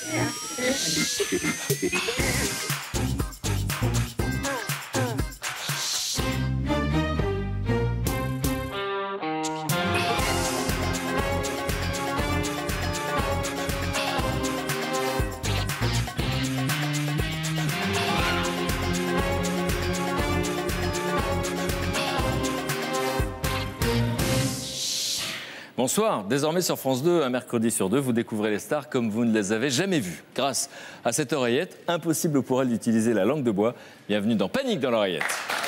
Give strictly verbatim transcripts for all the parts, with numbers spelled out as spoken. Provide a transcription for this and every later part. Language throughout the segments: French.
Bonsoir, désormais sur France deux, un mercredi sur deux, vous découvrez les stars comme vous ne les avez jamais vues. Grâce à cette oreillette, impossible pour elle d'utiliser la langue de bois. Bienvenue dans Panique dans l'oreillette.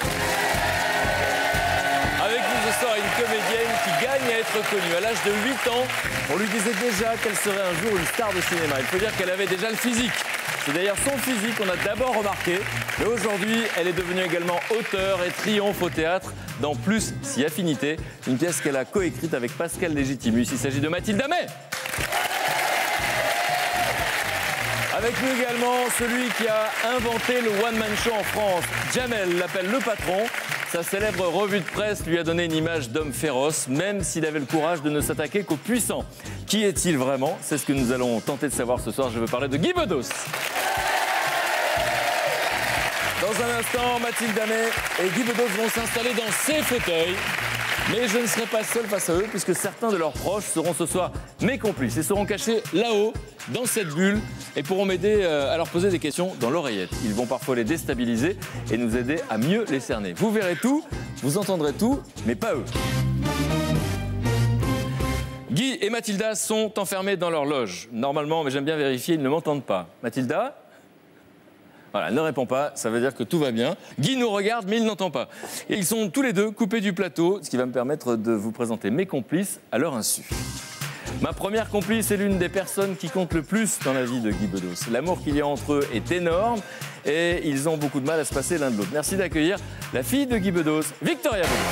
Avec nous ce soir une comédienne qui gagne à être connue. À l'âge de huit ans, on lui disait déjà qu'elle serait un jour une star de cinéma. Il faut dire qu'elle avait déjà le physique. C'est d'ailleurs son physique qu'on a d'abord remarqué. Mais aujourd'hui, elle est devenue également auteure et triomphe au théâtre dans Plus si affinité, une pièce qu'elle a coécrite avec Pascal Légitimus. Il s'agit de Mathilde Amet. Avec nous également celui qui a inventé le one-man show en France. Jamel l'appelle le patron. Sa célèbre revue de presse lui a donné une image d'homme féroce, même s'il avait le courage de ne s'attaquer qu'aux puissants. Qui est-il vraiment? C'est ce que nous allons tenter de savoir ce soir. Je veux parler de Guy Bedos. Dans un instant, Mathilde Amet et Guy Bedos vont s'installer dans ces fauteuils. Mais je ne serai pas seul face à eux, puisque certains de leurs proches seront ce soir mes complices et seront cachés là-haut, dans cette bulle, et pourront m'aider à leur poser des questions dans l'oreillette. Ils vont parfois les déstabiliser et nous aider à mieux les cerner. Vous verrez tout, vous entendrez tout, mais pas eux. Guy et Mathilda sont enfermés dans leur loge. Normalement, mais j'aime bien vérifier, ils ne m'entendent pas. Mathilda ? Voilà, ne répond pas, ça veut dire que tout va bien. Guy nous regarde, mais il n'entend pas. Et ils sont tous les deux coupés du plateau, ce qui va me permettre de vous présenter mes complices à leur insu. Ma première complice est l'une des personnes qui compte le plus dans la vie de Guy Bedos. L'amour qu'il y a entre eux est énorme et ils ont beaucoup de mal à se passer l'un de l'autre. Merci d'accueillir la fille de Guy Bedos, Victoria Bedos.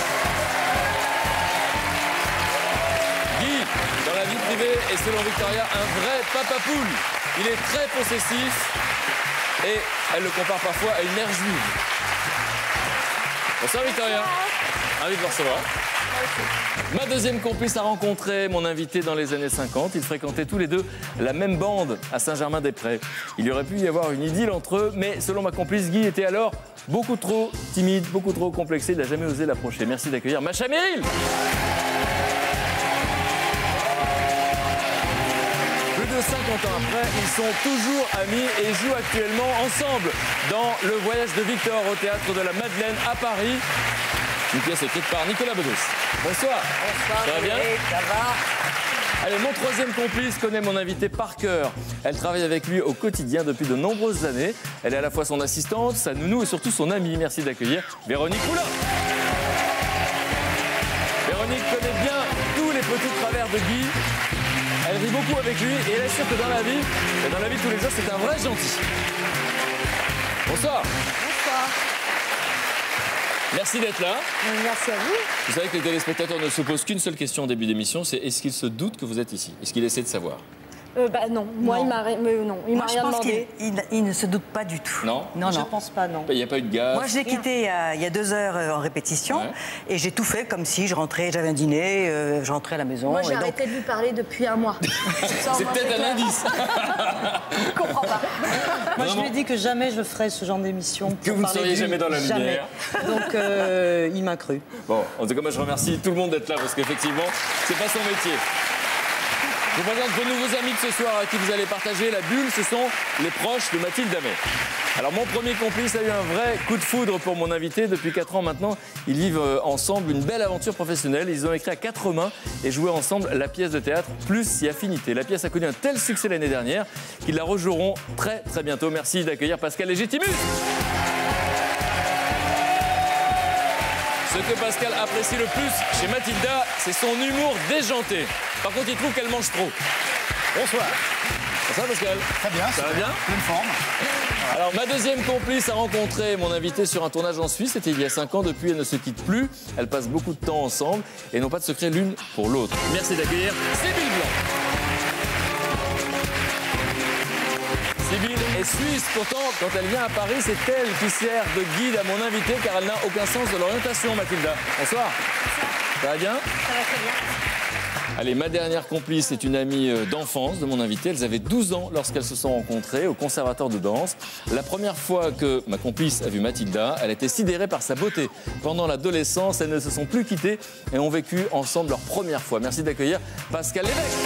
Guy, dans la vie privée, est selon Victoria un vrai papa poule. Il est très possessif. Et elle le compare parfois à une mère juive. Bonsoir Victoria. Ravi de vous recevoir. Ma deuxième complice a rencontré mon invité dans les années cinquante. Ils fréquentaient tous les deux la même bande à Saint-Germain-des-Prés. Il y aurait pu y avoir une idylle entre eux, mais selon ma complice, Guy était alors beaucoup trop timide, beaucoup trop complexé. Il n'a jamais osé l'approcher. Merci d'accueillir Macha Merrill. cinquante ans après, ils sont toujours amis et jouent actuellement ensemble dans Le Voyage de Victor au Théâtre de la Madeleine à Paris. Une pièce écrite par Nicolas Bedos. Bonsoir. Bonsoir. Ça va bien? Ça va. Allez, mon troisième complice connaît mon invité par cœur. Elle travaille avec lui au quotidien depuis de nombreuses années. Elle est à la fois son assistante, sa nounou et surtout son amie. Merci d'accueillir Véronique Poulain. Véronique connaît bien tous les petits travers de Guy. Elle rit beaucoup avec lui et elle assure que dans la vie, et dans la vie de tous les jours, c'est un vrai gentil. Bonsoir. Bonsoir. Merci d'être là. Merci à vous. Vous savez que les téléspectateurs ne se posent qu'une seule question au début d'émission, c'est est-ce qu'ils se doutent que vous êtes ici? Est-ce qu'ils essaient de savoir? Euh, bah non, moi non. il m'a non, il m'a rien demandé. Il, il, il ne se doute pas du tout. Non. Non, Je non. pense pas, non. Il n'y a pas eu de gaz. Moi, je l'ai quitté il y, a, il y a deux heures euh, en répétition, Ouais. et j'ai tout fait comme si je rentrais, j'avais un dîner, euh, je rentrais à la maison. Moi j'ai et donc... arrêté de lui parler depuis un mois. C'est peut-être un indice. Je comprends pas. Moi, je lui ai dit que jamais je ferais ce genre d'émission. Que vous ne parler seriez de lui. jamais dans la lumière. Jamais. Donc, euh, il m'a cru. Bon, en tout cas, moi, je remercie tout le monde d'être là parce qu'effectivement, c'est pas son métier. Je vous présente vos nouveaux amis de ce soir avec qui vous allez partager la bulle. Ce sont les proches de Mathilde Amet. Alors, mon premier complice a eu un vrai coup de foudre pour mon invité. Depuis quatre ans maintenant, ils vivent ensemble une belle aventure professionnelle. Ils ont écrit à quatre mains et joué ensemble la pièce de théâtre Plus si affinité. La pièce a connu un tel succès l'année dernière qu'ils la rejoueront très très bientôt. Merci d'accueillir Pascal Légitimus. Ce que Pascal apprécie le plus chez Mathilda, c'est son humour déjanté. Par contre, il trouve qu'elle mange trop. Bonsoir. Bonsoir Pascal. Très bien. Ça va bien? Pleine forme. Alors, ma deuxième complice a rencontré mon invité sur un tournage en Suisse. C'était il y a cinq ans. Depuis, elle ne se quitte plus. Elles passent beaucoup de temps ensemble et n'ont pas de secret l'une pour l'autre. Merci d'accueillir Sybille Blanc. Sybille est suisse, pourtant, quand elle vient à Paris, c'est elle qui sert de guide à mon invité car elle n'a aucun sens de l'orientation, Mathilda. Bonsoir. Ça va bien? Ça va très bien. Allez, ma dernière complice est une amie d'enfance de mon invité. Elles avaient douze ans lorsqu'elles se sont rencontrées au conservatoire de danse. La première fois que ma complice a vu Mathilda, elle était sidérée par sa beauté. Pendant l'adolescence, elles ne se sont plus quittées et ont vécu ensemble leur première fois. Merci d'accueillir Pascal Lévesque.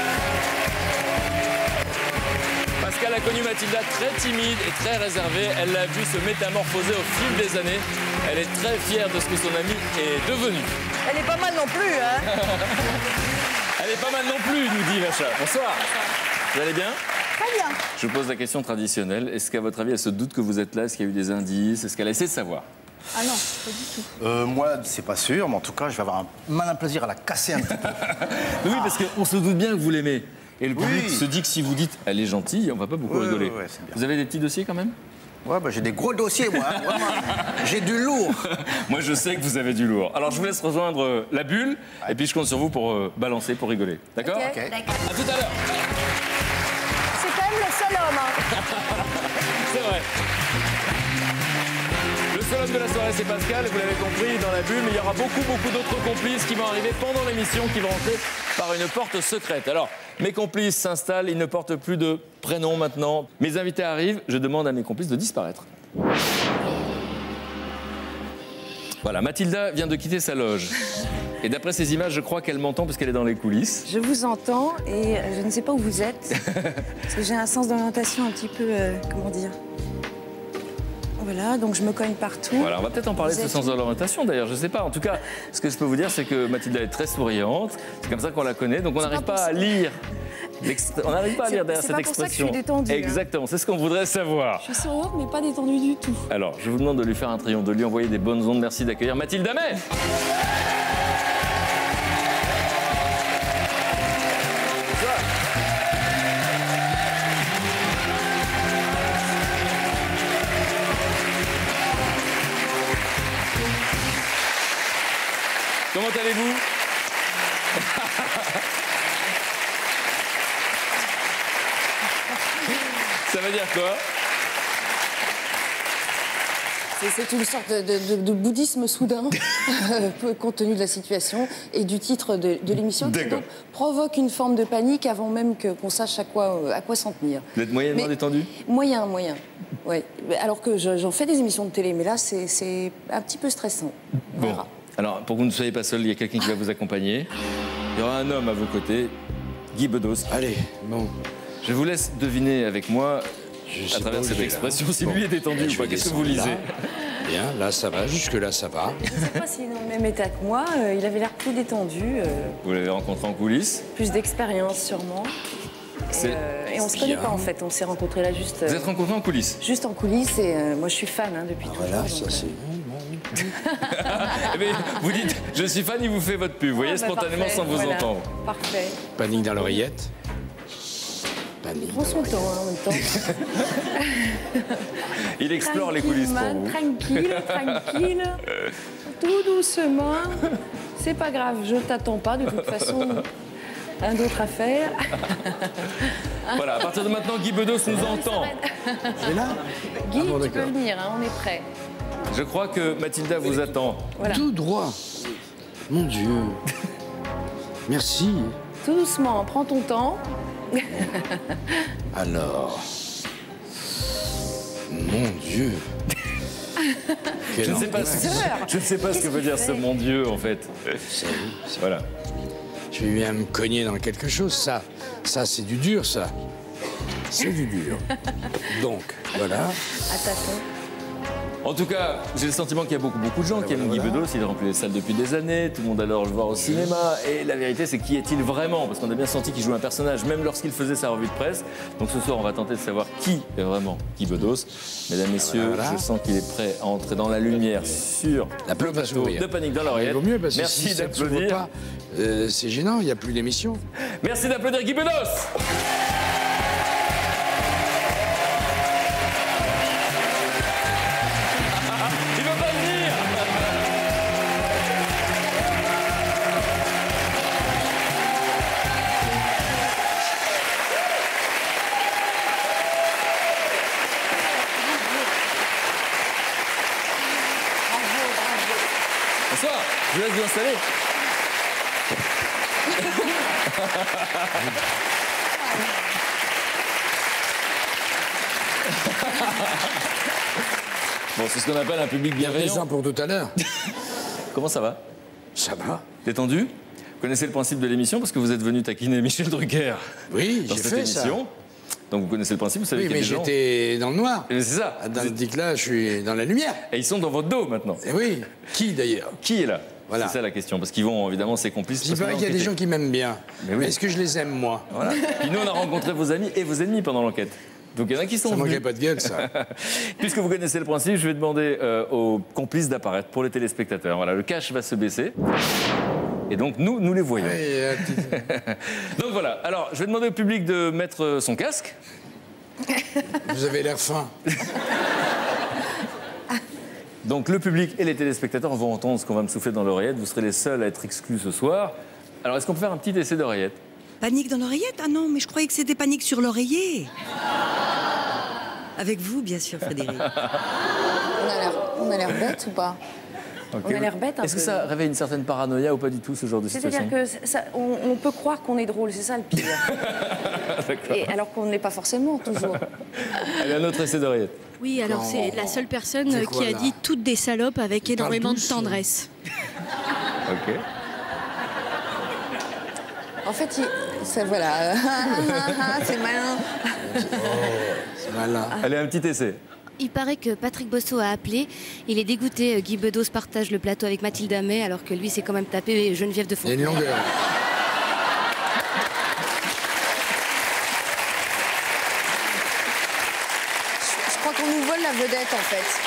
Pascal a connu Mathilda très timide et très réservée. Elle l'a vue se métamorphoser au fil des années. Elle est très fière de ce que son amie est devenue. Elle est pas mal non plus, hein. Elle est pas mal non plus, nous dit Macha. Bonsoir. Vous allez bien? Très bien. Je vous pose la question traditionnelle. Est-ce qu'à votre avis, elle se doute que vous êtes là? Est-ce qu'il y a eu des indices? Est-ce qu'elle a essayé de savoir? Ah non, pas du tout. Euh, moi, c'est pas sûr, mais en tout cas, je vais avoir un malin plaisir à la casser un petit peu. Oui, parce qu'on se doute bien que vous l'aimez. Et le public Oui. se dit que si vous dites elle est gentille, on va pas beaucoup Oui, rigoler. oui, oui, c'est bien. Vous avez des petits dossiers quand même? Ouais, bah, j'ai des gros dossiers, moi. hein, vraiment. J'ai du lourd. Moi, je sais que vous avez du lourd. Alors, je vous laisse rejoindre euh, la bulle, et puis je compte sur vous pour euh, balancer, pour rigoler. D'accord? Ok. Ok. D'accord. À tout à l'heure. C'est quand même le seul homme. Hein. C'est vrai. Le seul homme de la soirée, c'est Pascal, vous l'avez compris, dans la bulle, mais il y aura beaucoup, beaucoup d'autres complices qui vont arriver pendant l'émission, qui vont entrer par une porte secrète. Alors, mes complices s'installent, ils ne portent plus de prénom maintenant. Mes invités arrivent, je demande à mes complices de disparaître. Voilà, Mathilda vient de quitter sa loge. Et d'après ces images, je crois qu'elle m'entend parce qu'elle est dans les coulisses. Je vous entends et je ne sais pas où vous êtes. Parce que j'ai un sens d'orientation un petit peu, euh, comment dire. Voilà, donc je me cogne partout. Voilà, on va peut-être en parler Vous de ce êtes sens où? de l'orientation d'ailleurs, je sais pas. En tout cas, ce que je peux vous dire, c'est que Mathilda est très souriante. C'est comme ça qu'on la connaît, donc on n'arrive pas pas, pour à ça. lire. l'ex- On n'arrive pas à C'est- lire derrière c'est cette pas pour ça que je suis expression. détendue, hein. Exactement, c'est ce qu'on voudrait savoir. Je suis souriante mais pas détendue du tout. Alors, je vous demande de lui faire un triomphe, de lui envoyer des bonnes ondes. Merci d'accueillir Mathilda May. Comment allez-vous? Ça veut dire quoi? C'est- C'est une sorte de, de- de bouddhisme soudain, peu compte tenu de la situation et du titre de, de l'émission, qui D'accord. donc provoque une forme de panique avant même que- qu'on sache à quoi, euh, à quoi s'en tenir. Vous êtes moyennement Mais- détendu? Moyen, moyen. Ouais. Alors que je- j'en fais des émissions de télé, mais là, c'est c'est un petit peu stressant. On Bon, verra. alors pour que vous ne soyez pas seul, il y a quelqu'un qui va vous accompagner. Il y aura un homme à vos côtés, Guy Bedos. Allez, bon. Je vous laisse deviner avec moi, Je à sais travers pas où cette je vais, expression, là. si Bon. lui est détendu Ben, ou je pas. vais Qu'est-ce que vous descendre lisez? là. Bien, là ça va, jusque-là ça va. Je ne sais pas s'il est dans le même état que moi. euh, il avait l'air plus détendu, euh, Vous l'avez rencontré en coulisses. plus d'expérience sûrement. Et, C'est- euh, et on se c'est connaît bien. pas en fait. On s'est rencontrés là juste, euh, Vous êtes rencontrés en coulisses. juste en coulisses. Et euh, moi, je suis fan hein, depuis toujours. Voilà, donc, ça euh, c'est... Eh bien, vous dites, je suis fan, il vous fait votre pub. Vous voyez, ah, bah, spontanément parfait, sans vous voilà. entendre. Parfait. Panique dans l'oreillette. Panique Prends dans son temps hein, en même temps. Il explore les coulisses pour Tranquille, vous. man, Tranquille, tranquille. Tout doucement. C'est pas grave, je t'attends pas. De toute façon, un d'autre à faire. Voilà, à partir de maintenant, Guy Bedos nous entend. C'est là Guy, Ah bon, tu peux d'accord. venir, hein, on est prêt. Je crois que Mathilda vous attend. Voilà. Tout droit. Mon Dieu. Merci. Tout doucement, prends ton temps. Alors... Mon Dieu. Quel Je ne sais pas, angoisse. ce- je ne sais pas ce que Qu'est-ce veut qu'il dire ce fait mon Dieu, en fait. C'est- c'est- Voilà. Je vais bien me cogner dans quelque chose, ça. Ça, c'est du dur, ça. C'est du dur. Donc, voilà. À tâtons. En tout cas, j'ai le sentiment qu'il y a beaucoup, beaucoup de gens qui aiment Guy voilà. Bedos. Il remplit les salles depuis des années, tout le monde adore le voir au cinéma. Et la vérité, c'est qui est-il vraiment? Parce qu'on a bien senti qu'il jouait un personnage, même lorsqu'il faisait sa revue de presse. Donc ce soir, on va tenter de savoir qui est vraiment Guy Bedos. Mesdames, Messieurs, voilà. je sens qu'il est prêt à entrer dans la lumière sur La le porte va plateau s'ouvrir. de Panique dans Il l'oreillette. vaut mieux parce que Merci si ça ne s'ouvre d'applaudir. pas, euh, c'est gênant, il n'y a plus d'émission. Merci d'applaudir Guy Bedos. Il veut pas venir. Bonsoir, je vous laisse vous installer. Bon, c'est ce qu'on appelle un public Il y a des bienveillant. gens pour tout à l'heure. Comment ça va? Ça va? Détendu? Vous connaissez le principe de l'émission parce que vous êtes venu taquiner Michel Drucker Oui, dans j'ai cette fait ça. émission. Donc vous connaissez le principe, vous savez Oui, qu'il y a mais des gens... j'étais dans le noir. Mais c'est ça. Dans le dit que là, je suis dans la lumière. Et ils sont dans votre dos maintenant. Et oui. Qui d'ailleurs? Qui est là? Voilà. C'est ça la question, parce qu'ils vont évidemment ses complices. Il paraît qu'il y a des gens qui m'aiment bien. Mais oui. Est-ce que je les aime, moi? Voilà. Puis nous, on a rencontré vos amis et vos ennemis pendant l'enquête. Donc il y en a qui sont Ça venus. manquait pas de gueule, ça. Puisque vous connaissez le principe, je vais demander euh, aux complices d'apparaître pour les téléspectateurs. Voilà, le cache va se baisser. Et donc nous, nous les voyons. Oui, euh, petit- Donc voilà, alors je vais demander au public de mettre son casque. Vous avez l'air fin. Donc le public et les téléspectateurs vont entendre ce qu'on va me souffler dans l'oreillette. Vous serez les seuls à être exclus ce soir. Alors est-ce qu'on peut faire un petit essai d'oreillette? Panique dans l'oreillette? Ah non, mais je croyais que c'était panique sur l'oreiller. Avec vous, bien sûr, Frédéric. On a l'air- On a l'air bête ou pas? Ok. On a l'air bête un Est-ce que peu. ça réveille une certaine paranoïa ou pas du tout, ce genre de situation? C'est-à-dire que ça- on, on peut croire qu'on est drôle, c'est ça le pire. Et alors qu'on ne l'est pas forcément, toujours. Allez, un autre essai d'oreillette. Oui, alors c'est la seule personne C'est euh, quoi, qui a là dit toutes des salopes avec parle énormément de douce, tendresse. Ok. En fait, il... c'est voilà. C'est malin. C'est malin. Allez, un petit essai. Il paraît que Patrick Bosso a appelé. Il est dégoûté. euh, Guy Bedos partage le plateau avec Mathilde Amet, alors que lui s'est quand même tapé Geneviève de Il y a une Fontenay. longueur. Je crois qu'on nous vole la vedette, en fait.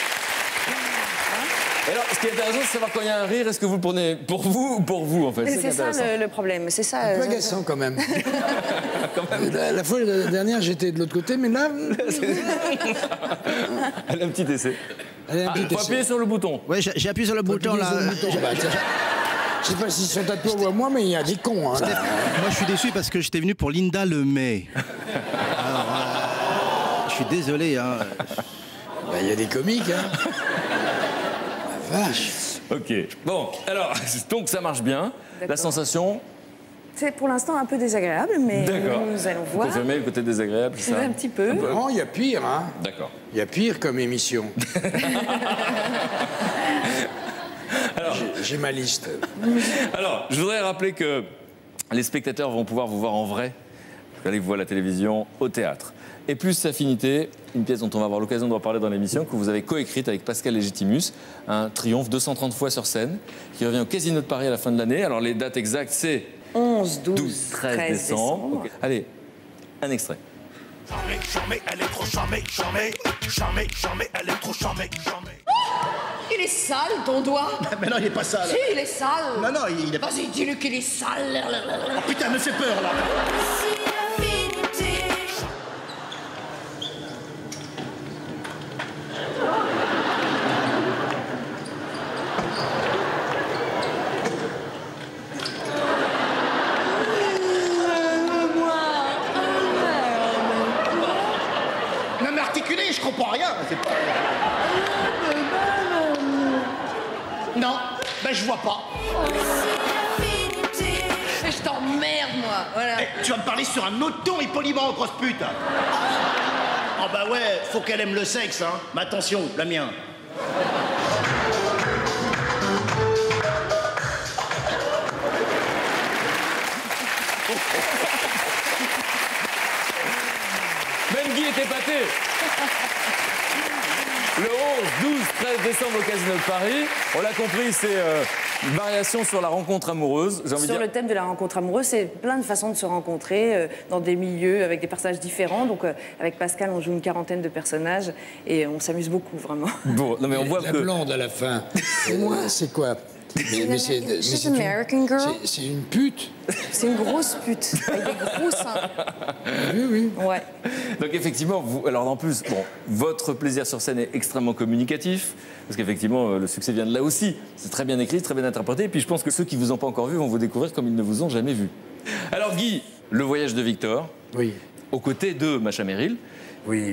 Et alors, ce qui est intéressant, c'est de savoir quand il y a un rire, est-ce que vous le prenez pour vous ou pour vous, en fait? C'est qui est ça intéressant. le, le problème, c'est ça. Un peu euh, agaçant, quand même. La, la fois dernière, j'étais de l'autre côté, mais là... Allez, un petit essai. Allez, un Ah, petit faut essai. appuyer sur le bouton. Ouais, j'ai j'ai appuyé sur le bouton Appuyer là. sur le bouton. Bah, tiens. Je sais pas s'ils sont à toi ou à moi, mais il y a des cons. Hein, là. Moi, je suis déçu parce que j'étais venu pour Linda Lemay. Alors, euh, je suis désolé. Hein. Bah, il y a des comiques, hein. La vache. Ok. Bon, alors, donc ça marche bien. La D'accord. sensation, C'est pour l'instant un peu désagréable, mais d'accord. nous allons Vous voir. confirmez le côté désagréable, c'est ça? Un petit peu. Non, il y a pire, hein. D'accord. Il y a pire comme émission. J'ai- J'ai ma liste. Alors, je voudrais rappeler que les spectateurs vont pouvoir vous voir en vrai. Vous allez vous voir à la télévision, au théâtre. Et plus Affinité, une pièce dont on va avoir l'occasion de reparler dans l'émission, que vous avez coécrite avec Pascal Légitimus, un triomphe deux cent trente fois sur scène, qui revient au Casino de Paris à la fin de l'année. Alors les dates exactes, c'est onze, douze, douze, treize décembre. Ok. Allez, un extrait. Charmé, charmé, elle est trop charmée, charmée, charmée, charmée, elle est trop charmée, charmée. Il est sale, ton doigt. Mais non, il est pas sale. Si, il est sale. Non, non, il est pas. Vas-y, dis-lui qu'il est sale. Oh, putain, elle me fait peur là. Même articulé, je comprends rien. C'est pas. Non, ben je vois pas. Mais je t'emmerde, moi. Voilà. Eh, tu vas me parler sur un autre ton, Hippolyment, grosse pute. Ah bah ouais, faut qu'elle aime le sexe, hein. Mais attention, la mienne. Même Guy est épaté. Le onze, douze, treize décembre au Casino de Paris. On l'a compris, c'est euh, une variation sur la rencontre amoureuse. J'ai envie de Sur dire. le thème de la rencontre amoureuse, c'est plein de façons de se rencontrer euh, dans des milieux avec des personnages différents. Donc euh, avec Pascal, on joue une quarantaine de personnages et on s'amuse beaucoup, vraiment. Bon, non mais on voit La que. blonde à la fin. C'est moi, c'est quoi? Mais, mais c'est mais She's c'est une- American girl. c'est- C'est une pute. C'est une grosse pute, avec des gros seins. Oui, oui. Ouais. Donc effectivement, vous, alors en plus, bon, votre plaisir sur scène est extrêmement communicatif, parce qu'effectivement, euh, le succès vient de là aussi. C'est très bien écrit, très bien interprété, et puis je pense que ceux qui vous ont pas encore vu vont vous découvrir comme ils ne vous ont jamais vu. Alors Guy, le voyage de Victor, Oui. aux côtés de Macha Merrill. Oui.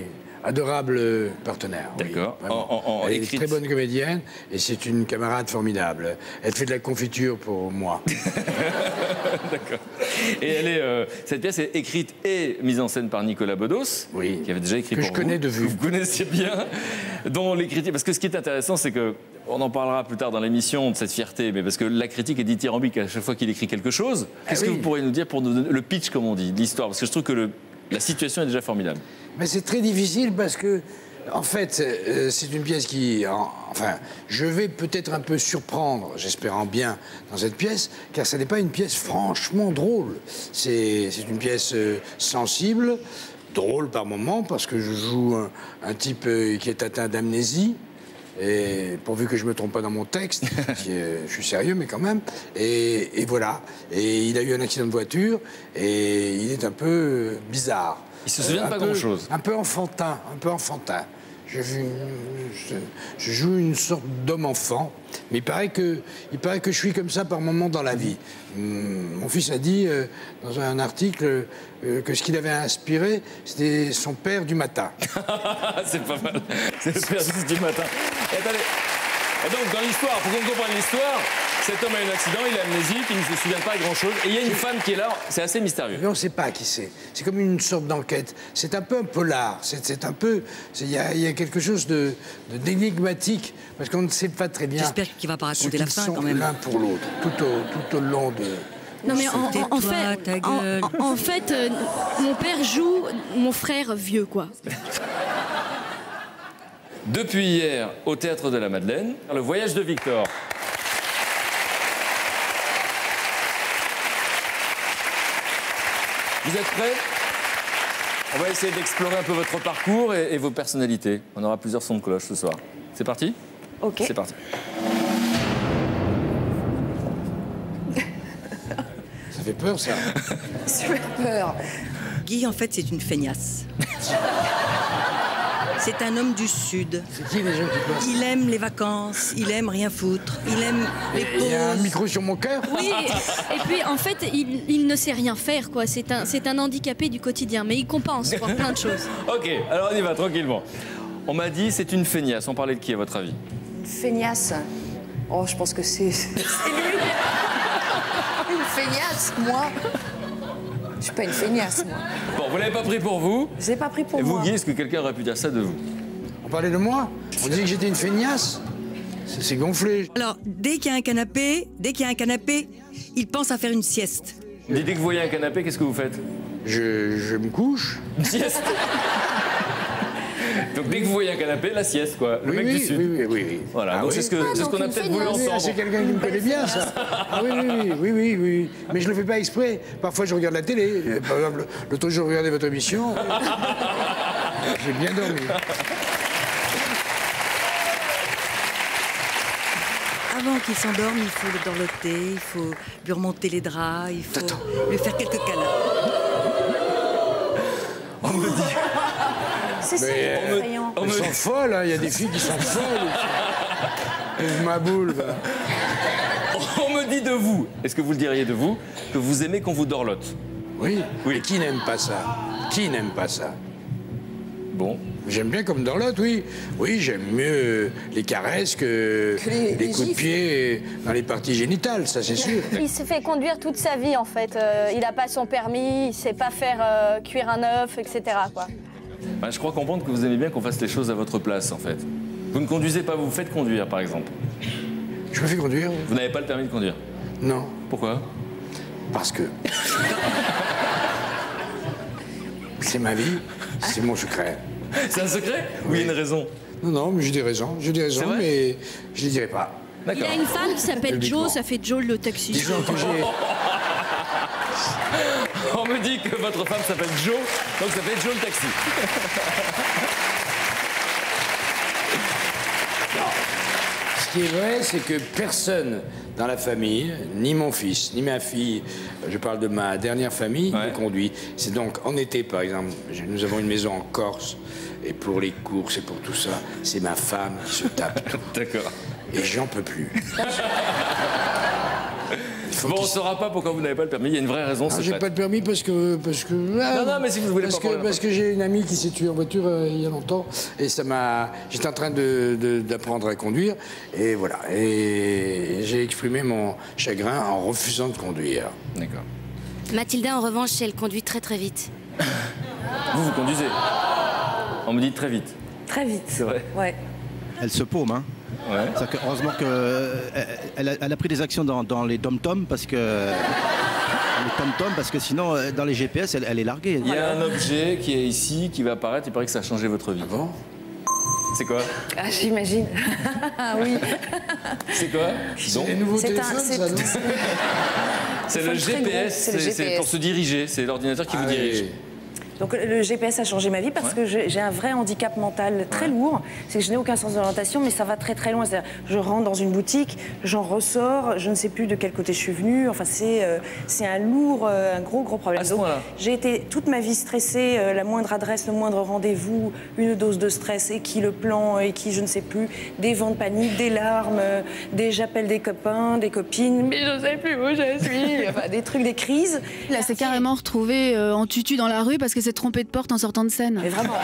adorable partenaire. oui, D'accord. vraiment. En- en- en Elle est écrite. une très bonne comédienne et c'est une camarade formidable. Elle fait de la confiture pour moi. D'accord. Et elle est, euh, cette pièce est écrite et mise en scène par Nicolas Bedos, Oui. qui avait déjà écrit Que pour je connais vous, de vue. que vous connaissiez bien, dont les critiques. Parce que ce qui est intéressant, c'est que on en parlera plus tard dans l'émission de cette fierté, mais parce que la critique est dithyrambique à chaque fois qu'il écrit quelque chose. Qu'est-ce Ah que oui. vous pourriez nous dire pour nous donner le pitch, comme on dit, de l'histoire? Parce que je trouve que le, la situation est déjà formidable. Mais c'est très difficile parce que, en fait, euh, c'est une pièce qui... en- enfin, je vais peut-être un peu surprendre, j'espère en bien, dans cette pièce, car ce n'est pas une pièce franchement drôle. C'est c'est une pièce euh, sensible, drôle par moments, parce que je joue un, un type euh, qui est atteint d'amnésie. Et pourvu que je ne me trompe pas dans mon texte, qui est- je suis sérieux, mais quand même. Et, et voilà. Et il a eu un accident de voiture et il est un peu euh, bizarre. Il se souvient de Un pas peu- grand-chose. Un peu enfantin, un peu enfantin. Je, je, je- je joue une sorte d'homme-enfant, mais il paraît, que, il paraît que je suis comme ça par moments dans la vie. Hum, Mon fils a dit euh, dans un article euh, que ce qu'il avait inspiré, c'était son père du matin. C'est pas mal. C'est le service du matin. Et attendez. Et donc, dans l'histoire, pour qu'on comprenne l'histoire, cet homme a eu un accident, il est amnésique, il ne se souvient pas de grand-chose. Et il y a une femme qui est là, c'est assez mystérieux. Mais on ne sait pas qui c'est. C'est comme une sorte d'enquête. C'est un peu un polar. C'est c'est un peu. c'est- Il y, a- il y a quelque chose de de- d'énigmatique parce qu'on ne sait pas très bien. J'espère qu'il va pas ce raconter la qu'ils fin, sont quand même. l'un pour l'autre, tout au, tout au long de. Non mais en, en- en Tais-toi, fait, ta en, gueule. en- en fait, euh, mon père joue mon frère vieux quoi. Depuis hier, au Théâtre de la Madeleine, le voyage de Victor. Vous êtes prêts? On va essayer d'explorer un peu votre parcours et, et vos personnalités. On aura plusieurs sons de cloche ce soir. C'est parti? Ok. C'est parti. Ça fait peur, ça. Super peur. Guy, en fait, c'est une feignasse. C'est un homme du Sud. C'est qui les gens qui passent? Il aime les vacances, il aime rien foutre, il aime les Il y a un pauses. micro sur mon cœur. Oui, et puis en fait, il, il ne sait rien faire quoi. C'est un, c'est un handicapé du quotidien, mais il compense pour plein de choses. Ok, alors on y va tranquillement. On m'a dit c'est une feignasse. On parlait de qui à votre avis? Une feignasse. Oh, je pense que c'est. C'est lui. Une feignasse, moi. Je suis pas une feignasse, moi. Bon, vous l'avez pas pris pour vous. Je l'ai pas pris pour Et vous, moi. Guy, est-ce que quelqu'un aurait pu dire ça de vous? On parlait de moi. On disait que j'étais une feignasse. C'est c'est gonflé. Alors, dès qu'il y a un canapé, dès qu'il y a un canapé, il pense à faire une sieste. Dès que vous voyez un canapé, qu'est-ce que vous faites? Je, je me couche. Une sieste. Donc dès que vous voyez un canapé, la sieste, quoi. Le Oui, mec oui, du Sud. oui, oui, oui, oui. Voilà, Ah donc oui. c'est ce que- c'est ce qu'on a donc peut-être une voulu feignasse. Ah, entendre. c'est quelqu'un qui me connaît bien, ça. Ah oui, oui, oui, oui, oui, oui. Mais je le fais pas exprès. Parfois, je regarde la télé. Euh, Par exemple, l'autre jour, je regardais votre émission. J'ai bien dormi. Avant qu'il s'endorme, il faut le dorloter, il faut lui remonter les draps, il faut lui faire quelques câlins. C'est ça qui Mais, est euh, effrayant. On Elles me, sont folles, hein. Il y a des filles qui sont folles. Ouvre ma boule, va. on me dit de vous, est-ce que vous le diriez de vous, que vous aimez qu'on vous dorlote? Oui. Oui. Et qui n'aime pas ça? Qui n'aime pas ça? Bon. J'aime bien comme Dorlote, oui. Oui, j'aime mieux euh, les caresses que, Que les- les coups de gifles. pied dans les parties génitales, ça c'est sûr. Il se fait conduire toute sa vie en fait. Euh, il n'a pas son permis, il sait pas faire euh, cuire un œuf, et cetera quoi. Bah, je crois comprendre que vous aimez bien qu'on fasse les choses à votre place, en fait. Vous ne conduisez pas, vous vous faites conduire, par exemple. Je me fais conduire? Vous n'avez pas le permis de conduire. Non, Pourquoi? parce que c'est ma vie, c'est mon secret. C'est un secret? Ou il y a une raison? Non, non, mais j'ai des raisons, j'ai des C'est raisons, vrai mais je les dirai pas. Il D'accord. a une femme qui s'appelle Publiquement. Joe, ça fait Joe le taxi. Disons que j'ai... On me dit que votre femme s'appelle Jo, donc ça fait Jo le taxi. Ce qui est vrai, c'est que personne dans la famille, ni mon fils, ni ma fille, je parle de ma dernière famille, Ouais. ne conduit. C'est donc en été, par exemple, j'ai- nous avons une maison en Corse, et pour les courses et pour tout ça, c'est ma femme qui se tape tout. D'accord. Et j'en peux plus. faut Bon, on qu'il- ne saura pas pourquoi vous n'avez pas le permis. Il y a une vraie raison. Ah, c'est j'ai pas- pas de permis parce que parce que ah, Non, non, mais si vous voulez parce pas que parler, parce que j'ai une amie qui s'est tuée en voiture euh, il y a longtemps et ça m'a j'étais en train de- de- d'apprendre à conduire et voilà et j'ai exprimé mon chagrin en refusant de conduire. D'accord. Mathilda, en revanche, elle conduit très très vite. Vous, vous conduisez. On me dit très vite. Très vite. C'est vrai. Ouais. Elle se paume, hein. Ouais. C'est-à-dire que, heureusement qu'elle a, elle a pris des actions dans, dans les dom-toms parce que les tom-toms parce que sinon euh, dans les G P S elle, elle est larguée. Il y a un objet qui est ici, qui va apparaître. Il paraît que ça a changé votre vie. Ah bon? C'est quoi? Ah, j'imagine. oui. C'est quoi? C'est les nouveaux C'est un- téléphones, c'est- ça, non? C'est Faut le le très G P gros, S. c'est le C'est c'est G P S. pour se diriger. C'est l'ordinateur qui vous Ah, dirige. oui. Donc le G P S a changé ma vie parce que j'ai j'ai un vrai handicap mental très lourd. C'est que je n'ai aucun sens d'orientation, mais ça va très très loin. C'est-à-dire, je rentre dans une boutique, j'en ressors, je ne sais plus de quel côté je suis venue. Enfin, c'est euh, c'est un lourd, euh, un gros gros problème. À ce Donc, point-là. j'ai été toute ma vie stressée, euh, la moindre adresse, le moindre rendez-vous, une dose de stress, et qui le plan, et qui je ne sais plus, des vents de panique, des larmes, euh, des j'appelle des copains, des copines, mais je ne sais plus où je suis, enfin, des trucs, des crises. Là, c'est carrément retrouvé euh, en tutu dans la rue parce que s'est trompé de porte en sortant de scène. Mais vraiment.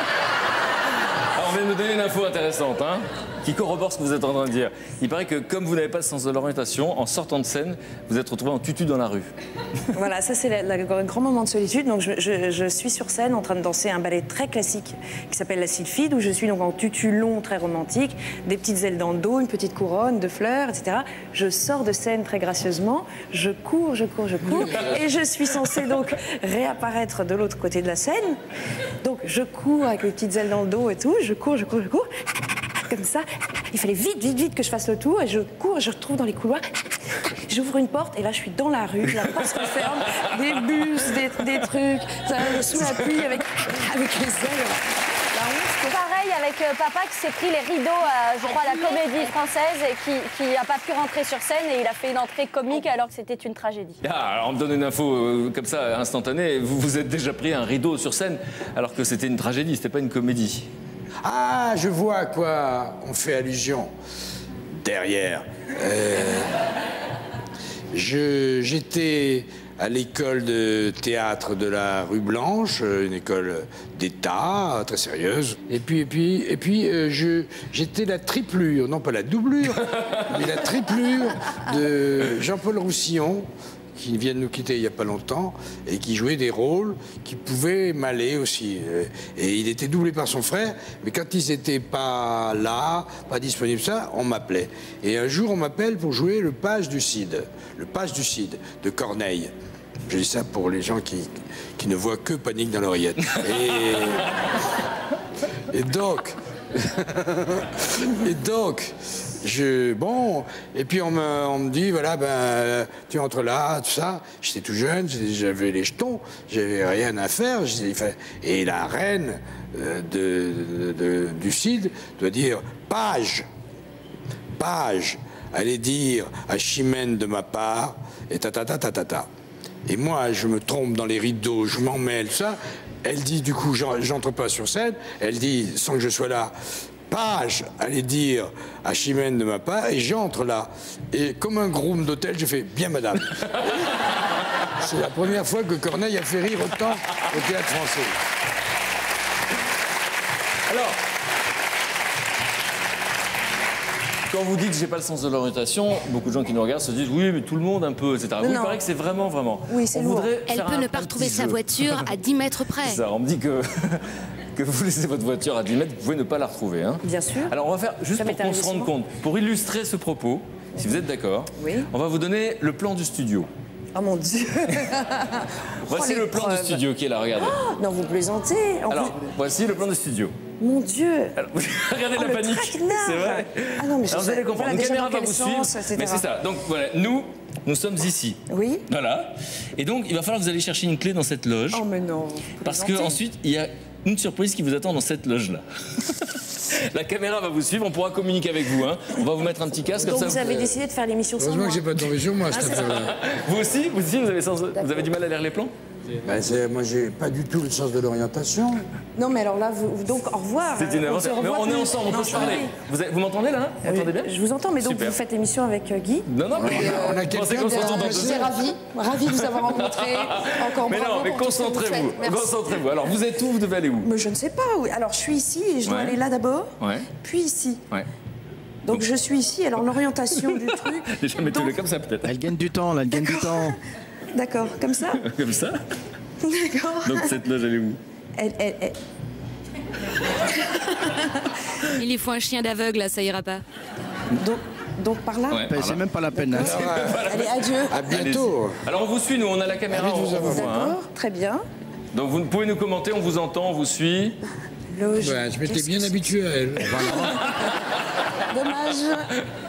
Alors, on vient de nous donner une info intéressante, hein, qui corrobore ce que vous êtes en train de dire. Il paraît que comme vous n'avez pas le sens de l'orientation, en sortant de scène, vous êtes retrouvé en tutu dans la rue. Voilà, ça c'est le grand moment de solitude. Donc je, je- je suis sur scène en train de danser un ballet très classique qui s'appelle la Sylphide, où je suis donc en tutu long, très romantique, des petites ailes dans le dos, une petite couronne de fleurs, et cetera. Je sors de scène très gracieusement, je cours, je cours, je cours, et je suis censée donc réapparaître de l'autre côté de la scène. Donc je cours avec les petites ailes dans le dos et tout, je cours, je cours, je cours. Comme ça, il fallait vite, vite, vite que je fasse le tour et je cours et je retrouve dans les couloirs. J'ouvre une porte et là je suis dans la rue, la porte se referme, des bus, des, des trucs, ça, sous la pluie avec, avec les ailes. La honte. Pareil avec euh, papa qui s'est pris les rideaux, à, je crois, à la Comédie Française et qui n'a pas pu rentrer sur scène et il a fait une entrée comique alors que c'était une tragédie. Ah, alors on me donne une info euh, comme ça, instantanée. Vous vous êtes déjà pris un rideau sur scène alors que c'était une tragédie, c'était pas une comédie. Ah, je vois à quoi on fait allusion. Derrière. Euh, je- J'étais à l'école de théâtre de la rue Blanche, euh, une école d'État, très sérieuse. Et puis, et puis, et puis euh, je- j'étais la triplure, non pas la doublure, mais la triplure de Jean-Paul Roussillon, qui vient de nous quitter il n'y a pas longtemps, et qui jouait des rôles qui pouvaient m'aller aussi. Euh, Et il était doublé par son frère, mais quand ils n'étaient pas là, pas disponibles, ça, on m'appelait. Et un jour, on m'appelle pour jouer le page du Cid, le page du Cid, de Corneille. Je dis ça pour les gens qui, qui ne voient que Panique dans l'oreillette. Et, et donc... et donc, je, bon, et puis on me, on me dit, voilà, ben, tu entres là, tout ça. J'étais tout jeune, j'avais les jetons, j'avais rien à faire. j'ai- enfin, Et la reine euh, de, de- de- du Cid doit dire page, page. Allez dire à Chimène de ma part, et ta ta ta ta ta ta. Et moi, je me trompe dans les rideaux, je m'en mêle, ça. Elle dit, du coup, j'en- j'entre pas sur scène. Elle dit, sans que je sois là, page, allez dire à Chimène de ma part, et j'entre là. Et comme un groom d'hôtel, je fais, bien madame. C'est la première fois que Corneille a fait rire autant au théâtre français. Alors, quand vous dites j'ai pas le sens de l'orientation, beaucoup de gens qui nous regardent se disent oui, mais tout le monde un peu, et cetera. Non, Vous, il non. paraît que c'est vraiment, vraiment. Oui, c'est On lourd. voudrait Elle faire peut un- ne un pas retrouver petit sa jeu. voiture à dix mètres près. C'est ça, on me dit que, que vous laissez votre voiture à dix mètres, vous pouvez ne pas la retrouver. Hein. Bien sûr. Alors on va faire, juste Ça pour m'est qu'on se arrivé rende souvent. compte, pour illustrer ce propos, si vous êtes d'accord, Oui. on va vous donner le plan du studio. Oh mon Dieu. Voici Oh, le plan du l'épreuve. studio qui est là, regardez. Non, vous plaisantez. En Alors, plus- voici le plan du studio. mon Dieu. Alors, regardez Oh, la le panique, traquenard. c'est vrai. Ah non, mais je Alors, vous sais- allez comprendre, voilà, une déjà caméra dans va quel vous sens, suivre, et cetera. mais c'est ça. Donc voilà, nous, nous sommes ici. Oui. Voilà. Et donc, il va falloir que vous allez chercher une clé dans cette loge. Oh mais non. Parce Plaisantez. qu'ensuite, il y a une surprise qui vous attend dans cette loge-là. La caméra va vous suivre, on pourra communiquer avec vous. Hein. On va vous mettre un petit casque Donc comme vous ça. avez décidé de faire l'émission sans Heureusement moi. que j'ai pas tombé sur moi, cette Ah, c'est ça. affaire-là. Vous aussi, vous aussi, vous avez, sens- vous avez du mal à lire les plans? Ben, c'est- moi, j'ai pas du tout le sens de l'orientation. Non, mais alors là, vous, donc au revoir. C'est une Euh, on se aventure. Mais revoit on est plus. ensemble, on Non, peut je se parler. suis- Vous, avez- vous m'entendez là? Vous m'entendez bien? Je vous entends, mais donc Super. vous faites l'émission avec euh, Guy. Non, non, mais on a je pensais quelqu'un qu'on de- s'entendait dans Je deux suis secondes. ravie, ravie de vous avoir rencontré. Encore Mais bravo non, mais pour tout ce que vous concentrez-vous. faites. Merci. Concentrez-vous. Alors, vous êtes où? Vous devez aller où? Mais je ne sais pas. Oui. Alors, je suis ici et je dois Ouais. aller là d'abord, Ouais. puis ici. Ouais. Donc, je suis ici. Alors, l'orientation du truc. J'ai jamais été comme ça, peut-être. Elle gagne du temps, là, elle gagne du temps. D'accord, comme ça. Comme ça? D'accord. Donc, cette loge, elle est où? Elle, elle, elle- Il lui faut un chien d'aveugle, là, ça ira pas. Donc, donc par là. Ouais, par C'est là. même pas la peine. hein. Allez, adieu. À bientôt. Alors, on vous suit, nous, on a la caméra, Ravi de on, vous on avoir vous vu. voit. hein. D'accord, très bien. Donc, vous pouvez nous commenter, on vous entend, on vous suit. Loge. Ben, je m'étais Qu'est-ce bien que habitué à elle. c'est Dommage.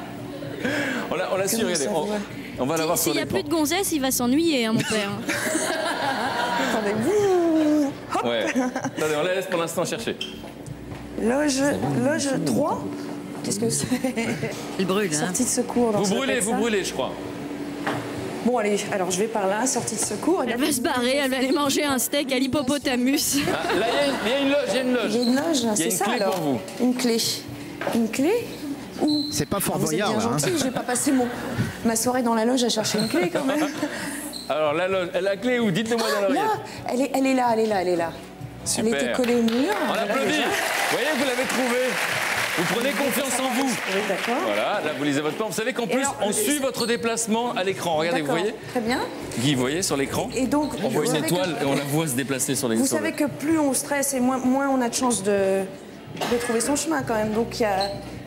On l'a, on l'a su, Comment regardez. ça On, va on va la voir sur S'il n'y a l'écran. plus de gonzesse, il va s'ennuyer, hein, mon père. Attendez, vous. Hop. Ouais. Attendez, on la laisse pour l'instant chercher. Loge, loge trois. Qu'est-ce que c'est? Elle brûle, hein. Sortie de secours. donc Vous ça brûlez, s'appelle vous ça. brûlez, je crois. Bon, allez, alors je vais par là, sortie de secours. Elle va se barrer, elle va aller manger un steak à l'hippopotamus. Ah, là, il y, a une- il y a une loge, il y a une loge. Il y a une loge, Il y a c'est une ça clé alors. pour vous. Une clé. Une clé Où C'est pas Fort Ah, vous êtes Boyard, bien là. hein. gentil, je vais pas passer mon... ma soirée dans la loge à chercher une clé quand même. Alors, la loge, la clé où? Dites-le-moi dans l'oreillette. Là, elle est, elle est là, elle est là, elle est là. Super. Elle était collée au mur. On voilà, applaudit. déjà. Vous voyez, vous l'avez trouvé. Vous prenez confiance en vous. Oui, d'accord. Voilà, là, vous lisez votre plan. Vous savez qu'en plus, alors, on euh, suit votre déplacement à l'écran. Regardez, vous D'accord, voyez? Très bien. Guy, vous voyez sur l'écran? Et donc, On voit vous une savez étoile que- et on la voit se déplacer sur les Vous sur savez le- que plus on stresse et moins, moins on a de chances de, de trouver son chemin quand même. Donc il y a.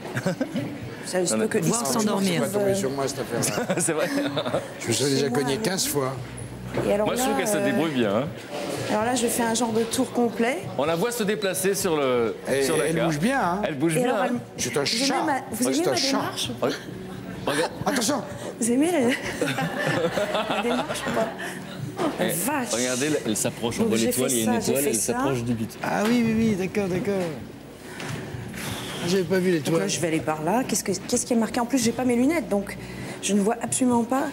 Ça, il se peut que- il se Voir peut que je s'endormir. me C'est pas retrouve, tombé euh, sur moi, cette affaire-là. C'est vrai. Je me suis déjà moi, cogné oui. quinze fois. Et alors Moi, je là, trouve qu'elle se euh, débrouille bien. hein. Alors là, je fais un genre de tour complet. On la voit se déplacer sur le Et sur la elle carte. bouge bien, hein. Elle bouge Et bien. alors, hein. elle- C'est un Vous chat. aimez ma, vous Ouais, aimez c'est un ma chat. démarche ou pas Oui. Regarde. Attention. Vous aimez la, la démarche ou pas Oh, la Eh, vache. Regardez, elle, elle s'approche. On Donc, voit j'ai l'étoile, fait il y a une ça, j'ai étoile, fait elle ça. s'approche du but. Ah oui, oui, oui, d'accord, d'accord. J'avais pas vu Donc l'étoile. là, je vais aller par là. Qu'est-ce, que, qu'est-ce qui est marqué? En plus, j'ai pas mes lunettes, donc je ne vois absolument pas.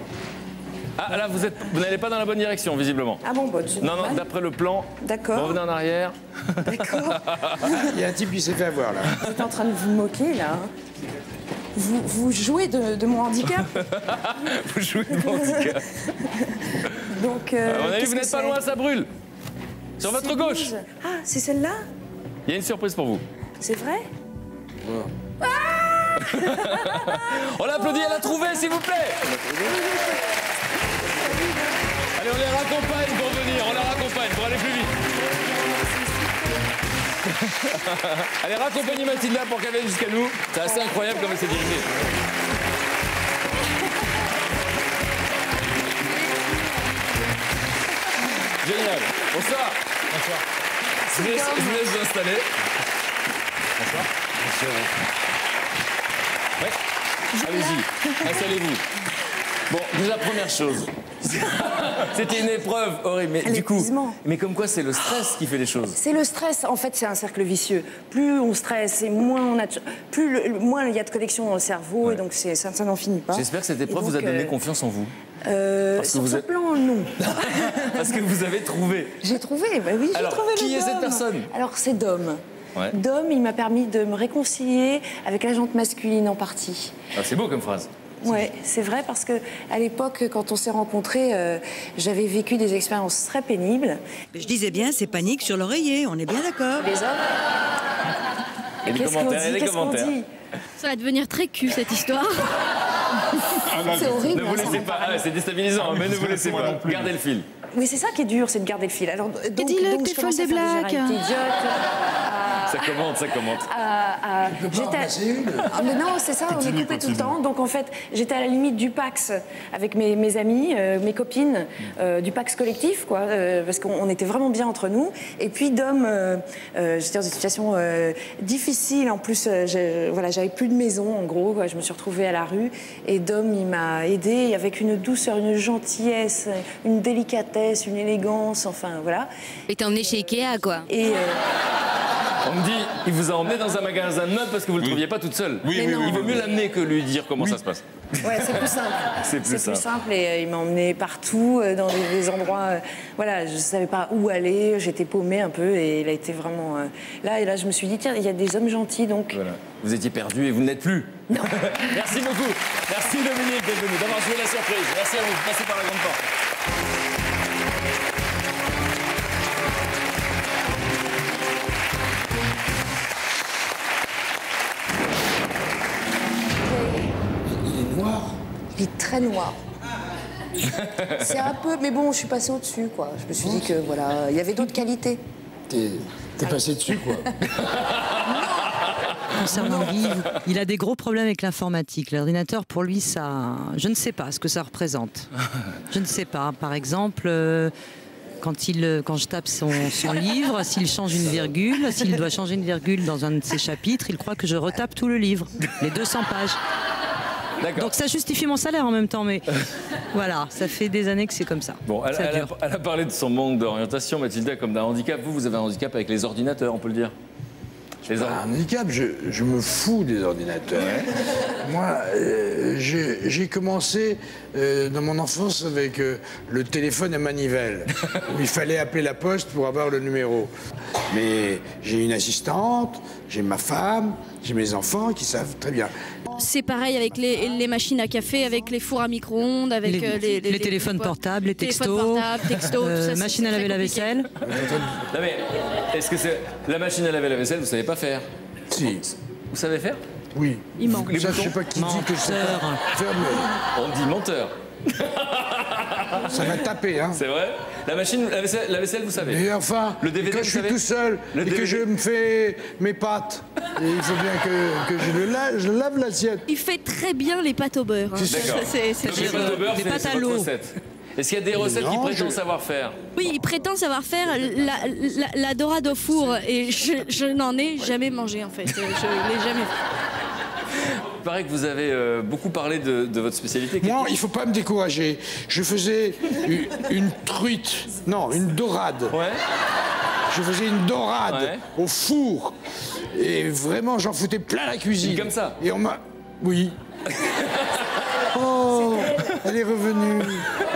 Ah là, vous êtes, vous n'allez pas dans la bonne direction, visiblement. Ah bon, bah, c'est Non, non, normal. d'après le plan. D'accord. Revenez en arrière. D'accord. Il y a un type qui s'est fait avoir, là. Vous êtes en train de vous moquer, là. hein. Vous, vous jouez de, de mon handicap. Vous jouez de mon handicap. Donc, euh, À mon avis, qu'est-ce vous que n'êtes pas c'est? loin, ça brûle. Sur votre C'est gauche. douze. Ah, c'est celle-là? Il y a une surprise pour vous. C'est vrai? On l'applaudit, elle a trouvé, s'il vous plaît. Allez, on les raccompagne pour venir, on la raccompagne pour aller plus vite. Allez, raccompagnez Mathilda pour qu'elle vienne jusqu'à nous. C'est assez incroyable comme elle s'est dirigée. Génial. Bonsoir. Bonsoir. Je vous laisse, je vous laisse vous installer. Bonsoir. Ouais. Allez-y, installez-vous. Bon, déjà, première chose. C'était une épreuve horrible, mais du coup, L'épuisement. mais comme quoi c'est le stress qui fait les choses. C'est le stress, en fait, c'est un cercle vicieux. Plus on stresse et moins on a de... plus le- le- moins il y a de connexions dans le cerveau, et donc c'est- ça, ça n'en finit pas. J'espère que cette Et épreuve donc, vous a donné euh, confiance en vous. euh, Parce que sur vous ce êtes- plan, non. Parce que vous avez trouvé. J'ai trouvé, bah oui, j'ai Alors, trouvé qui le est cette Dom. personne? Alors, c'est Dom. Ouais. Dom, il m'a permis de me réconcilier avec la jante masculine en partie. Ah, c'est beau comme phrase. Ouais, c'est vrai parce que à l'époque, quand on s'est rencontrés, euh, j'avais vécu des expériences très pénibles. Je disais bien, c'est panique sur l'oreiller, on est bien d'accord. Les hommes. Et les Qu'est-ce qu'on commentaires, et dit les Qu'est-ce qu'on commentaires. dit Ça va devenir très cul, cette histoire. C'est horrible. Ne vous hein, ça laissez me pas, paraît. ah, c'est déstabilisant, mais ne vous laissez pas. Gardez le fil. Oui, c'est ça qui est dur, c'est de garder le fil. Alors, donc, dis-le donc que je t'es commençais folle à des faire des blagues. généralités idiotes. Ça commente, ça commente. à- à- j'étais- Ah, mais non, c'est ça, on est coupé tout le temps. Donc en fait, j'étais à la limite du Pax avec mes, mes amis, euh, mes copines, euh, du Pax collectif, quoi, euh, parce qu'on on était vraiment bien entre nous. Et puis Dom, euh, euh, j'étais dans une situation euh, difficile. En plus, euh, j'ai- voilà, j'avais plus de maison, en gros, quoi. Je me suis retrouvée à la rue. Et Dom, il m'a aidée avec une douceur, une gentillesse, une délicatesse, une élégance, enfin voilà. Et t'es emmené chez Ikea, quoi. Et, euh, On me dit, il vous a emmené dans un magasin de meubles parce que vous ne le trouviez pas toute seule. Oui, oui, oui, il vaut oui, mieux oui. l'amener que lui dire comment ça se passe. Ouais, c'est plus simple. C'est plus simple. simple et euh, il m'a emmené partout, euh, dans des, des endroits. euh, voilà, je savais pas où aller, j'étais paumée un peu et il a été vraiment. euh, là, et là, je me suis dit, tiens, il y a des hommes gentils donc. Voilà. Vous étiez perdu et vous ne l'êtes plus. Non. Merci beaucoup. Merci Dominique d'être venu, d'avoir joué la surprise. Merci à vous. Passez par la grande porte. Il est noir. Il est très noir. C'est un peu, mais bon, je suis passée au-dessus, quoi. Je me suis dit que voilà, il y avait d'autres qualités. T'es t'es passé dessus, quoi. Concernant Guy, il a des gros problèmes avec l'informatique. L'ordinateur, pour lui, ça, je ne sais pas ce que ça représente. Je ne sais pas. Par exemple, euh, quand, il, quand je tape son, son livre, s'il change une virgule, s'il doit changer une virgule dans un de ses chapitres, il croit que je retape tout le livre, les deux cents pages. Donc ça justifie mon salaire en même temps, mais voilà, ça fait des années que c'est comme ça. Bon, elle, Ça elle a, dure. elle a parlé de son manque d'orientation, Mathilda, comme d'un handicap. Vous, vous avez un handicap avec les ordinateurs, on peut le dire. Les or- Un handicap, je, je me fous des ordinateurs. Moi, euh, j'ai j'ai commencé euh, dans mon enfance avec euh, le téléphone à manivelle, où il fallait appeler la poste pour avoir le numéro. Mais j'ai une assistante, j'ai ma femme, j'ai mes enfants qui savent très bien. C'est pareil avec les, les machines à café, avec les fours à micro-ondes, avec Les, euh, les, les téléphones portables, les téléphones textos, portables, textos, euh, tout ça, c'est- machine à c'est laver la très compliqué. vaisselle. Non mais, est-ce que c'est la machine à laver la vaisselle, vous savez pas faire? Si. Vous savez faire? Oui. Il manque. Les Ça, je boutons sais pas qui dit que je sais pas faire, mais On dit menteur. ça va taper, hein. C'est vrai? La machine, la vaisselle, la vaisselle, vous savez? Mais enfin, Le D V D, quand vous je suis savez tout seul Le et D V D. que je me fais mes pâtes, et il faut bien que, que je, le lave, je lave l'assiette. Il fait très bien les pâtes au beurre. hein. D'accord. C'est- c'est- Donc les pâtes au beurre, c'est c'est votre recette. Est-ce qu'il y a des recettes qui non, prétendent je- savoir faire? Oui, il prétend savoir faire la, la, la dorade au four et je, je n'en ai jamais mangé en fait. Je l'ai jamais fait. Il paraît que vous avez euh, beaucoup parlé de, de votre spécialité. Moi, il faut pas me décourager. Je faisais une, une truite, non, une dorade. Ouais. Je faisais une dorade Ouais. au four. Et vraiment, j'en foutais plein la cuisine. Comme ça? Et on m'a... Oui. Oh, elle est revenue.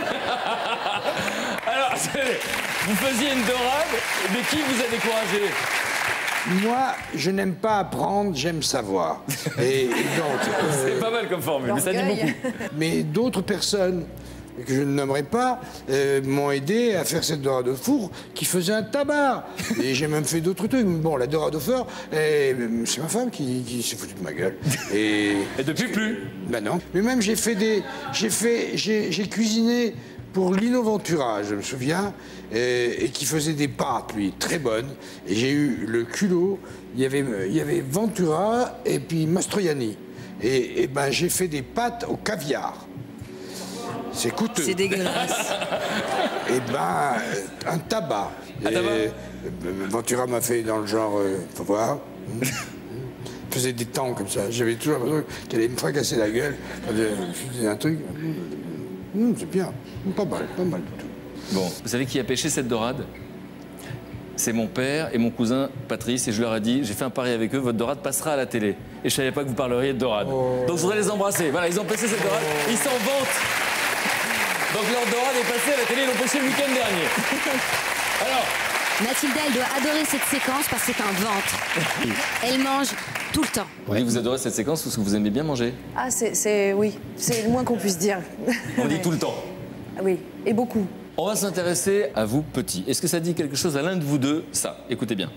Alors, c'est- vous faisiez une dorade, mais qui vous a découragé? Moi, je n'aime pas apprendre, j'aime savoir. Et, et donc... euh, C'est pas mal comme formule, mais ça dit L'orgueil. beaucoup. Mais d'autres personnes que je ne nommerai pas euh, m'ont aidé à faire cette dorade au four qui faisait un tabac. Et j'ai même fait d'autres trucs. Bon, la dorade au four, eh, c'est ma femme qui, qui s'est foutue de ma gueule. Et, Et depuis plus? ben non. Mais même j'ai fait des, j'ai fait, j'ai, j'ai cuisiné pour Lino Ventura, je me souviens, et, et qui faisait des pâtes, lui, très bonnes. Et j'ai eu le culot. Il y avait, il y avait Ventura et puis Mastroianni. Et, et ben j'ai fait des pâtes au caviar. C'est coûteux. C'est dégueulasse. Et ben, euh, un tabac. Un Et, tabac euh, Ventura m'a fait dans le genre, euh, faut voir. Faisait des temps comme ça. J'avais toujours l'impression qu'elle allait me fracasser la gueule. Je faisais un truc. Hum, c'est bien. Pas mal, pas mal du tout. Bon, vous savez qui a pêché cette dorade? C'est mon père et mon cousin Patrice, et je leur ai dit, j'ai fait un pari avec eux, votre dorade passera à la télé. Et je savais pas que vous parleriez de dorade. Donc je voudrais les embrasser. Voilà, ils ont pêché cette dorade, ils s'en vantent. Donc leur dorade est passée à la télé, ils l'ont pêché le week-end dernier. Alors, Mathilda, elle doit adorer cette séquence parce que c'est un ventre. Elle mange tout le temps. oui, vous adorez cette séquence parce que vous aimez bien manger. Ah, c'est, c'est- oui, c'est le moins qu'on puisse dire. On dit tout le temps. Oui, et beaucoup. On va s'intéresser à vous, petits. Est-ce que ça dit quelque chose à l'un de vous deux? Ça, écoutez bien.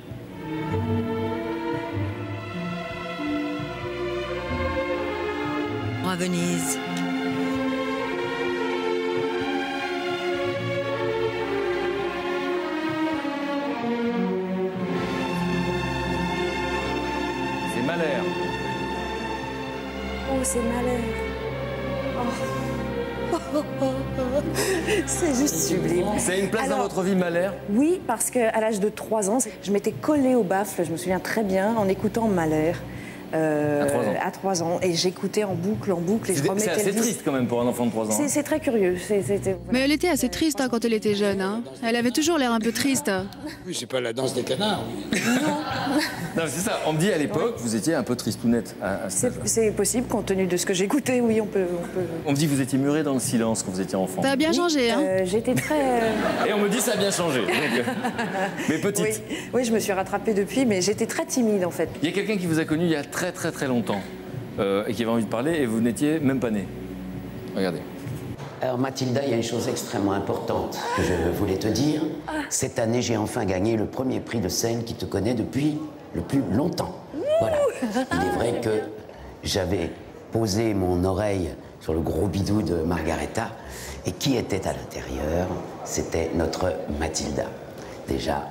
À Venise. C'est Mahler. Oh, c'est malheur. Oh. C'est juste sublime. C'est une place Alors, dans votre vie, Mahler? Oui, parce qu'à l'âge de trois ans, je m'étais collée au baffle, je me souviens très bien, en écoutant Mahler. Euh, à trois ans. À trois ans. Et j'écoutais en boucle, en boucle. Et je remettais c'est assez le disque. triste quand même pour un enfant de trois ans. C'est, c'est très curieux. C'est, c'était, voilà. Mais elle était assez triste hein, quand elle était jeune. Hein. Elle avait toujours l'air un peu triste. Oui, c'est pas la danse des canards. Oui. Non, c'est ça. On me dit à l'époque, vous étiez un peu tristounette. À, à c'est, c'est possible, compte tenu de ce que j'écoutais. Oui, on peut, on peut. On me dit que vous étiez murée dans le silence quand vous étiez enfant. Ça a bien oui, changé. Hein. Euh, j'étais très. Et on me dit que ça a bien changé. Donc, euh, mais petite. Oui, oui, je me suis rattrapée depuis, mais j'étais très timide en fait. Il y a quelqu'un qui vous a connu il y a très très très longtemps. Euh, et qui avait envie de parler, et vous n'étiez même pas né. Regardez. Alors Mathilda, il y a une chose extrêmement importante que je voulais te dire. Cette année, j'ai enfin gagné le premier prix de scène qui te connaît depuis le plus longtemps. Voilà. Il est vrai que j'avais posé mon oreille sur le gros bidou de Margareta, et qui était à l'intérieur? C'était notre Mathilda. Déjà,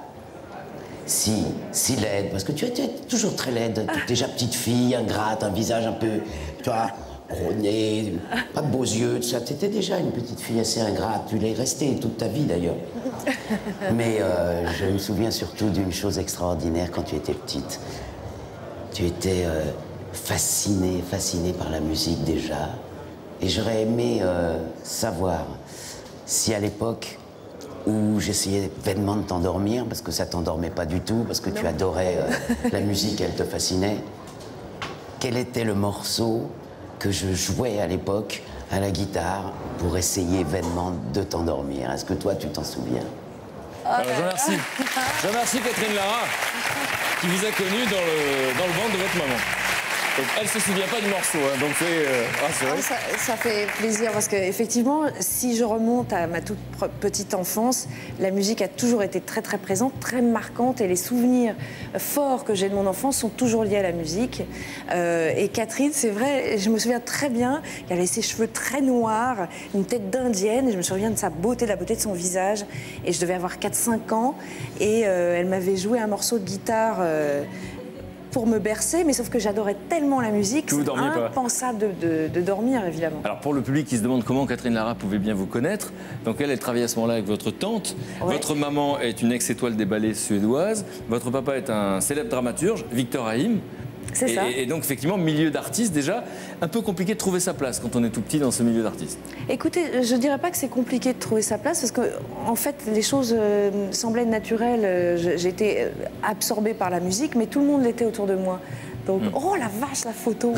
si, si laide, parce que tu étais toujours très laide, déjà petite fille, ingrate, un visage un peu, tu vois, gros nez, pas de beaux yeux, tout ça. Tu étais déjà une petite fille assez ingrate, tu l'es restée toute ta vie d'ailleurs. Mais euh, je me souviens surtout d'une chose extraordinaire quand tu étais petite. Tu étais euh, fascinée, fascinée par la musique déjà. Et j'aurais aimé euh, savoir si à l'époque où j'essayais vainement de t'endormir, parce que ça t'endormait pas du tout, parce que non. Tu adorais euh, la musique, elle te fascinait. Quel était le morceau que je jouais à l'époque à la guitare pour essayer vainement de t'endormir? Est-ce que toi, tu t'en souviens? Alors, je remercie. Je remercie Catherine Lara, qui vous a connu dans le, dans le ventre de votre maman. Donc, elle ne se souvient pas du morceau, hein, donc c'est euh, rassuré. Ah, ça, ça fait plaisir parce qu'effectivement, si je remonte à ma toute petite enfance, la musique a toujours été très très présente, très marquante, et les souvenirs forts que j'ai de mon enfance sont toujours liés à la musique. Euh, et Catherine, c'est vrai, je me souviens très bien qu'elle avait ses cheveux très noirs, une tête d'indienne, et je me souviens de sa beauté, de la beauté de son visage. Et je devais avoir quatre cinq ans, et euh, elle m'avait joué un morceau de guitare euh, pour me bercer, mais sauf que j'adorais tellement la musique, c'est impensable de, de, de dormir, évidemment. Alors pour le public qui se demande comment Catherine Lara pouvait bien vous connaître, donc elle, elle travaillait à ce moment-là avec votre tante, ouais. Votre maman est une ex-étoile des ballets suédoise, votre papa est un célèbre dramaturge, Victor Haïm. C'est ça. Et, et donc effectivement, milieu d'artiste, déjà, un peu compliqué de trouver sa place quand on est tout petit dans ce milieu d'artiste. Écoutez, je dirais pas que c'est compliqué de trouver sa place, parce que en fait, les choses euh, semblaient naturelles. J'étais absorbée par la musique, mais tout le monde l'était autour de moi. Donc, mmh. Oh la vache, la photo.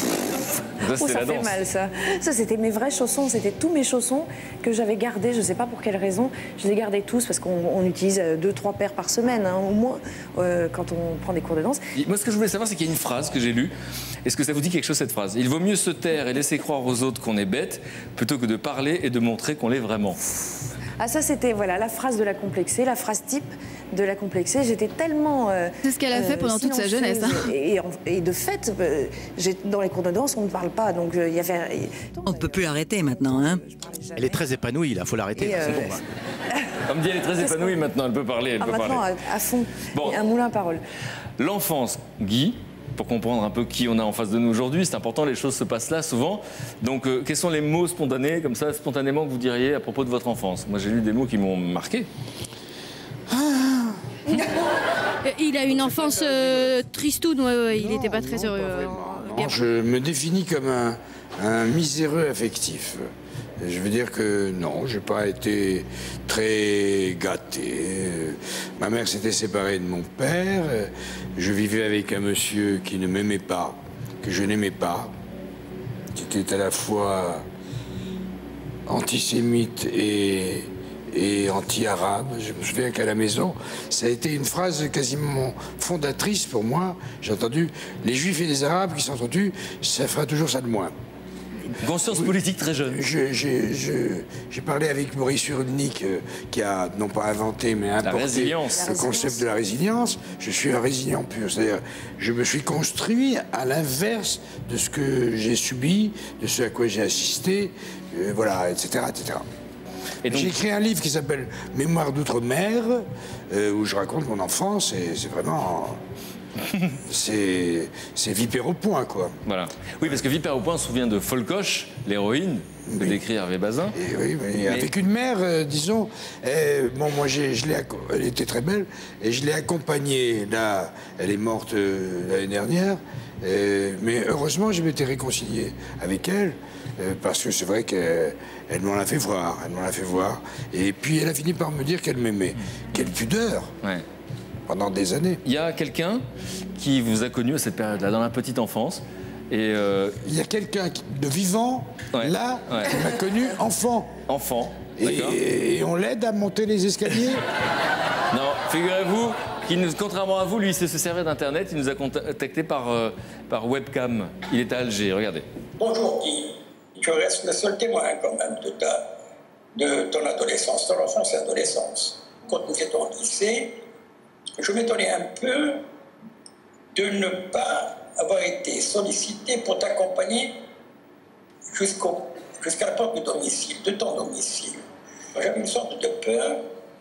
Ça, oh, ça la fait danse. mal, ça. Ça, c'était mes vrais chaussons, c'était tous mes chaussons que j'avais gardés, je ne sais pas pour quelle raison. Je les gardais tous parce qu'on utilise deux, trois paires par semaine, hein, au moins, euh, quand on prend des cours de danse. Moi, ce que je voulais savoir, c'est qu'il y a une phrase que j'ai lue. Est-ce que ça vous dit quelque chose, cette phrase? Il vaut mieux se taire et laisser croire aux autres qu'on est bête, plutôt que de parler et de montrer qu'on l'est vraiment. Ah, ça, c'était voilà, la phrase de la complexée, la phrase type de la complexée. J'étais tellement... Euh, C'est ce qu'elle a fait euh, pendant toute sa jeunesse. Hein. Et, et de fait, euh, dans les cours de danse, on ne parle pas. Donc, il euh, y avait... On ne peut plus l'arrêter maintenant, hein. Elle est très épanouie, là, il faut l'arrêter. Euh... C'est bon, bah. Comme dit, elle est très épanouie maintenant, elle peut parler. Elle ah, peut maintenant, parler. À, à fond. Bon. Un moulin à parole. L'enfance, Guy, pour comprendre un peu qui on a en face de nous aujourd'hui, c'est important, les choses se passent là souvent. Donc, euh, quels sont les mots spontanés, comme ça, spontanément, que vous diriez à propos de votre enfance? Moi, j'ai lu des mots qui m'ont marqué. Il a une enfance euh, tristoune, ouais, ouais, il n'était pas très heureux. Euh, non, je me définis comme un, un miséreux affectif. Je veux dire que non, j'ai pas été très gâté. Ma mère s'était séparée de mon père. Je vivais avec un monsieur qui ne m'aimait pas, que je n'aimais pas, qui était à la fois antisémite et, et anti-arabe. Je me souviens qu'à la maison, ça a été une phrase quasiment fondatrice pour moi. J'ai entendu « Les Juifs et les Arabes qui sont entendus, ça fera toujours ça de moins ». Conscience politique très jeune. J'ai parlé avec Maurice Cyrulnik, euh, qui a non pas inventé, mais importé le concept de la résilience. Je suis un résilient pur, c'est-à-dire je me suis construit à l'inverse de ce que j'ai subi, de ce à quoi j'ai assisté, euh, voilà, et cetera, et cetera. Donc... J'ai écrit un livre qui s'appelle Mémoire d'outre-mer, euh, où je raconte mon enfance, et c'est vraiment... c'est vipère au point, quoi. Voilà. Oui, parce que vipère au point se souvient de Folcoche, l'héroïne, que oui. décrit Hervé Bazin. Et oui, mais Mais... avec une mère, euh, disons, euh, bon, moi, je l'ai, elle était très belle, et je l'ai accompagnée, là, elle est morte euh, l'année dernière, euh, mais heureusement, je m'étais réconcilié avec elle, euh, parce que c'est vrai qu'elle elle m'en a fait voir, elle m'en a fait voir, et puis elle a fini par me dire qu'elle m'aimait. Quelle pudeur! Ouais. Pendant des années. Il y a quelqu'un qui vous a connu à cette période-là, dans la petite enfance. Et euh... Il y a quelqu'un de vivant, ouais. là, ouais. qui m'a connu enfant. Enfant, d'accord. Et, et on l'aide à monter les escaliers. Non, figurez-vous qu'il nous, contrairement à vous, lui, il se servait d'Internet, il nous a contacté par, euh, par webcam. Il est à Alger, regardez. Bonjour Guy, tu restes le seul témoin quand même de, ta, de ton adolescence, ton enfance et adolescence. Quand nous étions au lycée, je m'étonnais un peu de ne pas avoir été sollicité pour t'accompagner jusqu'au, jusqu'à la porte de domicile, de ton domicile. J'avais une sorte de peur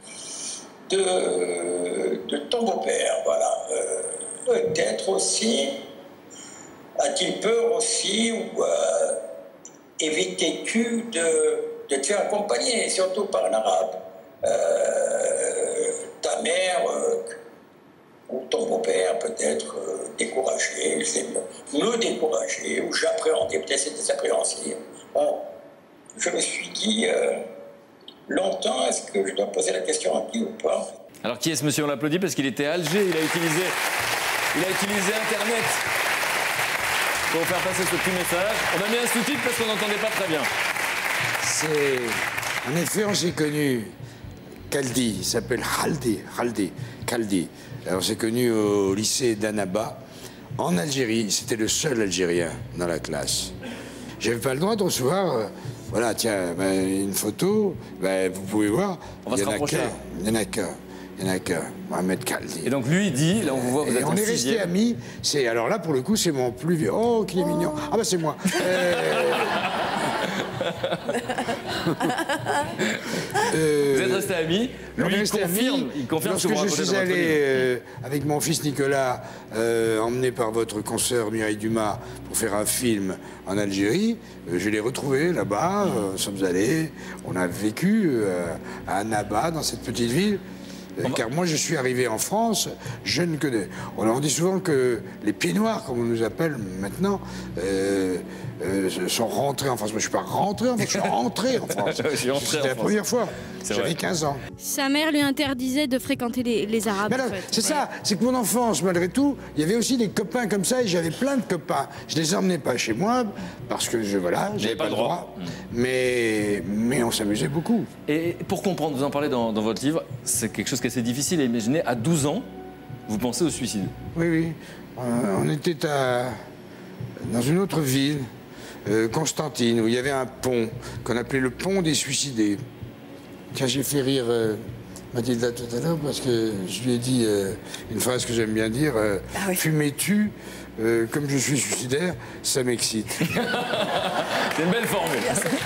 de, de ton beau-père, voilà. Euh, peut-être aussi, a-t-il peur aussi, ou euh, évitais-tu de, de te faire accompagner, surtout par un arabe euh, ta mère euh, ou ton beau-père peut-être euh, découragé, me, me décourager, ou j'appréhendais, peut-être c'était appréhensible. Bon, je me suis dit, euh, longtemps, est-ce que je dois poser la question à qui ou pas? Alors qui est ce monsieur? On l'applaudit parce qu'il était à Alger, il a utilisé, il a utilisé Internet pour faire passer ce petit message. On a mis un sous-titre parce qu'on n'entendait pas très bien. C'est... En effet, on s'est connu. Kaldi, il s'appelle Khaldi, Khaldi, Kaldi. Alors, on s'est connu au lycée d'Annaba, en Algérie. C'était le seul Algérien dans la classe. J'avais pas le droit de recevoir, euh, voilà, tiens, ben, une photo, ben, vous pouvez voir. On va se rapprocher. Il n'y en a qu'un. Il n'y en a qu'un, Mohamed Kaldi. Et donc lui, il dit, là on vous voit, vous et êtes on en est restés amis. C'est, alors là, pour le coup, c'est mon plus vieux. Oh, qu'il est mignon. Ah bah c'est moi. Euh... euh... Vous êtes restés amis. Lui, il confirme, amis. il confirme Lorsque ce que vous je suis allé euh, avec mon fils Nicolas, euh, emmené par votre consoeur Mireille Dumas, pour faire un film en Algérie, euh, je l'ai retrouvé là-bas. Euh, nous sommes allés, on a vécu euh, à Annaba, dans cette petite ville. Euh, car moi, je suis arrivé en France, je ne connais... On, on dit souvent que les pieds noirs, comme on nous appelle maintenant, euh, euh, sont rentrés en France. Moi, je ne suis pas rentré en France, je suis rentré en France. C'était la première fois. J'avais quinze ans. Sa mère lui interdisait de fréquenter les, les Arabes. En fait. C'est ça, c'est que mon enfance, malgré tout, il y avait aussi des copains comme ça, et j'avais plein de copains. Je les emmenais pas chez moi, parce que je, voilà, j'avais pas, pas le droit. droit. Mmh. Mais, mais on s'amusait beaucoup. Et pour comprendre, vous en parlez dans, dans votre livre, c'est quelque chose qui est assez difficile à imaginer. À douze ans, vous pensez au suicide? Oui, oui. Euh, on était à, dans une autre ville, euh, Constantine, où il y avait un pont, qu'on appelait le pont des suicidés. Tiens, j'ai fait rire euh, Mathilda tout à l'heure parce que je lui ai dit euh, une phrase que j'aime bien dire, euh, ah oui. Fumais-tu, euh, comme je suis suicidaire, ça m'excite. C'est une belle formule.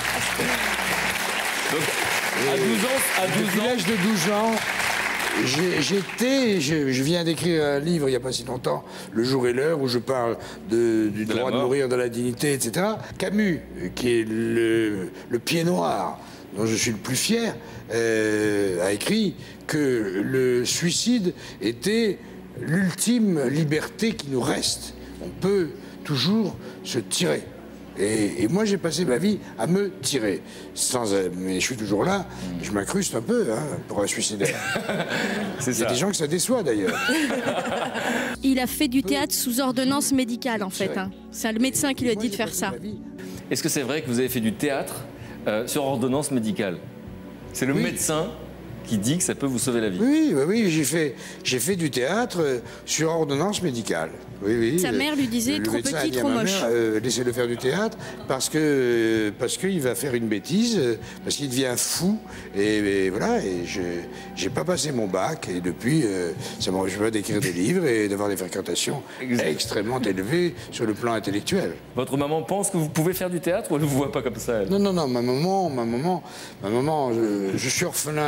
Donc, à douze ans, à douze ans... l'âge de douze ans, j'étais, je, je viens d'écrire un livre il n'y a pas si longtemps, Le jour et l'heure, où je parle de, du de droit de mourir dans la dignité, et cetera. Camus, qui est le, le pied noir, dont je suis le plus fier, euh, a écrit que le suicide était l'ultime liberté qui nous reste. On peut toujours se tirer. Et, et moi, j'ai passé ma vie à me tirer. Sans, mais je suis toujours là, je m'incruste un peu hein, pour un suicidaire. Il y a des gens que ça déçoit, d'ailleurs. Il a fait du théâtre sous ordonnance médicale, en fait. Hein. C'est le médecin qui lui a dit de faire ça. Est-ce que c'est vrai que vous avez fait du théâtre euh, sur ordonnance médicale? C'est le oui. médecin qui dit que ça peut vous sauver la vie. Oui, oui, oui, j'ai fait, j'ai fait du théâtre euh, sur ordonnance médicale. Oui, oui. Sa mère lui disait le, trop le petit, trop moche. Euh, Laissez-le faire du théâtre parce que euh, parce qu'il va faire une bêtise, euh, parce qu'il devient fou. Et, et voilà, et je j'ai pas passé mon bac et depuis, euh, ça m'empêche pas d'écrire des livres et d'avoir des fréquentations exact. extrêmement élevées sur le plan intellectuel. Votre maman pense que vous pouvez faire du théâtre ou elle ne vous voit pas comme ça elle? Non, non, non, ma maman, ma maman, ma maman, je, je suis orphelin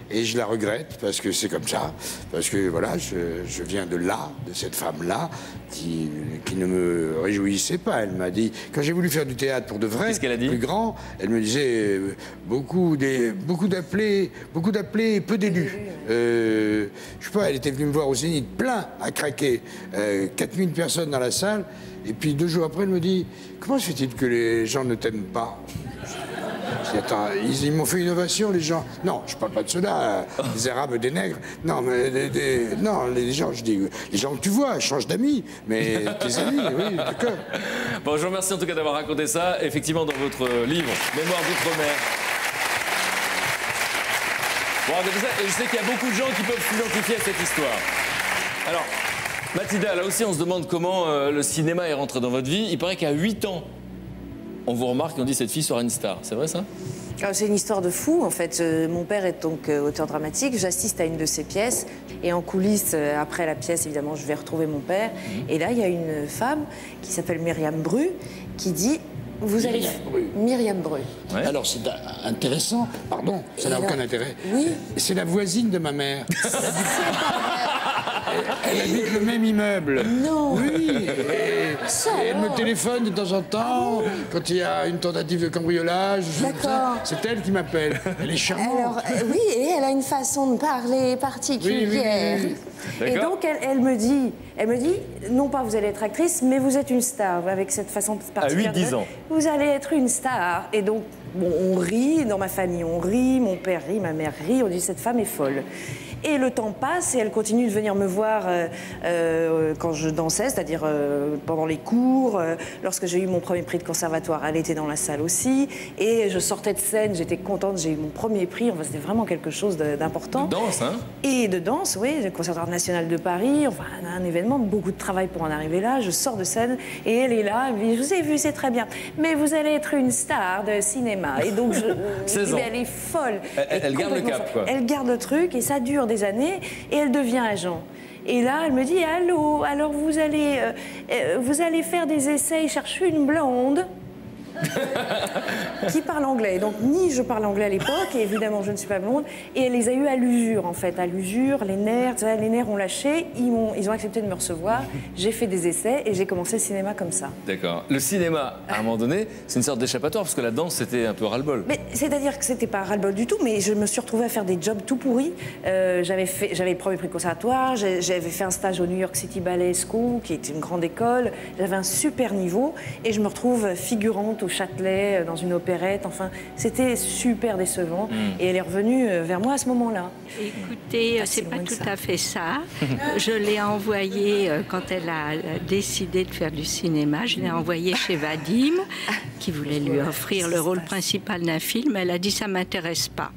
Et je la regrette parce que c'est comme ça. Parce que voilà, je, je viens de là, de cette femme-là, qui, qui ne me réjouissait pas. Elle m'a dit, quand j'ai voulu faire du théâtre pour de vrai, qu'est-ce qu'elle a dit ? Plus grand, elle me disait euh, beaucoup des, beaucoup d'appelés, beaucoup d'appelés et peu d'élus. Euh, je sais pas, elle était venue me voir au Zénith, plein à craquer, euh, quatre mille personnes dans la salle. Et puis deux jours après, elle me dit, comment se fait-il que les gens ne t'aiment pas ? Je dis, attends, ils, ils m'ont fait une ovation, les gens. Non, je parle pas de cela, des Arabes, des nègres. Non, mais des, des- non, les gens, je dis, les gens que tu vois, changent d'amis, mais tes amis, oui, d'accord. Bon, je vous remercie en tout cas d'avoir raconté ça. Effectivement, dans votre livre, Mémoire d'outre-mer. Bon, regardez ça, et je sais qu'il y a beaucoup de gens qui peuvent s'identifier à cette histoire. Alors, Mathilda, là aussi, on se demande comment euh, le cinéma est rentré dans votre vie. Il paraît qu'à huit ans, on vous remarque et on dit cette fille sera une star. C'est vrai ça ? Alors, c'est une histoire de fou, en fait. Euh, mon père est donc euh, auteur dramatique. J'assiste à une de ses pièces. Et en coulisses, euh, après la pièce, évidemment, je vais retrouver mon père. Et là, il y a une femme qui s'appelle Myriam Bru qui dit... Vous allez... Myriam Bru. Myriam Bru. Ouais. Alors c'est intéressant, pardon, ça n'a Et là- aucun intérêt. Oui. C'est la voisine de ma mère. Elle habite le même immeuble. Non. Oui. Et, Ça et elle alors. me téléphone de temps en temps quand il y a une tentative de cambriolage. je sais D'accord. pas. C'est elle qui m'appelle. Elle est charmante. Alors, euh, oui, et elle a une façon de parler particulière. Oui, oui, oui, Et D'accord. donc, elle, elle me dit, elle me dit, non pas vous allez être actrice, mais vous êtes une star, avec cette façon particulière. huit dix de- ans. Vous allez être une star. Et donc, bon, on rit, dans ma famille, on rit, mon père rit, ma mère rit, on dit, cette femme est folle. Et le temps passe et elle continue de venir me voir euh, euh, quand je dansais, c'est-à-dire euh, pendant les cours. euh, lorsque j'ai eu mon premier prix de conservatoire, elle était dans la salle aussi. Et je sortais de scène, j'étais contente, j'ai eu mon premier prix. Enfin, c'était vraiment quelque chose de- d'important. Danse, hein ? Et de danse, oui, le Conservatoire national de Paris, enfin un événement, beaucoup de travail pour en arriver là. Je sors de scène et elle est là, elle me dit, je vous ai vu, c'est très bien, mais vous allez être une star de cinéma. Et donc, je, seize je dis, ans. mais elle est folle. Elle- elle Et garde le complètement cap, folle. quoi. Elle garde le truc et ça dure des années et elle devient agent. Et là, elle me dit, allô, alors vous allez, euh, euh, vous allez faire des essais, il cherche une blonde. qui parle anglais. Donc, ni je parle anglais à l'époque, et évidemment, je ne suis pas blonde. Et elle les a eus à l'usure, en fait. À l'usure, les nerfs, tu sais, les nerfs ont lâché. Ils ont, ils ont accepté de me recevoir. J'ai fait des essais et j'ai commencé le cinéma comme ça. D'accord. Le cinéma, à un moment donné, c'est une sorte d'échappatoire, parce que la danse, c'était un peu ras-le-bol. Mais c'est-à-dire que c'était pas ras-le-bol du tout, mais je me suis retrouvée à faire des jobs tout pourris. Euh, j'avais fait, j'avais le premier prix de conservatoire, j'ai- j'avais fait un stage au New York City Ballet School, qui est une grande école. J'avais un super niveau, et je me retrouve figurante au Châtelet, dans une opérette. Enfin, c'était super décevant. Mm. Et elle est revenue euh, vers moi à ce moment-là. Écoutez, c'est pas tout à fait ça. Je l'ai envoyée euh, quand elle a euh, décidé de faire du cinéma. Je l'ai envoyée chez Vadim, qui voulait lui offrir le rôle principal d'un film. Elle a dit ça m'intéresse pas.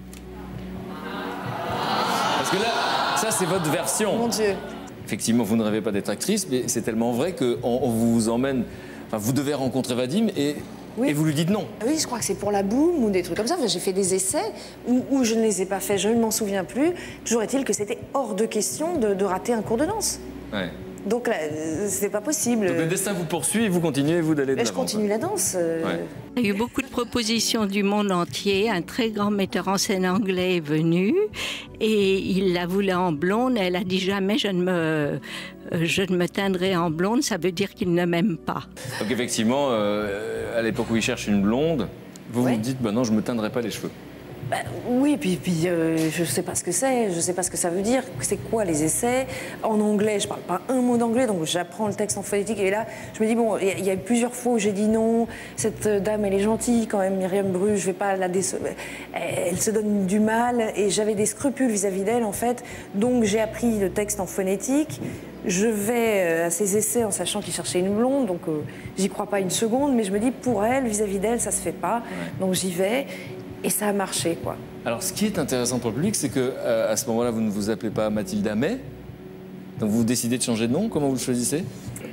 Parce que là, ça, c'est votre version. Mon Dieu. Effectivement, vous ne rêvez pas d'être actrice, mais c'est tellement vrai qu'on on vous emmène... Enfin, vous devez rencontrer Vadim et, et vous lui dites non. Oui, je crois que c'est pour la boum ou des trucs comme ça. Enfin, j'ai fait des essais où, où je ne les ai pas faits, je ne m'en souviens plus. Toujours est-il que c'était hors de question de, de rater un cours de danse. Ouais. Donc là, euh, c'était pas possible. Donc le destin vous poursuit et vous continuez, vous, d'aller de Mais je l'avant. continue la danse. euh, Ouais. Il y a eu beaucoup de propositions du monde entier. Un très grand metteur en scène anglais est venu et il la voulait en blonde. Elle a dit jamais je ne me, euh, je ne me teindrai en blonde. Ça veut dire qu'il ne m'aime pas. Donc effectivement, euh, à l'époque où il cherche une blonde, vous Ouais. vous dites, bah non, je me teindrai pas les cheveux. Bah, oui, puis, puis euh, je sais pas ce que c'est, je sais pas ce que ça veut dire, c'est quoi les essais. En anglais, je parle pas un mot d'anglais, donc j'apprends le texte en phonétique. Et là, je me dis, bon, il y a- il y a eu plusieurs fois où j'ai dit non, cette euh, dame, elle est gentille quand même, Myriam Bru, je vais pas la décevoir. Elle se donne du mal, et j'avais des scrupules vis-à-vis d'elle, en fait. Donc j'ai appris le texte en phonétique. Je vais euh, à ces essais en sachant qu'il cherchait une blonde, donc euh, j'y crois pas une seconde, mais je me dis, pour elle, vis-à-vis d'elle, ça se fait pas. Donc j'y vais. Et ça a marché, quoi. Alors, ce qui est intéressant pour le public, c'est que euh, à ce moment-là, vous ne vous appelez pas Mathilda May. Donc, vous décidez de changer de nom. Comment vous le choisissez?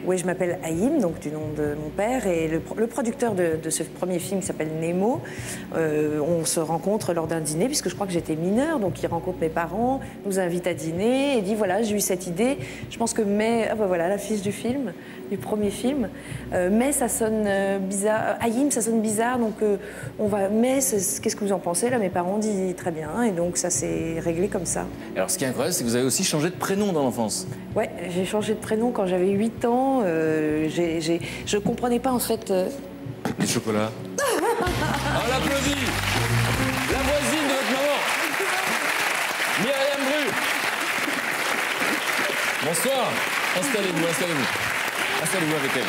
Oui, je m'appelle Haïm, donc du nom de mon père, et le, le producteur de, de ce premier film qui s'appelle Nemo, euh, on se rencontre lors d'un dîner, puisque je crois que j'étais mineure, donc il rencontre mes parents, nous invite à dîner, et dit voilà, j'ai eu cette idée, je pense que mais, ah bah voilà, l'affiche du film, du premier film, euh, mais ça sonne euh, bizarre, Haïm, ça sonne bizarre, donc euh, on va, mais qu'est-ce que vous en pensez? Là, mes parents disent très bien, et donc ça s'est réglé comme ça. Alors ce qui est incroyable, c'est que vous avez aussi changé de prénom dans l'enfance. Ouais, j'ai changé de prénom quand j'avais huit ans. Euh, j'ai, j'ai, je comprenais pas en fait. Euh... Du chocolat. On l'applaudit. La voisine de votre maman. Myriam Bru. Bonsoir. Installez-vous, installez-vous. Installez-vous avec elle.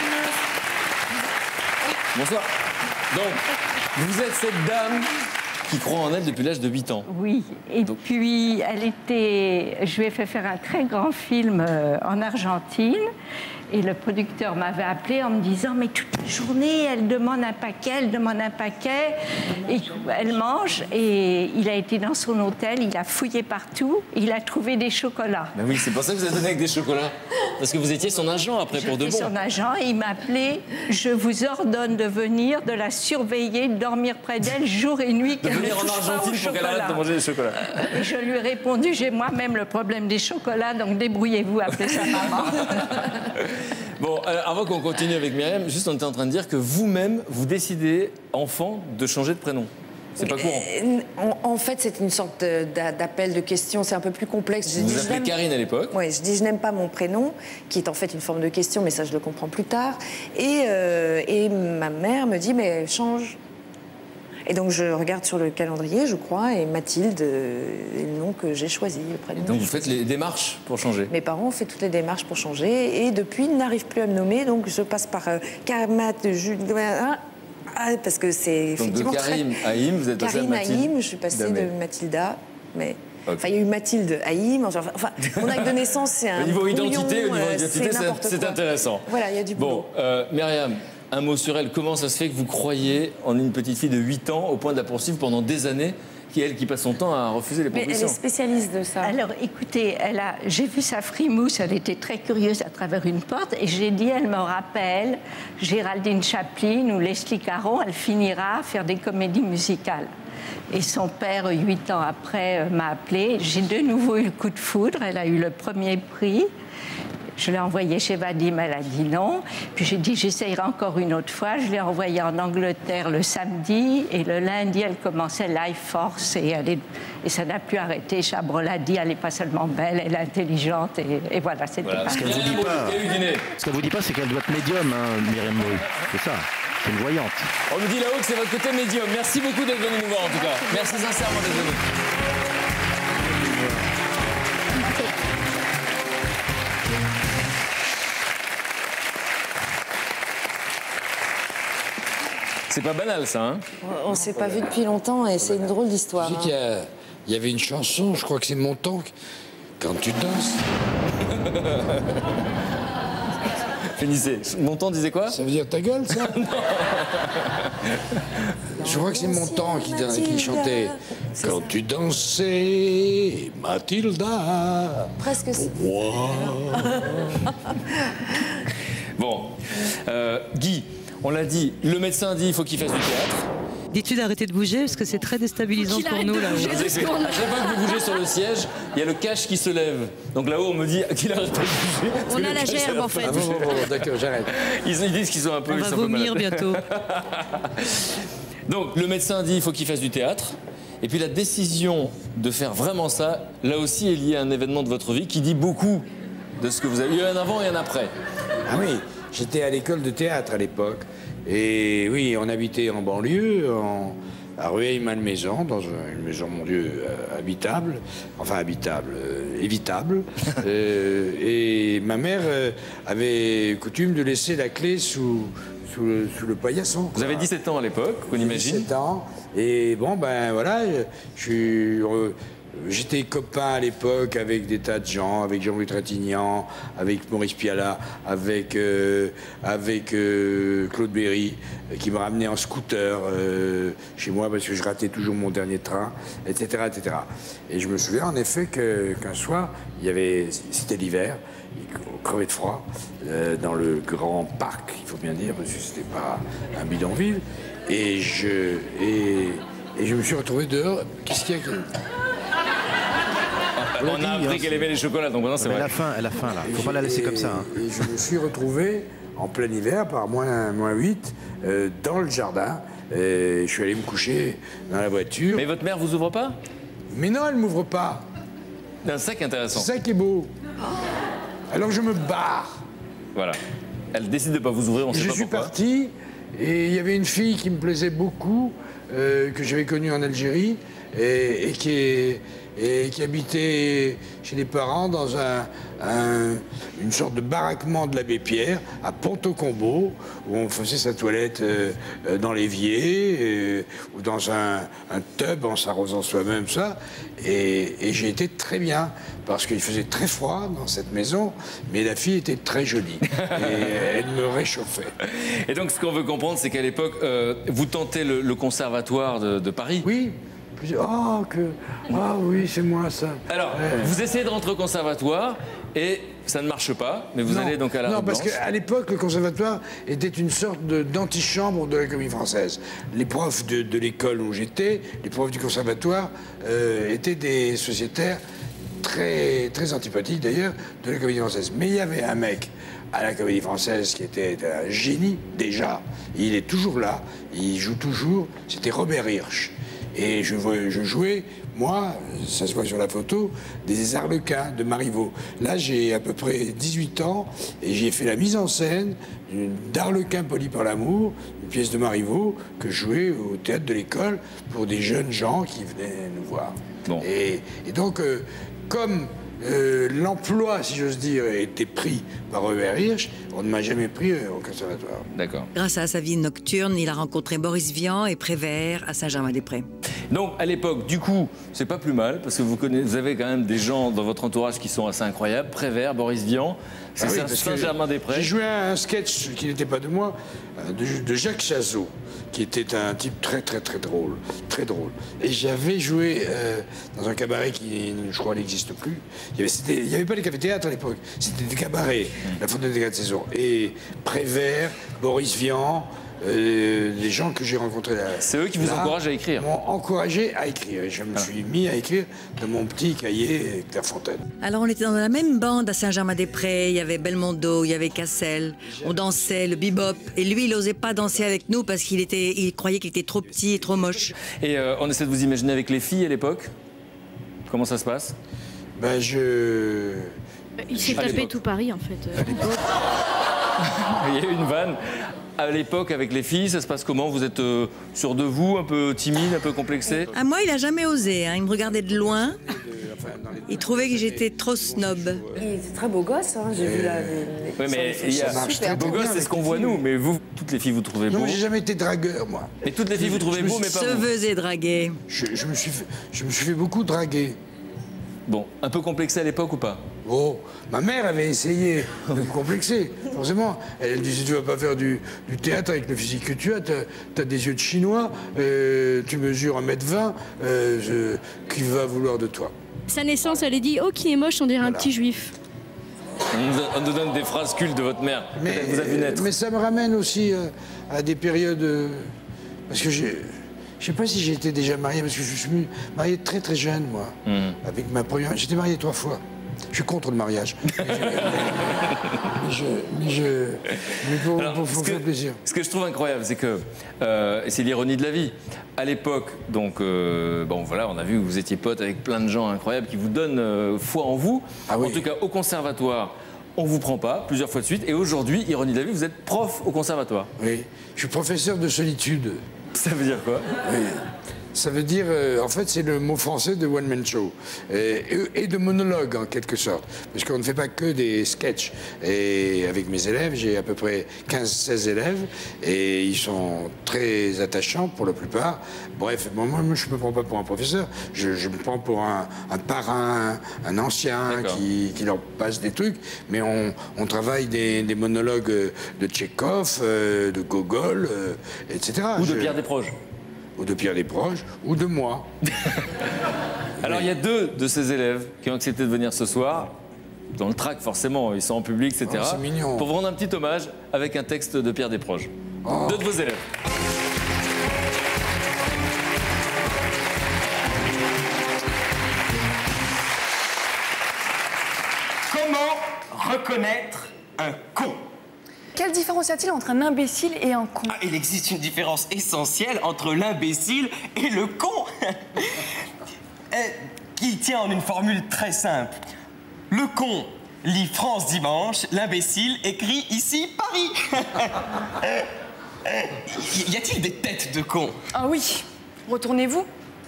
Bonsoir. Donc, vous êtes cette dame qui croit en elle depuis l'âge de huit ans. Oui, et Donc... puis elle était... Je lui ai fait faire un très grand film euh, en Argentine, et le producteur m'avait appelé en me disant « Mais toute la journée, elle demande un paquet, elle demande un paquet, et elle mange. » Et il a été dans son hôtel, il a fouillé partout, il a trouvé des chocolats. Ben oui, c'est pour ça que vous êtes donné avec des chocolats. Parce que vous étiez son agent après pour de bon. J'étais son agent, et il m'a appelé « Je vous ordonne de venir, de la surveiller, de dormir près d'elle jour et nuit. » De venir en Argentine pour qu'elle arrête de manger des chocolats. Je lui ai répondu « J'ai moi-même le problème des chocolats, donc débrouillez-vous, appelez sa maman. » Bon, alors, avant qu'on continue avec Myriam, juste on était en train de dire que vous-même, vous décidez, enfant, de changer de prénom. C'est pas courant. En, en fait, c'est une sorte d'appel de question, c'est un peu plus complexe. Je vous dis, vous appelez Karine à l'époque. Oui, je dis je n'aime pas mon prénom, qui est en fait une forme de question, mais ça je le comprends plus tard. Et, euh, et ma mère me dit, mais change. Et donc je regarde sur le calendrier, je crois, et Mathilde est le nom que j'ai choisi, le prénom. Donc vous faites les démarches pour changer? Mes parents ont fait toutes les démarches pour changer, et depuis, ils n'arrivent plus à me nommer, donc je passe par euh, Karmat, Julien... Ah, parce que c'est effectivement donc de Karim très... Haïm, vous êtes passé à Karim Mathilde Haïm, je suis passée Damé. de Mathilda, mais... Okay. Enfin, il y a eu Mathilde Haïm, enfin, enfin mon acte de naissance, c'est un Au niveau brouillon, identité, au niveau euh, identité, c'est intéressant. Voilà, il y a du boulot. Bon, euh, Myriam, un mot sur elle. Comment ça se fait que vous croyez en une petite fille de huit ans au point de la poursuivre pendant des années, qui elle qui passe son temps à refuser les propositions? Mais elle est spécialiste de ça. Alors, écoutez, elle a, j'ai vu sa frimousse, elle était très curieuse à travers une porte, et j'ai dit, elle me rappelle Géraldine Chaplin ou Leslie Caron, elle finira à faire des comédies musicales. Et son père, huit ans après, m'a appelé. J'ai de nouveau eu le coup de foudre, elle a eu le premier prix. Je l'ai envoyée chez Vadim, elle a dit non. Puis j'ai dit, j'essayerai encore une autre fois. Je l'ai envoyée en Angleterre le samedi. Et le lundi, elle commençait Life Force. Et, elle est... et ça n'a plus arrêté. Chabrol a dit, elle n'est pas seulement belle, elle est intelligente. Et, et voilà, c'était voilà, pas... Ce qu'elle vous dit pas, ce qu'elle vous dit pas, c'est qu'elle doit être médium, hein, Myriam Bru. C'est ça, c'est une voyante. On nous dit là-haut que c'est votre côté médium. Merci beaucoup d'être venu nous voir, en tout cas. Merci sincèrement d'être venu. C'est pas banal, ça, hein? On s'est pas vu depuis longtemps et c'est une drôle d'histoire. Tu sais qu'il y, a... il y avait une chanson, je crois que c'est Montand, quand tu danses. Finissez. Montand disait quoi? Ça veut dire ta gueule, ça? Je crois que c'est Montand qui, qui chantait. Quand tu dansais, Mathilda. Presque. Pour moi. Bon. Euh, Guy. On l'a dit, le médecin dit qu'il faut qu'il fasse du théâtre. Dis-tu d'arrêter de bouger parce que c'est très déstabilisant pour nous là. À chaque fois que vous bougez sur le siège, il y a le cache qui se lève. Donc là-haut, on me dit qu'il arrête de bouger. On a la gerbe en fait. Ah bon, bon, bon, d'accord, j'arrête. Ils, ils disent qu'ils sont un peu. On va vomir bientôt. Donc le médecin dit qu'il faut qu'il fasse du théâtre. Et puis la décision de faire vraiment ça, là aussi, est liée à un événement de votre vie qui dit beaucoup de ce que vous avez. Il y a un avant et un après. Ah oui. J'étais à l'école de théâtre à l'époque. Et oui, on habitait en banlieue, en, à Rueil-Malmaison, dans une maison, mon Dieu, euh, habitable. Enfin, habitable, euh, évitable. euh, et ma mère euh, avait coutume de laisser la clé sous, sous, le, sous le paillasson. Vous avez dix-sept ans à l'époque, on imagine. dix-sept ans. Et bon, ben voilà, je suis... Euh, J'étais copain à l'époque avec des tas de gens, avec Jean-Louis Trintignant, avec Maurice Pialat, avec, euh, avec euh, Claude Berry, qui me ramenait en scooter euh, chez moi parce que je ratais toujours mon dernier train, et cetera, et cetera. Et je me souviens en effet que, qu'un soir, il y avait, c'était l'hiver, on crevait de froid, euh, dans le grand parc, il faut bien dire, parce que c'était pas un bidonville, et je, et, et je me suis retrouvé dehors. Qu'est-ce qu'il y a que... On a appris qu'elle aimait les chocolats, donc maintenant c'est vrai. Elle a faim, elle a faim là. Faut pas la laisser comme ça. Hein. Et je me suis retrouvé en plein hiver, par moins, moins huit, euh, dans le jardin. Et je suis allé me coucher dans la voiture. Mais votre mère vous ouvre pas? Mais non, elle m'ouvre pas. C'est ça qui est intéressant. C'est ça qui est beau. Alors je me barre. Voilà. Elle décide de pas vous ouvrir, on sait je pas suis pourquoi. parti, et il y avait une fille qui me plaisait beaucoup, euh, que j'avais connue en Algérie, et, et qui est... et qui habitait chez les parents dans un, un, une sorte de baraquement de l'abbé Pierre, à Pont-au-Combo, où on faisait sa toilette euh, dans l'évier, euh, ou dans un, un tub en s'arrosant soi-même, ça. Et, et j'ai été très bien, parce qu'il faisait très froid dans cette maison, mais la fille était très jolie, et elle me réchauffait. Et donc ce qu'on veut comprendre, c'est qu'à l'époque, euh, vous tentez le, le conservatoire de, de Paris. Oui. Oh, que... Ah oui, c'est moi ça. Alors, ouais. Vous essayez de rentrer au conservatoire et ça ne marche pas, mais vous non, allez donc à la Non, Robe parce Blanche. qu'à l'époque, le conservatoire était une sorte de, d'antichambre de la Comédie Française. Les profs de, de l'école où j'étais, les profs du conservatoire, euh, étaient des sociétaires très, très antipathiques d'ailleurs de la Comédie Française. Mais il y avait un mec à la Comédie Française qui était un génie déjà. Il est toujours là, il joue toujours. C'était Robert Hirsch. Et je, je jouais, moi, ça se voit sur la photo, des Arlequins de Marivaux. Là, j'ai à peu près dix-huit ans et j'ai fait la mise en scène d'Arlequin poli par l'amour, une pièce de Marivaux que je jouais au théâtre de l'école pour des jeunes gens qui venaient nous voir. Bon. Et, et donc, euh, comme euh, l'emploi, si j'ose dire, a été pris par Robert Hirsch, on ne m'a jamais pris euh, au conservatoire. D'accord. Grâce à sa vie nocturne, il a rencontré Boris Vian et Prévert à Saint-Germain-des-Prés. Donc, à l'époque, du coup, c'est pas plus mal, parce que vous, connaissez, vous avez quand même des gens dans votre entourage qui sont assez incroyables. Prévert, Boris Vian, c'est Ah oui, ça, parce que Saint-Germain-des-Prés. J'ai joué un sketch qui n'était pas de moi, de, de Jacques Chazot, qui était un type très très très drôle, très drôle. Et j'avais joué euh, dans un cabaret qui, je crois, n'existe plus. Il n'y avait, avait pas les cafés-théâtres à l'époque, c'était des cabarets, la Fontaine des quatre saisons. Et Prévert, Boris Vian, euh, les gens que j'ai rencontrés là. C'est eux qui vous là, encouragent à écrire. M'ont encouragé à écrire. Et je me suis mis à écrire dans mon petit cahier Clairefontaine. Alors on était dans la même bande à Saint-Germain-des-Prés, il y avait Belmondo, il y avait Cassel, on dansait le bebop, et lui il n'osait pas danser avec nous parce qu'il était, il croyait qu'il était trop petit et trop moche. Et euh, on essaie de vous imaginer avec les filles à l'époque. Comment ça se passe? Ben je... Il s'est tapé tout Paris en fait. Il y a eu une vanne. À l'époque, avec les filles, ça se passe comment? Vous êtes euh, sûr de vous, un peu timide, un peu complexé? À moi il a jamais osé, hein. Il me regardait de loin, il trouvait que j'étais trop snob. Il était très beau gosse, hein. J'ai vu la... Oui, mais il y a... beau gosse, c'est ce qu'on voit nous, mais vous, toutes les filles, vous trouvez beau? Non, j'ai jamais été dragueur, moi. Mais toutes les filles, vous trouvez beau, mais pas Se vous? faisait draguer. Je, je, me suis fait, je me suis fait beaucoup draguer. Bon, un peu complexé à l'époque ou pas? Oh, ma mère avait essayé de me complexer, forcément. Elle disait, tu vas pas faire du, du théâtre avec le physique que tu as, t'as, t'as des yeux de chinois, euh, tu mesures un mètre vingt, euh, je, qui va vouloir de toi? Sa naissance, elle est dit, oh, qui est moche, on dirait un petit juif. On nous, on nous donne des phrases cultes de votre mère. Mais, Elle vous a vu naître. mais ça me ramène aussi euh, à des périodes... Euh, parce que j'ai... Je sais pas si j'ai été déjà marié, parce que je suis marié très très jeune, moi. Mmh. Avec ma première... J'étais marié trois fois. Je suis contre le mariage. mais je... mais je... Mais, je, mais pour, Alors, pour, pour ce faire que, plaisir. Ce que je trouve incroyable, c'est que... Euh, et c'est l'ironie de la vie. À l'époque, donc... Euh, bon, voilà, on a vu que vous étiez pote avec plein de gens incroyables qui vous donnent euh, foi en vous. Ah oui. En tout cas, au conservatoire, on vous prend pas, plusieurs fois de suite. Et aujourd'hui, ironie de la vie, vous êtes prof au conservatoire. Oui. Je suis professeur de solitude. Ça veut dire quoi? Oui. ça veut dire, euh, en fait, c'est le mot français de one-man show. Et, et de monologue, en quelque sorte. Parce qu'on ne fait pas que des sketchs. Et avec mes élèves, j'ai à peu près quinze seize élèves. Et ils sont très attachants pour la plupart. Bref, bon, moi, je ne me prends pas pour un professeur. Je, je me prends pour un, un parrain, un ancien qui, qui leur passe des trucs. Mais on, on travaille des, des monologues de Tchekhov, euh, de Gogol, euh, et cetera. Ou de Je... Pierre Desproges. Ou de Pierre Desproges, ou de moi. Alors, il y a deux de ces élèves qui ont accepté de venir ce soir. Dans le track, forcément, ils sont en public, et cetera. Oh, c'est mignon. Pour vous rendre un petit hommage avec un texte de Pierre Desproges. Oh. Deux de vos élèves. Comment reconnaître un con? Quelle différence y a-t-il entre un imbécile et un con? Ah, il existe une différence essentielle entre l'imbécile et le con. euh, qui tient en une formule très simple. Le con lit France Dimanche, l'imbécile écrit ici Paris. Y a-t-il des têtes de cons? Ah oui, retournez-vous.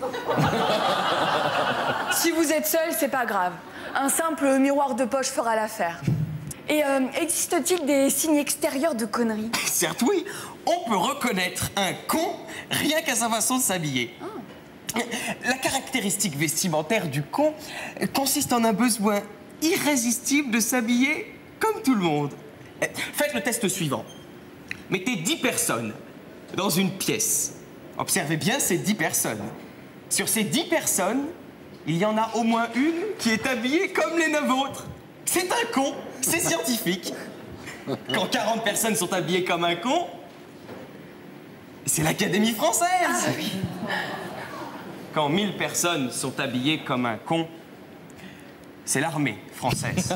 Si vous êtes seul, c'est pas grave. Un simple miroir de poche fera l'affaire. Et euh, existe-t-il des signes extérieurs de conneries? Certes oui, on peut reconnaître un con rien qu'à sa façon de s'habiller. Ah. La caractéristique vestimentaire du con consiste en un besoin irrésistible de s'habiller comme tout le monde. Faites le test suivant. Mettez dix personnes dans une pièce. Observez bien ces dix personnes. Sur ces dix personnes, il y en a au moins une qui est habillée comme les neuf autres. C'est un con, c'est scientifique. Quand quarante personnes sont habillées comme un con, c'est l'Académie française. Ah, oui. Quand mille personnes sont habillées comme un con, c'est l'armée française.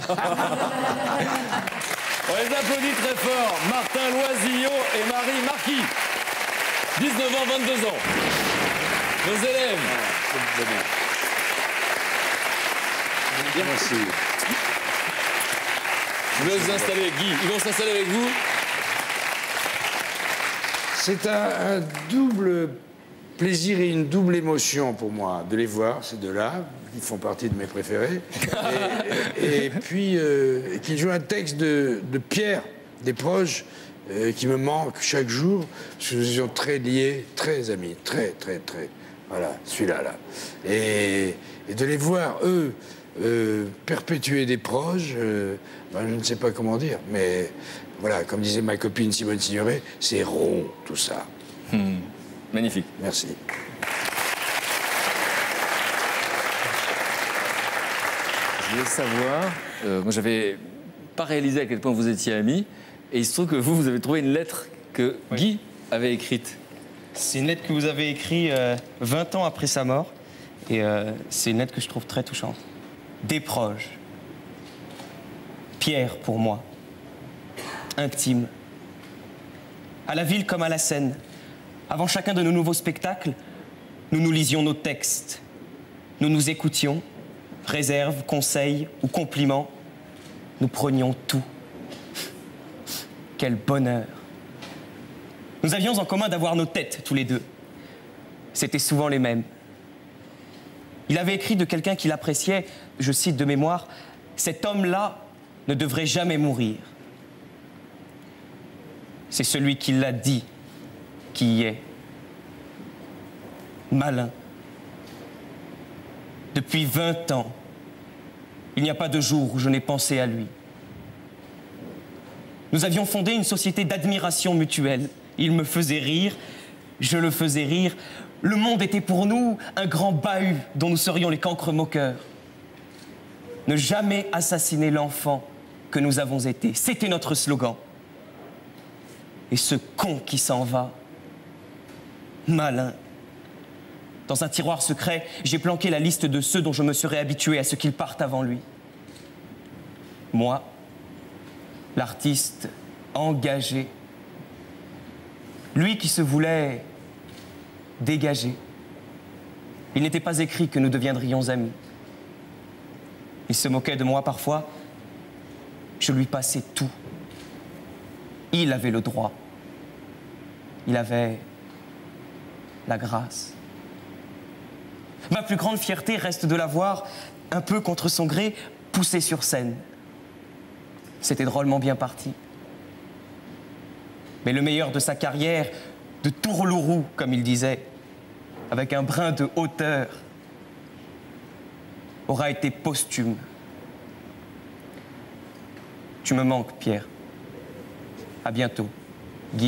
On les applaudit très fort. Martin Loisillon et Marie Marquis. dix-neuf ans, vingt-deux ans. Nos élèves. Merci. Je vais vous installer, Guy. Ils vont s'installer avec vous. C'est un, un double plaisir et une double émotion pour moi de les voir, ces deux-là. Ils font partie de mes préférés. Et, et, et puis, euh, qu'ils jouent un texte de, de Pierre Desproges euh, qui me manque chaque jour, parce que nous étions très liés, très amis, très, très, très. Voilà, celui-là, là. Et, et de les voir, eux, euh, perpétuer Desproges, euh, ben, je ne sais pas comment dire, mais voilà, comme disait ma copine Simone Signoret, c'est rond, tout ça. Mmh. Magnifique. Merci. Je voulais savoir, euh, moi j'avais pas réalisé à quel point vous étiez amis, et il se trouve que vous, vous avez trouvé une lettre que oui. Guy avait écrite. C'est une lettre que vous avez écrite euh, vingt ans après sa mort, et euh, c'est une lettre que je trouve très touchante. Desproges. Pierre pour moi. Intime. À la ville comme à la scène. Avant chacun de nos nouveaux spectacles, nous nous lisions nos textes. Nous nous écoutions. Réserves, conseils ou compliments. Nous prenions tout. Quel bonheur. Nous avions en commun d'avoir nos têtes, tous les deux. C'était souvent les mêmes. Il avait écrit de quelqu'un qu'il appréciait, je cite de mémoire, « Cet homme-là ne devrait jamais mourir. » C'est celui qui l'a dit qui y est. Malin. Depuis vingt ans, il n'y a pas de jour où je n'ai pensé à lui. Nous avions fondé une société d'admiration mutuelle. Il me faisait rire, je le faisais rire. Le monde était pour nous un grand bahut dont nous serions les cancres moqueurs. Ne jamais assassiner l'enfant que nous avons été. C'était notre slogan. Et ce con qui s'en va, malin. Dans un tiroir secret, j'ai planqué la liste de ceux dont je me serais habitué à ce qu'ils partent avant lui. Moi, l'artiste engagé, lui qui se voulait dégagé. Il n'était pas écrit que nous deviendrions amis. Il se moquait de moi parfois. Je lui passais tout. Il avait le droit. Il avait la grâce. Ma plus grande fierté reste de la voir, un peu contre son gré, poussée sur scène. C'était drôlement bien parti. Mais le meilleur de sa carrière, de tourlourou, comme il disait, avec un brin de hauteur, aura été posthume. Tu me manques, Pierre. À bientôt, Guy.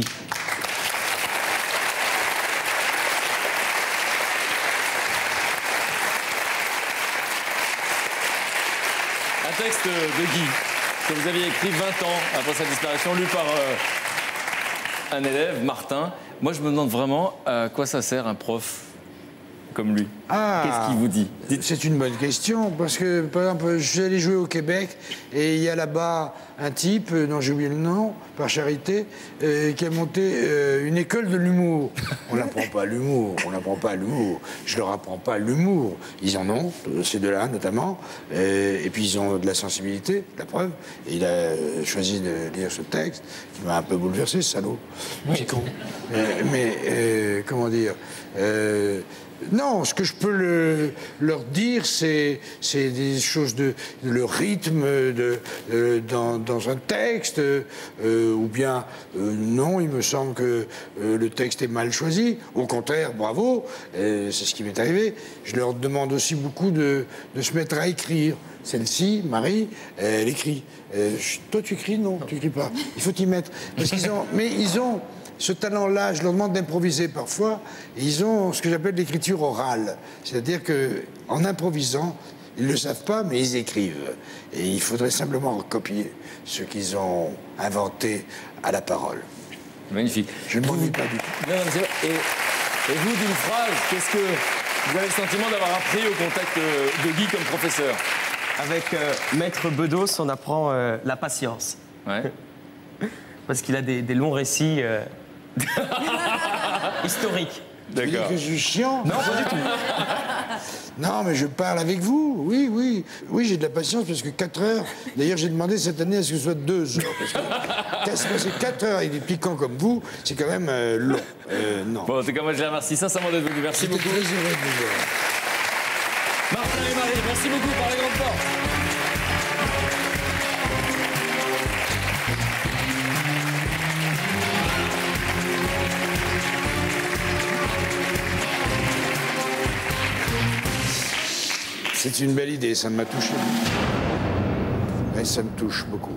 Un texte de Guy que vous aviez écrit vingt ans après sa disparition, lu par euh, un élève, Martin. Moi, je me demande vraiment à quoi ça sert un prof comme lui. Ah, qu'est-ce qu'il vous dit? C'est une bonne question, parce que, par exemple, je suis allé jouer au Québec, et il y a là-bas un type, euh, dont j'ai oublié le nom, par charité, euh, qui a monté euh, une école de l'humour. On n'apprend pas l'humour, on n'apprend pas l'humour. Je leur apprends pas l'humour. Ils en ont, ces deux-là notamment, euh, et puis ils ont de la sensibilité, la preuve. Et il a euh, choisi de lire ce texte, qui m'a un peu bouleversé, ce salaud. Petit con. Euh, mais, euh, comment dire euh, non, ce que je peux le, leur dire, c'est des choses de, de le rythme de, de, dans, dans un texte, euh, ou bien euh, non, il me semble que euh, le texte est mal choisi. Au contraire, bravo, c'est ce qui m'est arrivé. Je leur demande aussi beaucoup de, de se mettre à écrire. Celle-ci, Marie, elle écrit. Euh, toi, tu écris? Non, tu écris pas. Il faut t'y mettre. Parce qu'ils ont, mais ils ont ce talent-là, je leur demande d'improviser parfois, et ils ont ce que j'appelle l'écriture orale. C'est-à-dire qu'en improvisant, ils ne le savent pas, mais ils écrivent. Et il faudrait simplement copier ce qu'ils ont inventé à la parole. Magnifique. Je ne m'ennuie pas du tout. Non, non, c'est vrai. Et, et vous, d'une phrase, qu'est-ce que vous avez le sentiment d'avoir appris au contact de Guy comme professeur? Avec euh, Maître Bedos, on apprend euh, la patience. Ouais. Parce qu'il a des, des longs récits euh... historiques. Tu dis que je suis chiant? Non, pas du tout. Non, mais je parle avec vous, oui, oui. Oui, j'ai de la patience parce que quatre heures... D'ailleurs, j'ai demandé cette année à ce que ce soit deux heures. Parce que passer quatre heures avec des piquants comme vous, c'est quand même euh, long. Euh, non. Bon, en tout cas, moi, je les remercie sincèrement d'être venu. Merci beaucoup. Très heureux de vous voir. Martin et Marie, merci beaucoup par la grande porte. C'est une belle idée, ça m'a touché. Et ça me touche beaucoup.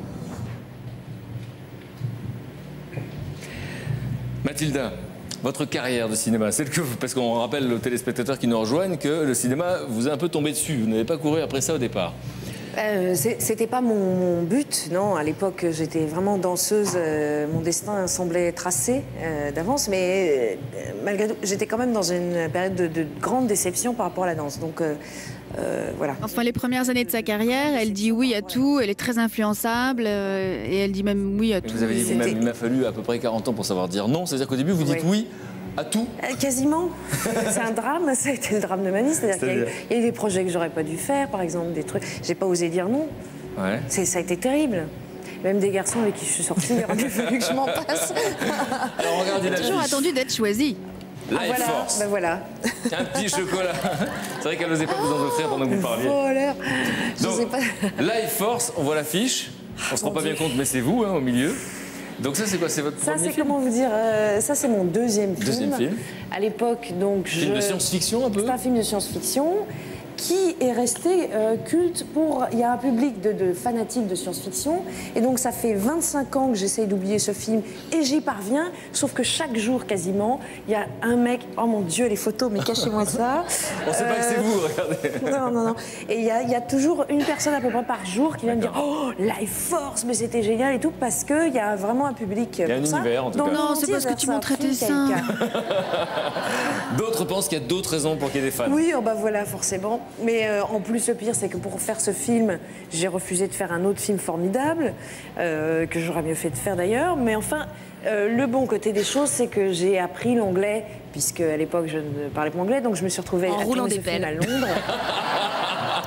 Mathilda, votre carrière de cinéma, celle que vous, parce qu'on rappelle aux téléspectateurs qui nous rejoignent que le cinéma vous est un peu tombé dessus. Vous n'avez pas couru après ça au départ. Euh, C'était pas mon, mon but, non. À l'époque, j'étais vraiment danseuse. Euh, mon destin semblait tracé euh, d'avance, mais euh, malgré tout, j'étais quand même dans une période de, de grande déception par rapport à la danse. Donc euh, euh, voilà. Enfin, les premières années de sa carrière, elle dit oui à tout, elle est très influençable, euh, et elle dit même oui à tout. Vous avez dit, il m'a fallu à peu près quarante ans pour savoir dire non. C'est-à-dire qu'au début, vous dites oui. oui à tout? euh, Quasiment. C'est un drame, ça a été le drame de ma vie. C'est-à-dire qu'il y, y a eu des projets que j'aurais pas dû faire, par exemple, des trucs. J'ai pas osé dire non. Ouais. Ça a été terrible. Même des garçons avec qui je suis sortie, il aurait bien fallu que je m'en passe. Alors regardez la toujours fiche. attendu d'être choisie. Ah, voilà, Force. ben voilà. Un petit chocolat. C'est vrai qu'elle n'osait pas vous en offrir pendant que vous parliez. Voleur. Je Donc, sais pas. Life Force, on voit l'affiche. On se rend pas bien compte, mais c'est vous, hein, au milieu. Donc ça, c'est quoi? C'est votre ça, premier c'est film? comment vous dire euh, Ça, c'est mon deuxième film. Deuxième film. À l'époque, donc, film je... de science-fiction, un peu. C'est un film de science-fiction qui est resté euh, culte pour... Il y a un public de, de fanatiques de science-fiction. Et donc, ça fait vingt-cinq ans que j'essaye d'oublier ce film. Et j'y parviens. Sauf que chaque jour, quasiment, il y a un mec... Oh mon Dieu, les photos, mais cachez-moi ça. On sait euh... pas que c'est vous, regardez. Non, non, non. Et il y, y a toujours une personne à peu près par jour qui vient me dire « Oh, Life Force, mais c'était génial et tout » parce qu'il y a vraiment un public pour ça. Il y a un univers, en tout cas. Non, c'est parce que tu montrais tes seins. D'autres pensent qu'il y a d'autres raisons pour qu'il y ait des fans. Oui, oh bah voilà, forcément. Mais euh, en plus, le pire, c'est que pour faire ce film, j'ai refusé de faire un autre film formidable, euh, que j'aurais mieux fait de faire d'ailleurs. Mais enfin, euh, le bon côté des choses, c'est que j'ai appris l'anglais, puisque à l'époque, je ne parlais pas anglais, donc je me suis retrouvée en à roulant tourner des ce film pelles à Londres.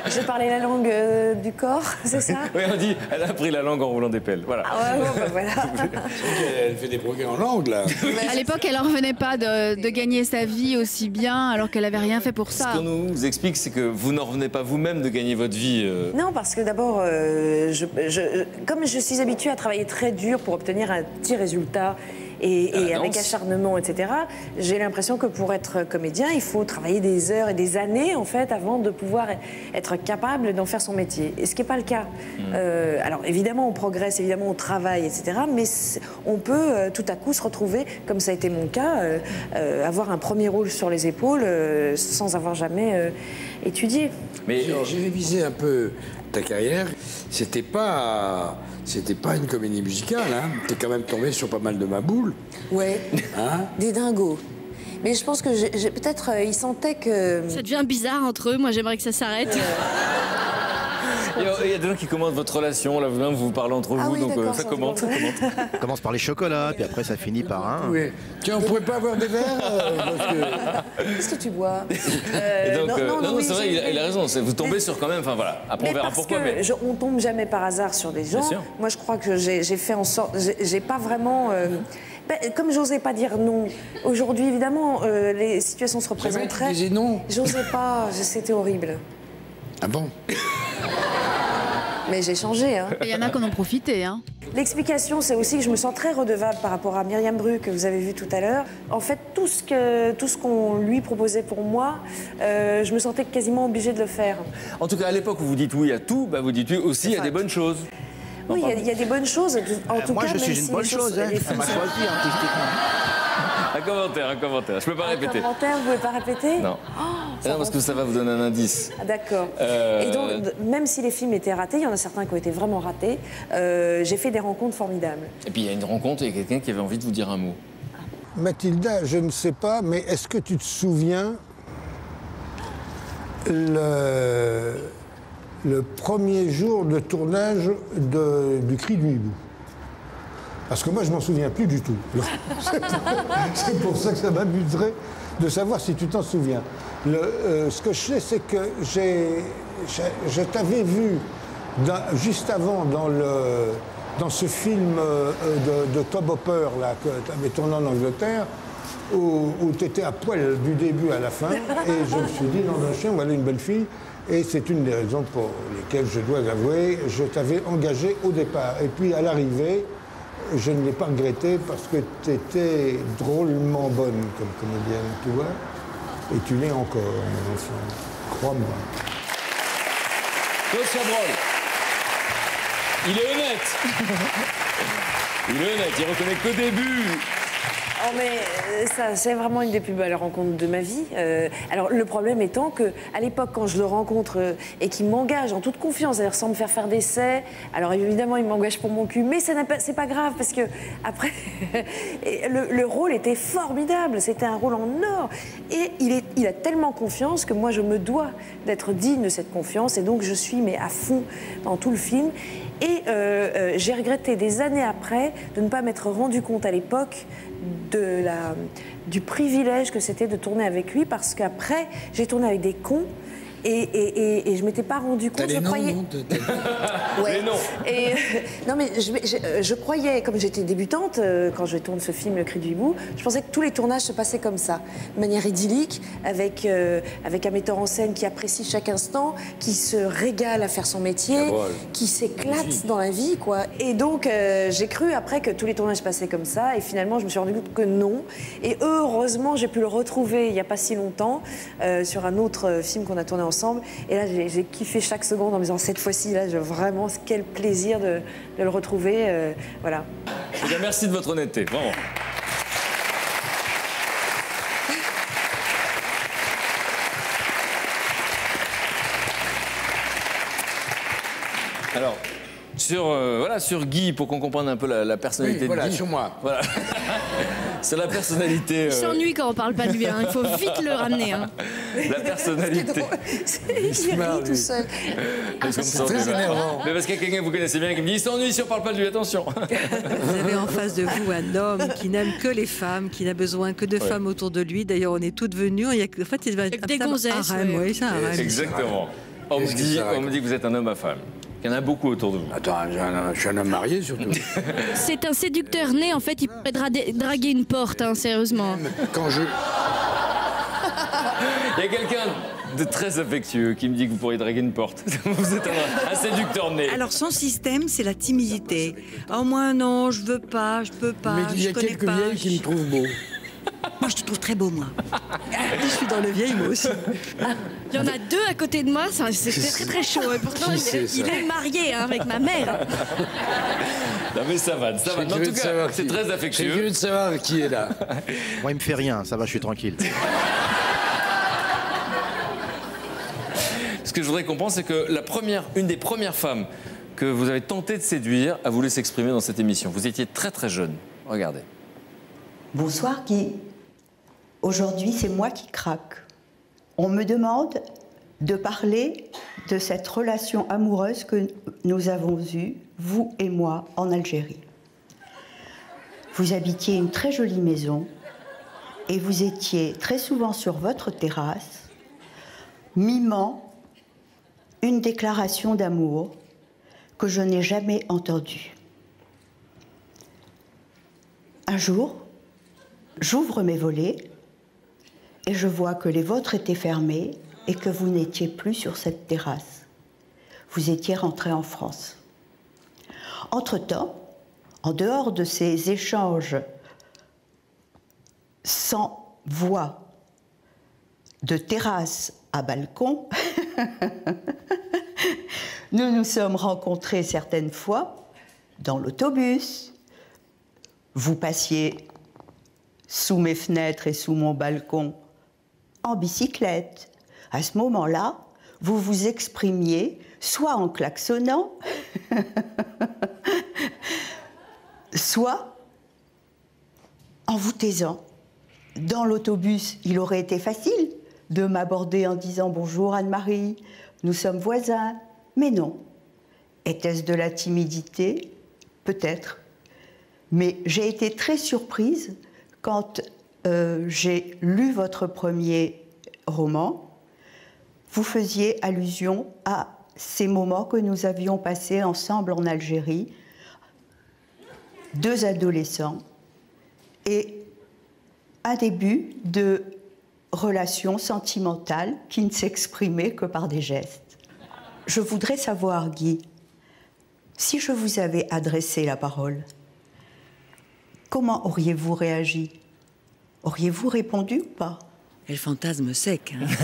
J'ai parlé la langue euh, du corps, c'est ça? Oui, on dit, elle a appris la langue en roulant des pelles. Voilà. Ah ouais, bon, bah voilà. Elle fait des progrès en langue, là. À l'époque, elle en revenait pas de, de gagner sa vie aussi bien alors qu'elle avait rien fait pour ça. Ce qu'on nous explique, c'est que vous n'en revenez pas vous-même de gagner votre vie. euh. Non, parce que d'abord, euh, je, je- comme je suis habituée à travailler très dur pour obtenir un petit résultat, et, et la avec danse. acharnement, et cetera, j'ai l'impression que pour être comédien, il faut travailler des heures et des années, en fait, avant de pouvoir être capable d'en faire son métier. Et ce qui n'est pas le cas. Euh, alors, évidemment, on progresse, évidemment, on travaille, et cetera, mais c'est- on peut euh, tout à coup se retrouver, comme ça a été mon cas, euh, euh, avoir un premier rôle sur les épaules euh, sans avoir jamais euh, étudié. Mais j'ai j'ai révisé un peu ta carrière. C'était pas, c'était pas une comédie musicale. Hein. T'es quand même tombé sur pas mal de maboules. Ouais, Hein. des dingos. Mais je pense que j'ai- j'ai- peut-être euh, ils sentaient que... Ça devient bizarre entre eux, moi j'aimerais que ça s'arrête. Il y a- il y a des gens qui commentent votre relation, là, vous, vous parlez entre Ah vous, oui, donc euh, d'accord, ça ça, commente, ça c'est bon. commente. Ça commence par les chocolats, puis après ça finit par un. Oui. Tiens, on pourrait pas avoir des verres euh, parce que... Qu'est-ce que tu bois Et Euh, donc, euh, non, non, oui, c'est vrai, j'ai- il a, il a raison, c'est- vous tombez sur quand même, enfin voilà, après on Mais verra parce pourquoi, que mais... je- on tombe jamais par hasard sur des gens. Bien sûr. Moi, je crois que j'ai j'ai fait en sorte, j'ai j'ai pas vraiment, euh, ben, comme j'osais pas dire non. Aujourd'hui, évidemment, euh, les situations se représenteraient. tu disais non. J'osais pas, c'était horrible. Ah bon? Mais j'ai changé. Hein. Il y en a qui en ont profité. Hein. L'explication, c'est aussi que je me sens très redevable par rapport à Myriam Bru, que vous avez vu tout à l'heure. En fait, tout ce que tout ce qu'on lui proposait pour moi, euh, je me sentais quasiment obligée de le faire. En tout cas, à l'époque où vous dites oui à tout, bah, vous dites oui aussi à des bonnes choses. Oui, il y a- il y, a des bonnes choses. En tout Moi, cas, je suis même une si bonne les chose. Hein. les Elle m'a filles- choisi artistiquement. Un commentaire, un commentaire, je peux pas Un répéter. commentaire, vous pouvez pas répéter? Non. Oh, ça non, parce rend que ça va vous donner un indice. Ah, d'accord. Euh, Et donc, d- même si les films étaient ratés, il y en a certains qui ont été vraiment ratés, euh, j'ai fait des rencontres formidables. Et puis il y a une rencontre, il y a quelqu'un qui avait envie de vous dire un mot. Mathilda, je ne sais pas, mais est-ce que tu te souviens le, le premier jour de tournage de- du Cri du Hibou? Parce que moi, je m'en souviens plus du tout. C'est pour, c'est pour ça que ça m'amuserait de savoir si tu t'en souviens. Le, euh, ce que je sais, c'est que j'ai, j'ai- je t'avais vu dans- juste avant dans, le, dans ce film euh, de, de Tom Hopper là, que tu avais tourné en Angleterre, où, où tu étais à poil du début à la fin. Et je me suis dit, non, d'un chien, voilà une belle fille. Et c'est une des raisons pour lesquelles, je dois avouer, je t'avais engagé au départ. Et puis à l'arrivée, je ne l'ai pas regretté parce que tu étais drôlement bonne comme comédienne, tu vois. Et tu l'es encore, mon enfant. Crois-moi. Claude Chabrol. Il est honnête. Il est honnête, il reconnaît qu'au début. Oh mais euh, ça, c'est vraiment une des plus belles rencontres de ma vie. Euh, alors le problème étant que à l'époque, quand je le rencontre euh, et qu'il m'engage en toute confiance, c'est-à-dire sans me faire faire d'essais, alors évidemment il m'engage pour mon cul, mais ça n'a pas- c'est pas grave parce que après et le, le rôle était formidable, c'était un rôle en or et il, est, il a tellement confiance que moi je me dois d'être digne de cette confiance et donc je suis mais à fond dans tout le film. Et euh, euh, j'ai regretté des années après de ne pas m'être rendu compte à l'époque de la, du privilège que c'était de tourner avec lui parce qu'après j'ai tourné avec des cons et, et, et, et je m'étais pas rendu compte. T'as les je noms, croyais... non? T'as- Ouais. Les noms. Et, euh, non mais je, je, euh, je croyais, comme j'étais débutante, euh, quand je tourne ce film Le Cri du Hibou, je pensais que tous les tournages se passaient comme ça, de manière idyllique, avec, euh, avec un metteur en scène qui apprécie chaque instant, qui se régale à faire son métier, Chabrol. qui s'éclate dans la vie, quoi. Et donc euh, j'ai cru après que tous les tournages se passaient comme ça, et finalement je me suis rendu compte que non. Et heureusement j'ai pu le retrouver il n'y a pas si longtemps euh, sur un autre euh, film qu'on a tourné ensemble. Et là j'ai j'ai kiffé chaque seconde en me disant cette fois-ci là, je, vraiment quel plaisir de, de le retrouver, euh, voilà. Eh bien, merci de votre honnêteté, vraiment. Alors, sur, euh, voilà, sur Guy, pour qu'on comprenne un peu la, la personnalité Oui, voilà, de Guy. sur moi. Voilà. C'est la personnalité. Il euh, s'ennuie quand on parle pas de lui, hein. Il faut vite le ramener. Hein. La personnalité. Il rit tout seul. Parce qu'on me sort très déjà. énervant. Mais parce qu'il y a quelqu'un que vous connaissez bien qui me dit il s'ennuie si on parle pas de lui, attention. Vous avez en face de vous un homme qui n'aime que les femmes, qui n'a besoin que de Ouais. femmes autour de lui. D'ailleurs, on est toutes venues. Il y a, que- en fait, il va Il y a que des un gonzesses, harem, ouais. oui, c'est un harem. Exactement. On me, Qu'est-ce que dit, ça on me dit que vous êtes un homme à femme. Il y en a beaucoup autour de vous. Attends, je suis un homme marié surtout. C'est un séducteur né, en fait, il pourrait dra draguer une porte, hein, sérieusement. Quand je... Il y a quelqu'un de très affectueux qui me dit que vous pourriez draguer une porte. Vous êtes un, un séducteur né. Alors son système, c'est la timidité. Oh moi non, je veux pas, je peux pas, Mais il y a je connais quelques pas. vieilles qui me trouvent beau. Moi, je te trouve très beau, moi. Je suis dans le vieil, moi aussi. Il y en a deux à côté de moi, c'est très très chaud. Et pourtant, Qui il, il est marié hein, avec ma mère. Non mais ça va, ça va. En tout cas, c'est très affectueux. Je veux de savoir qui est là. Moi, il me fait rien, ça va, je suis tranquille. Ce que je voudrais qu'on pense, c'est que la première, une des premières femmes que vous avez tenté de séduire a voulu s'exprimer dans cette émission. Vous étiez très très jeune. Regardez. Bonsoir Guy. Aujourd'hui, c'est moi qui craque. On me demande de parler de cette relation amoureuse que nous avons eue, vous et moi, en Algérie. Vous habitiez une très jolie maison et vous étiez très souvent sur votre terrasse, mimant une déclaration d'amour que je n'ai jamais entendue. Un jour, j'ouvre mes volets et je vois que les vôtres étaient fermés et que vous n'étiez plus sur cette terrasse. Vous étiez rentré en France. Entre-temps, en dehors de ces échanges sans voix, de terrasse à balcon, nous nous sommes rencontrés certaines fois dans l'autobus. Vous passiez sous mes fenêtres et sous mon balcon en bicyclette. À ce moment-là, vous vous exprimiez soit en klaxonnant, soit en vous taisant. Dans l'autobus, il aurait été facile de m'aborder en disant « Bonjour Anne-Marie, nous sommes voisins ». Mais non. Était-ce de la timidité? Peut-être. Mais j'ai été très surprise quand euh, j'ai lu votre premier roman. Vous faisiez allusion à ces moments que nous avions passés ensemble en Algérie, deux adolescents, et un début de relation sentimentale qui ne s'exprimait que par des gestes. Je voudrais savoir, Guy, si je vous avais adressé la parole, comment auriez-vous réagi? Auriez-vous répondu ou pas? Et le fantasme sec. Hein.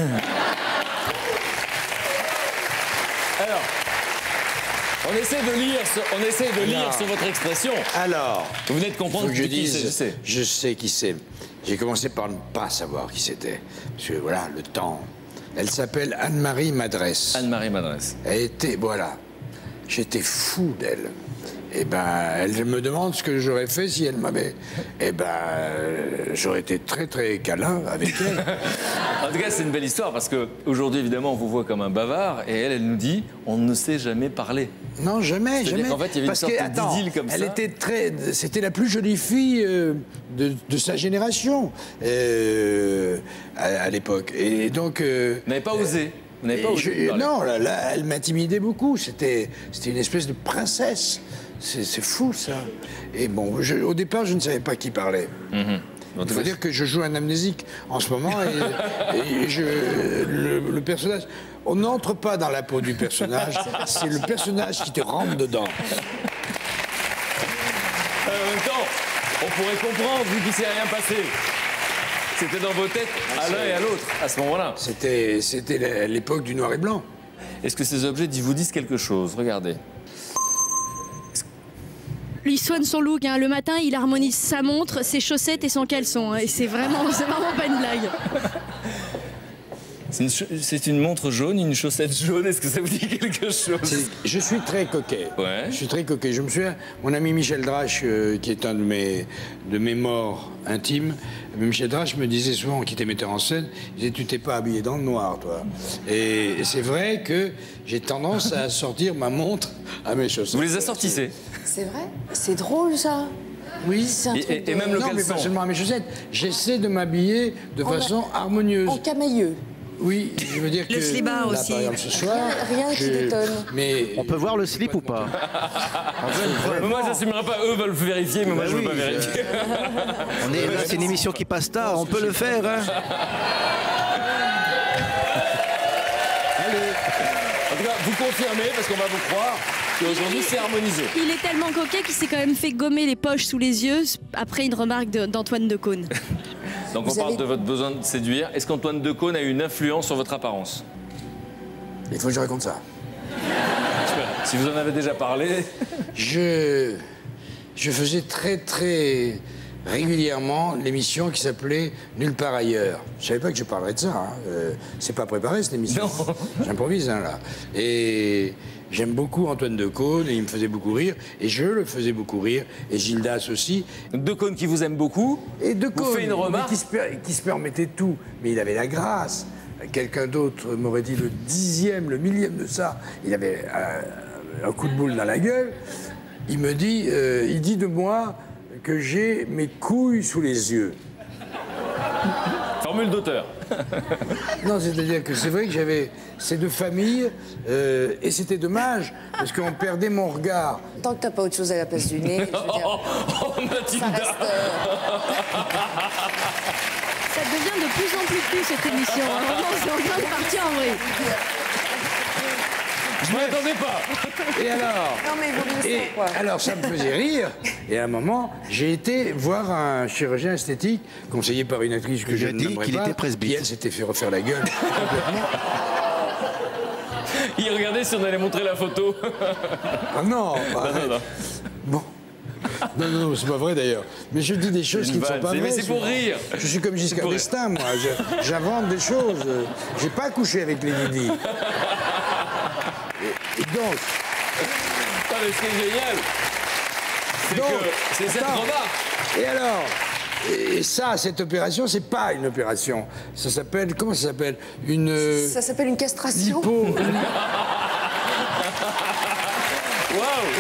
Alors, on essaie de lire, sur, on essaie de lire sur votre expression. Alors, vous venez de comprendre faut que je qui dise, c'est. Je sais qui c'est. J'ai commencé par ne pas savoir qui c'était. Parce que voilà, le temps. Elle s'appelle Anne-Marie Madresse. Anne-Marie Madresse. Elle était, voilà. J'étais fou d'elle. Eh ben, elle me demande ce que j'aurais fait si elle m'avait. Eh ben, euh, j'aurais été très très câlin avec elle. En tout cas, c'est une belle histoire parce qu'aujourd'hui, évidemment, on vous voit comme un bavard et elle, elle nous dit on ne sait jamais parler. Non, jamais, jamais. En fait, il y avait parce une sorte d'idylle comme elle ça. Était très, c'était la plus jolie fille euh, de, de sa génération euh, à, à l'époque. Et donc. Euh, vous n'avez pas osé. Vous n'avez pas osé. Je, non, là, là, elle m'intimidait beaucoup. C'était, c'était une espèce de princesse. C'est fou, ça. Et bon, je, au départ, je ne savais pas qui parlait. Mm-hmm. Il faut dire que je joue un amnésique en ce moment et, et je, le, le personnage... On n'entre pas dans la peau du personnage, c'est le personnage qui te rentre dedans. Euh, en même temps, on pourrait comprendre, vu qu'il ne s'est rien passé. C'était dans vos têtes, à l'un et à l'autre, à ce moment-là. C'était l'époque du noir et blanc. Est-ce que ces objets vous disent quelque chose? Regardez. Il soigne son look, hein. Le matin, il harmonise sa montre, ses chaussettes et son caleçon. Hein. Et c'est vraiment, c'est vraiment pas une blague. C'est une, une montre jaune, une chaussette jaune. Est-ce que ça vous dit quelque chose? Je suis très coquet. Ouais. Je suis très coquet. Je me souviens, mon ami Michel Drache, euh, qui est un de mes, de mes morts intimes, Michel Drache me disait souvent, qui était metteur en scène, il disait, tu t'es pas habillé dans le noir, toi. Et, et c'est vrai que j'ai tendance à sortir ma montre à mes chaussettes. Vous les assortissez? C'est vrai? C'est drôle, ça. Oui, un et, truc et, de... et même le non, caleçon. mais pas seulement à mes chaussettes. J'essaie de m'habiller de en façon a... harmonieuse. En camailleux. Oui, je veux dire que... Le slibard là, aussi. par exemple, ce soir... Rien qui je- t'étonne. Mais... On peut voir le slip ou pas? Moi, j'assumerai pas. Eux veulent vérifier, mais moi, je veux pas vérifier. On est là, c'est une émission qui passe tard, on peut le faire. Hein. En tout cas, vous confirmez, parce qu'on va vous croire, qu'aujourd'hui, c'est harmonisé. Il est tellement coquet qu'il s'est quand même fait gommer les poches sous les yeux après une remarque de- d'Antoine Decaune. Donc, on Vous parle avez- de votre besoin de séduire. Est-ce qu'Antoine Decaune a eu une influence sur votre apparence? Il faut que je raconte ça. Si vous en avez déjà parlé... Je, je faisais très très régulièrement l'émission qui s'appelait Nulle part ailleurs. Je savais pas que je parlerais de ça. Hein. Euh, c'est pas préparé cette émission. J'improvise hein, là. Et j'aime beaucoup Antoine Decaune et il me faisait beaucoup rire et je le faisais beaucoup rire et Gildas aussi. Decaune qui vous aime beaucoup. Et Decaune vous fait une mais remarque. qui se, per- qui se permettait tout, mais il avait la grâce. Quelqu'un d'autre m'aurait dit le dixième, le millième de ça. Il avait euh, un coup de boule dans la gueule. Il me dit, euh, il dit de moi que j'ai mes couilles sous les yeux. Formule d'auteur. Non, c'est-à-dire que c'est vrai que j'avais ces deux familles euh, et c'était dommage parce qu'on perdait mon regard. Tant que t'as pas autre chose à la place du nez, je veux dire, Oh, oh, Mathilda. ça reste... euh, Ça devient de plus en plus cul cette émission. hein. Vraiment, c'est en train de partir en vrai. Je m'y attendais pas. Et alors Non mais vous Et le quoi. alors ça me faisait rire. Et à un moment, j'ai été voir un chirurgien esthétique conseillé par une actrice que Il je a ne dit nommerai qu'il pas, était presbyte. qui elle s'était fait refaire la gueule complètement. Il regardait si on allait montrer la photo. Ah non, Non, non, non. Bon. Non, non, non, c'est pas vrai d'ailleurs. Mais je dis des choses C'est qui une ne sont vanne. pas C'est- vraies. mais c'est pour souvent. rire. Je suis comme C'est Giscard pour rire. d'Estaing, moi. Je- J'invente des choses. J'ai pas couché avec les Didi. Et, et donc, Ah, mais ce qui est génial, c'est Donc, que c'est cette attends. remarque. Et alors et ça, cette opération, c'est pas une opération. Ça s'appelle, comment ça s'appelle? Une... euh, Ça s'appelle une castration. lipo... une- Waouh.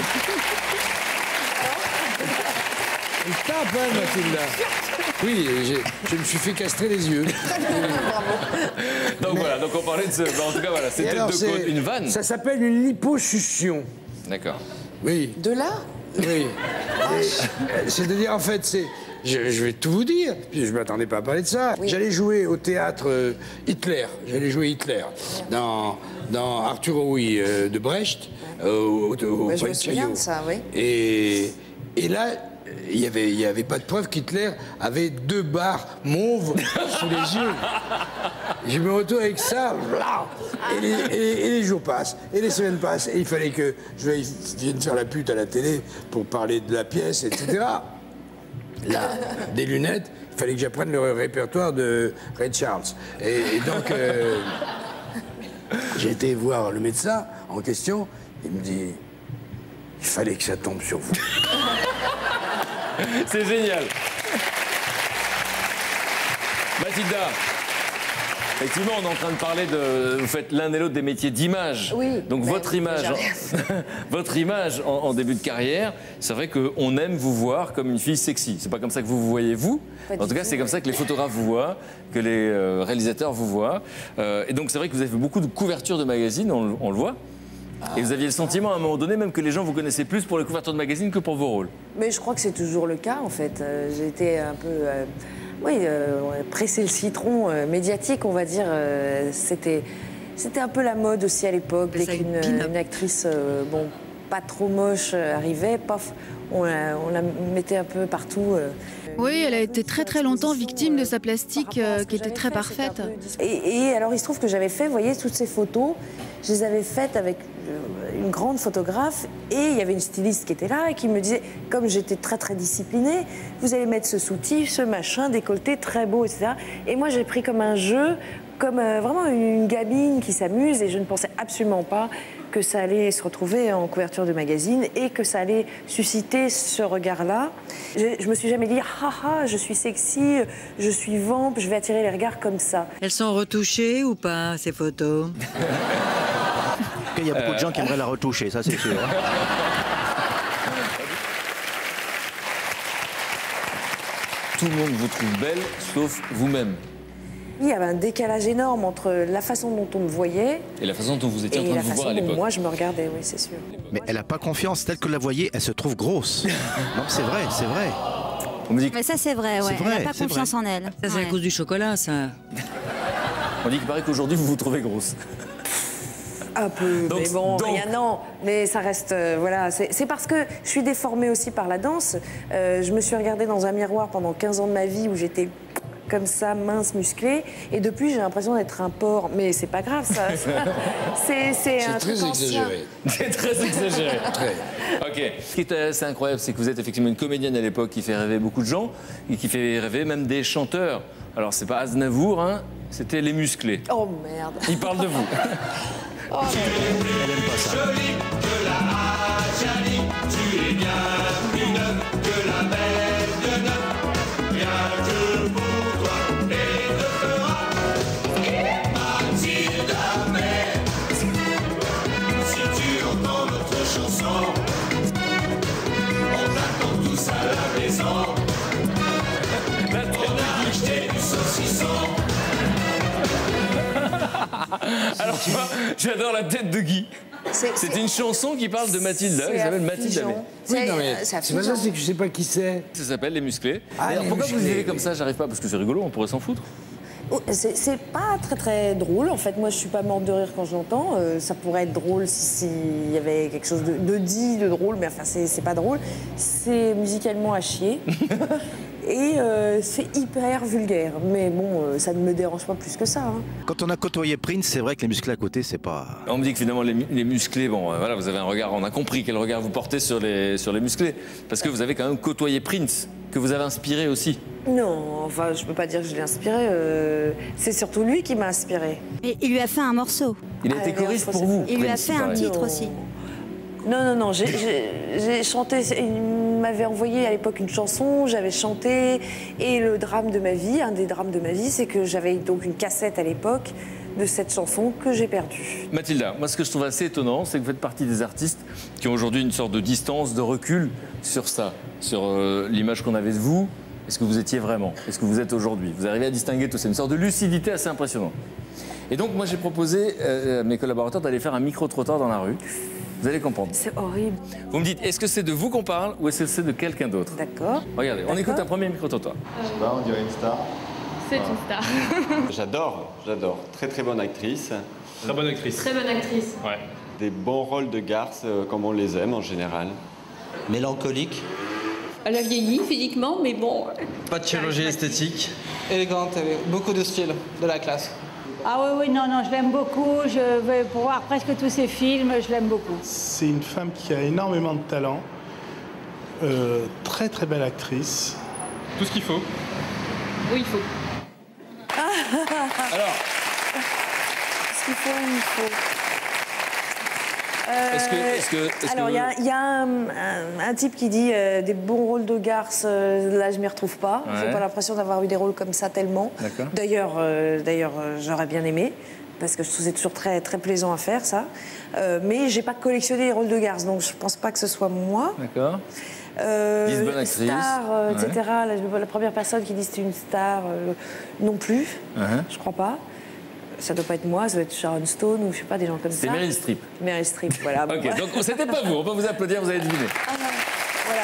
Elle tape, hein, Mathilda? Oui, j'ai- je me suis fait castrer les yeux. Donc voilà, donc on parlait de ce. bah, en tout cas, voilà, Et c'était alors, de c'est- une vanne. Ça s'appelle une liposuction. D'accord. Oui. De là Oui. Et, c'est-à-dire, en fait, c'est. Je, je vais tout vous dire, puis je ne m'attendais pas à parler de ça. J'allais jouer au théâtre euh, Hitler. J'allais jouer Hitler dans, dans Arthur Rouy euh, de Brecht, euh, au, au, au Ouais, je me Point de souviens Chaillot. de ça, oui. Et, et là, il n'y avait, il y avait pas de preuve qu'Hitler avait deux barres mauves sous les yeux. Je me retrouve avec ça, blah, et, les, et les- et les jours passent, et les semaines passent, et il fallait que je vienne faire la pute à la télé pour parler de la pièce, et cetera. Là, des lunettes, il fallait que j'apprenne le répertoire de Ray Charles. Et, et donc, euh, j'ai été voir le médecin en question, il me dit, il fallait que ça tombe sur vous. C'est génial. Mathilda, effectivement, on est en train de parler de. Vous faites l'un et l'autre des métiers d'image. Oui, Donc mais votre image, j'arrive. votre image en, en début de carrière, c'est vrai qu'on aime vous voir comme une fille sexy. C'est pas comme ça que vous vous voyez vous. Pas En du tout cas, tout, c'est comme ouais. ça que les photographes vous voient, que les euh, réalisateurs vous voient. Euh, et donc c'est vrai que vous avez fait beaucoup de couvertures de magazines, on, le- on le voit. Et vous aviez le sentiment à un moment donné même que les gens vous connaissaient plus pour les couvertures de magazines que pour vos rôles. Mais je crois que c'est toujours le cas, en fait. Euh, J'ai été un peu... euh, oui, euh, presser le citron euh, médiatique, on va dire. euh, C'était c'était un peu la mode aussi à l'époque. Dès qu'une une actrice, euh, bon, pas trop moche euh, arrivait, paf, on la, on la mettait un peu partout. euh. Oui, elle a été très très longtemps victime de sa plastique euh, qui était très parfaite. Et, et alors, il se trouve que j'avais fait, vous voyez, toutes ces photos, je les avais faites avec euh, une grande photographe et il y avait une styliste qui était là et qui me disait, comme j'étais très très disciplinée, vous allez mettre ce soutif, ce machin, décolleté, très beau, et cetera. Et moi, j'ai pris comme un jeu, comme euh, vraiment une gamine qui s'amuse et je ne pensais absolument pas que ça allait se retrouver en couverture de magazine et que ça allait susciter ce regard-là. Je, je me suis jamais dit, ah ah, je suis sexy, je suis vamp, je vais attirer les regards comme ça. Elles sont retouchées ou pas, ces photos? Il y a beaucoup de gens qui aimeraient la retoucher, ça c'est sûr. hein. Tout le monde vous trouve belle, sauf vous-même. il y avait un décalage énorme entre la façon dont on me voyait Et la façon dont vous étiez en et train la de vous voir à façon dont l'époque. moi je me regardais, oui, c'est sûr. Mais elle n'a pas confiance. Telle que la voyez, elle se trouve grosse. Non, c'est vrai, c'est vrai. On me dit que... Mais ça, c'est vrai, ouais. C'est vrai, Elle n'a pas c'est confiance vrai. en elle. Ça, c'est Ouais. à cause du chocolat, ça. On dit qu'il paraît qu'aujourd'hui, vous vous trouvez grosse. Un peu, Donc- mais bon, donc- il y a- non, mais ça reste, euh, voilà, c'est c'est parce que je suis déformée aussi par la danse. Euh, je me suis regardée dans un miroir pendant quinze ans de ma vie où j'étais comme ça, mince, musclée, et depuis j'ai l'impression d'être un porc, mais c'est pas grave, ça. C'est c'est un C'est très truc ancien. exagéré. C'est très exagéré. Très. Ok. Ce qui est assez incroyable, c'est que vous êtes effectivement une comédienne à l'époque qui fait rêver beaucoup de gens et qui fait rêver même des chanteurs. Alors, c'est pas Aznavour, hein, c'était Les Musclés. Oh merde. Il parle de vous. Oh, Elle aime pas ça. Jolie que la Adjani, tu es bien plus neuve que la belle de neuf. Rien que pour toi et te fera Mathilda May. Si tu entends notre chanson, on t'attend tous à la maison. On a acheté du saucisson. Alors, moi, j'adore la tête de Guy. C'est une chanson qui parle de Mathilda, c'est qui s'appelle Mathilda. affligeant. Oui, non, C'est- mais c'est c'est pas affligeant. ça, c'est que je sais pas qui c'est. Ça s'appelle Les Musclés. Ah, D'ailleurs, Les pourquoi vous Musclés, vivez comme oui. ça? J'arrive pas, parce que c'est rigolo, on pourrait s'en foutre. Oh, c'est c'est pas très très drôle en fait. Moi je suis pas morte de rire quand je l'entends. Euh, ça pourrait être drôle si- s'il y avait quelque chose de, de dit, de drôle, mais enfin c'est c'est pas drôle. C'est musicalement à chier. Et euh, c'est hyper vulgaire. Mais bon, euh, ça ne me dérange pas plus que ça. hein. Quand on a côtoyé Prince, c'est vrai que les musclés à côté, c'est pas. On me dit que finalement les, mu- les musclés, bon, euh, voilà, vous avez un regard, on a compris quel regard vous portez sur les, sur les musclés, parce que vous avez quand même côtoyé Prince, que vous avez inspiré aussi. Non, enfin je peux pas dire que je l'ai inspiré. euh, c'est surtout lui qui m'a inspiré. Et il lui a fait un morceau. Il a été Ah, choriste merde, pour faut- vous. Il lui a Prince, fait il un paraît. titre Non. aussi. Non, non, non, j'ai- j'ai j'ai chanté, il m'avait envoyé à l'époque une chanson, j'avais chanté, et le drame de ma vie, un des drames de ma vie, c'est que j'avais donc une cassette à l'époque de cette chanson que j'ai perdue. Mathilda, moi ce que je trouve assez étonnant, c'est que vous faites partie des artistes qui ont aujourd'hui une sorte de distance, de recul sur ça, sur euh, l'image qu'on avait de vous. Est-ce que vous étiez vraiment? Est-ce que vous êtes aujourd'hui? Vous arrivez à distinguer tout ça, une sorte de lucidité assez impressionnante. Et donc moi j'ai proposé euh, à mes collaborateurs d'aller faire un micro-trottoir dans la rue. Vous allez comprendre. C'est horrible. Vous me dites, est-ce que c'est de vous qu'on parle ou est-ce que c'est de quelqu'un d'autre? D'accord. Regardez, on écoute un premier micro-trottoir. Je sais pas, on dirait une star. C'est une star. J'adore, j'adore. Très très bonne actrice. Très bonne actrice. Très bonne actrice. Ouais. Des bons rôles de garce euh, comme on les aime en général. Mélancolique. Elle a vieilli physiquement, mais bon. Pas de chirurgie esthétique. Élégante, avec beaucoup de style, de la classe. Ah oui, oui, non, non, je l'aime beaucoup. Je vais voir presque tous ses films, je l'aime beaucoup. C'est une femme qui a énormément de talent, euh, très très belle actrice. Tout ce qu'il faut. Oui, il faut. Alors, ce qu'il faut, il faut. Euh, Est-ce que- est-ce que- est-ce alors, que- il y a, il y a un, un- un type qui dit euh, des bons rôles de garce, euh, là, je m'y retrouve pas. Ouais. J'ai pas l'impression d'avoir eu des rôles comme ça tellement. D'accord. D'ailleurs, euh, d'ailleurs euh, j'aurais bien aimé, parce que je trouve que c'est toujours très, très plaisant à faire, ça. Euh, mais j'ai pas collectionné les rôles de garce, donc je pense pas que ce soit moi. D'accord. Euh, Dix bonnes actrices. star, euh, Ouais. et cetera. La, la première personne qui dit que c'est une star, euh, non plus. Uh-huh. Je crois pas. Ça doit pas être moi, ça doit être Sharon Stone ou je sais pas, des gens comme ça. C'est Meryl Streep. Meryl Streep, voilà. bon, Ok, voilà. donc c'était pas vous, on peut vous applaudir, vous avez deviné. Ah, voilà.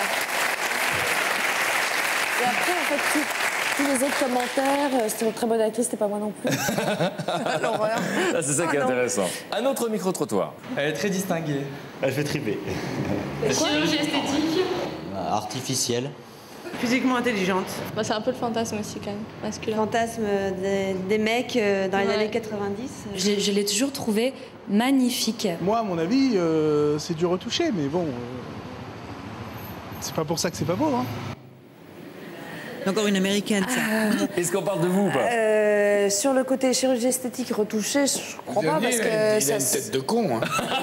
Et après, en fait, tous, tous les autres commentaires, euh, c'était une très bonne actrice, c'était pas moi non plus. L'horreur. Ah, c'est ça qui est Ah, non. intéressant. Un autre micro-trottoir. Elle est très distinguée. Elle fait triper. Chirurgie esthétique. Artificielle. Physiquement intelligente. Bah, c'est un peu le fantasme aussi, quand même, masculin. Fantasme des, des mecs euh, dans les Ouais. années quatre-vingt-dix. Je, je l'ai toujours trouvé magnifique. Moi, à mon avis, euh, c'est du retouché, mais bon, euh, c'est pas pour ça que c'est pas beau. Hein. Encore une américaine, ça. Est-ce qu'on parle de vous ou pas? Euh, sur le côté chirurgie esthétique retouché, je crois pas parce que il a, il ça- a une tête de con. Hein.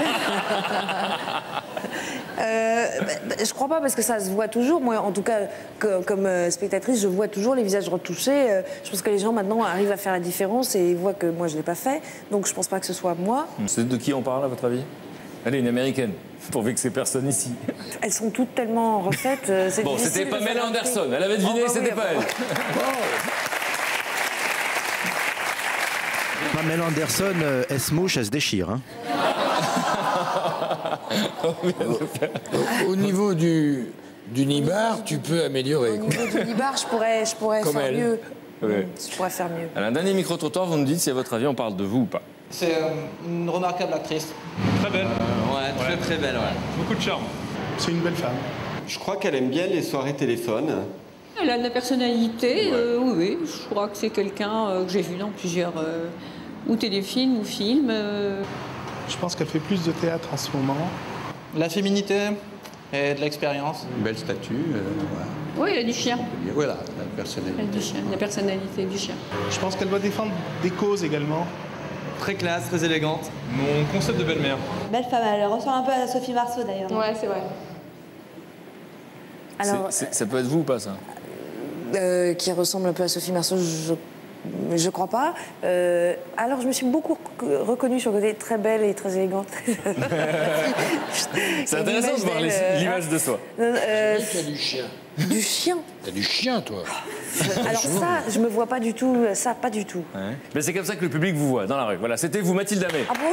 Euh, bah, bah, je crois pas parce que ça se voit toujours. Moi, en tout cas, que- comme euh, spectatrice, je vois toujours les visages retouchés. Euh, je pense que les gens maintenant arrivent à faire la différence et ils voient que moi je l'ai pas fait. Donc je pense pas que ce soit moi. C'est de qui on parle à votre avis? Allez, une américaine, pour vexer personne ici. Elles sont toutes tellement refaites. euh, c'est Bon, difficile c'était de Pamela faire un Anderson, prix. elle avait deviné, Oh, bah oui, c'était ah pas bah, elle. Pamela Anderson, euh, elle se mouche, elle se déchire. Hein. Au, au niveau du, du nibar, tu peux améliorer. Au niveau du nibar, je pourrais, je pourrais Comme faire elle. mieux. Ouais. Je pourrais faire mieux. Alors, un dernier micro-trottoir, vous nous dites si à votre avis on parle de vous ou pas. C'est euh, une remarquable actrice. Très belle. Ouais, très très belle, ouais. Beaucoup de charme. C'est une belle femme. Je crois qu'elle aime bien les soirées téléphone. Elle a de la personnalité, euh, oui, oui. Je crois que c'est quelqu'un euh, que j'ai vu dans plusieurs euh, ou téléfilms ou films. euh. Je pense qu'elle fait plus de théâtre en ce moment. La féminité et de l'expérience. Une belle statue. Euh, Oui, elle a du chien. voilà, la Elle a personnalité. du chien, la personnalité du chien. Je pense qu'elle doit défendre des causes également. Très classe, très élégante. Mon concept de belle-mère. Belle femme, elle ressemble un peu à Sophie Marceau d'ailleurs. Ouais, c'est vrai. Alors, C'est- c'est- ça peut être vous ou pas, ça? euh, qui ressemble un peu à Sophie Marceau, je je crois pas. Euh, alors, je me suis beaucoup rec- reconnue sur le côté très belle et très élégante. C'est intéressant de voir les- d'elle, euh, l'image de soi. Euh, Tu as du chien. du chien. T'as du chien, toi. Alors ça, je me vois pas du tout, ça, pas du tout. Ouais. Mais c'est comme ça que le public vous voit dans la rue. Voilà, c'était vous, Mathilde Amé. Ah bon?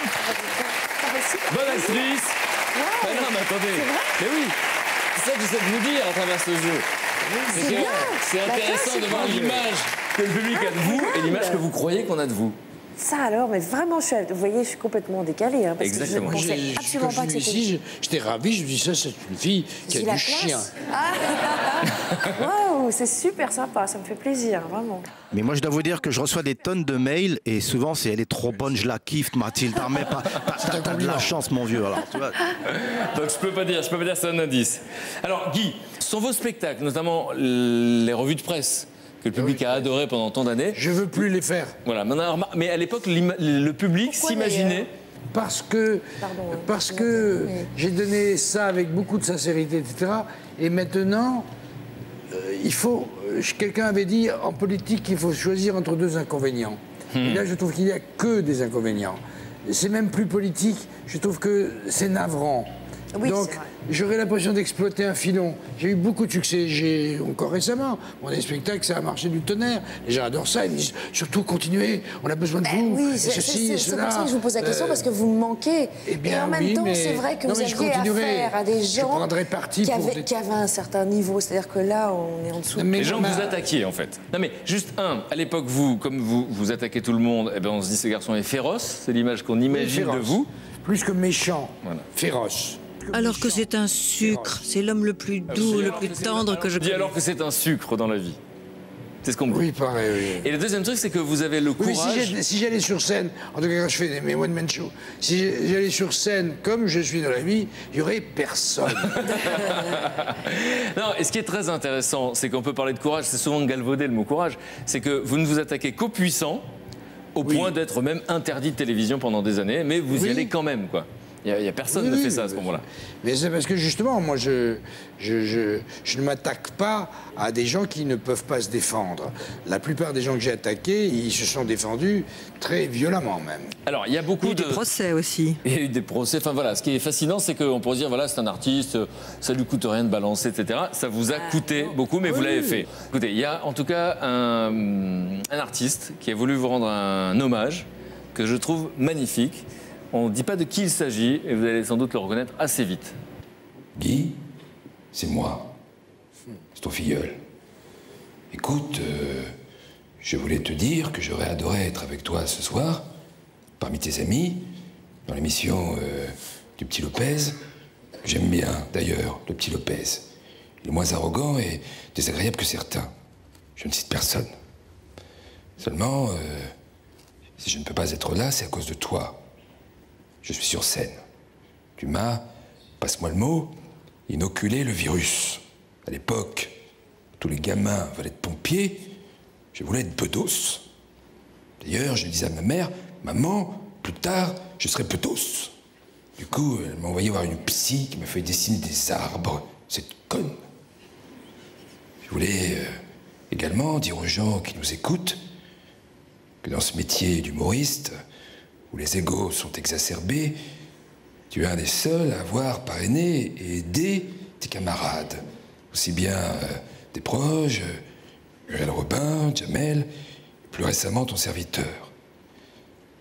Bonne actrice. Mais non, mais attendez. Mais oui, c'est ça que j'essaie de vous dire à travers ce jeu. C'est que bien. C'est Bah, intéressant ça, de c'est voir pas mieux. l'image que le public a de vous et l'image que vous croyez qu'on a de vous. Ça alors, mais vraiment, je suis, vous voyez, je suis complètement décalée. Hein, parce Exactement. Que je J'ai- pensais j'ai- absolument quand pas je que suis c'était... ici, je- j'étais ravi, je me dis ça, c'est une fille qui C'est a la du chien. classe. Ah, waouh, c'est super sympa, ça me fait plaisir, vraiment. Mais moi, je dois vous dire que je reçois des tonnes de mails et souvent, c'est elle est trop bonne, je la kiffe, Mathilde. Ah, mais pas, pas- t'as, t'as de la chance, mon vieux. Alors, tu vois. Donc je peux pas dire, je peux pas dire c'est un indice. Alors Guy, sur vos spectacles, notamment les revues de presse que le public a adoré pendant tant d'années. Je veux plus les faire. Voilà, mais, on a remar- mais à l'époque, l'ima- le public Pourquoi, s'imaginait. d'ailleurs Parce que, parce que j'ai donné ça avec beaucoup de sincérité, et cetera. Et maintenant, euh, il faut. euh, Quelqu'un avait dit en politique qu'il faut choisir entre deux inconvénients. Et là, je trouve qu'il n'y a que des inconvénients. C'est même plus politique. Je trouve que c'est navrant. Oui, Donc, c'est vrai. j'aurais l'impression d'exploiter un filon. J'ai eu beaucoup de succès. J'ai encore récemment, mon des spectacles, ça a marché du tonnerre. Les gens adorent ça. Ils me disent surtout continuez. On a besoin de vous. Oui, et c'est ceci, c'est- et c'est cela. pour ça que je vous pose la question, Euh, parce que vous me manquez. eh bien, et en même oui, temps, mais- c'est vrai que non, vous mais je aviez continuerai. affaire à des Je gens prendrai parti qui, pour avaient, des- qui avaient un certain niveau. C'est-à-dire que là, on est en dessous. Les gens que vous attaquiez en fait. Non mais juste un, à l'époque vous, comme vous, vous attaquez tout le monde, eh ben on se dit ce garçon est féroce, c'est l'image qu'on imagine féroce. de vous. Plus que méchant, Voilà. féroce. Alors que c'est un sucre, c'est l'homme le plus doux, le plus tendre que je Dis connais. alors que c'est un sucre dans la vie. C'est ce qu'on me dit. Oui, pareil, oui. Et le deuxième truc, c'est que vous avez le Oui, courage. si j'allais- si j'allais sur scène, en tout cas quand je fais mes one-man shows, si j'allais sur scène comme je suis dans la vie, il n'y aurait personne. Non, et ce qui est très intéressant, c'est qu'on peut parler de courage, c'est souvent galvaudé le mot courage, c'est que vous ne vous attaquez qu'aux puissants, au point d'être même interdit de télévision pendant des années, mais vous y Oui. allez quand même, quoi. Il n'y a, personne Oui, ne fait oui, ça à ce oui. moment-là. Mais c'est parce que justement, moi, je, je, je, je ne m'attaque pas à des gens qui ne peuvent pas se défendre. La plupart des gens que j'ai attaqués, ils se sont défendus très violemment même. Alors, il y a beaucoup Il y a eu de... des procès aussi. Il y a eu des procès. Enfin voilà, ce qui est fascinant, c'est qu'on pourrait dire voilà, c'est un artiste, ça lui coûte rien de balancer, et cetera. Ça vous a coûté beaucoup, mais vous Oui. l'avez fait. Écoutez, il y a en tout cas un, un artiste qui a voulu vous rendre un hommage que je trouve magnifique. On ne dit pas de qui il s'agit et vous allez sans doute le reconnaître assez vite. Guy, c'est moi. C'est ton filleul. Écoute, euh, je voulais te dire que j'aurais adoré être avec toi ce soir, parmi tes amis, dans l'émission euh, du Petit Lopez. J'aime bien, d'ailleurs, le Petit Lopez. Il est moins arrogant et désagréable que certains. Je ne cite personne. Seulement, euh, si je ne peux pas être là, c'est à cause de toi. Je suis sur scène. Tu m'as, passe-moi le mot, inoculé le virus. À l'époque, tous les gamins veulent être pompiers, je voulais être bedos. D'ailleurs, je disais à ma mère, maman, plus tard, je serai bedos. Du coup, elle m'a envoyé voir une psy qui m'a fait dessiner des arbres. Cette conne. Je voulais euh, également dire aux gens qui nous écoutent que dans ce métier d'humoriste, où les égos sont exacerbés, tu es un des seuls à avoir parrainé et aidé tes camarades. Aussi bien euh, tes proches, euh, Muriel Robin, Jamel, et plus récemment ton serviteur.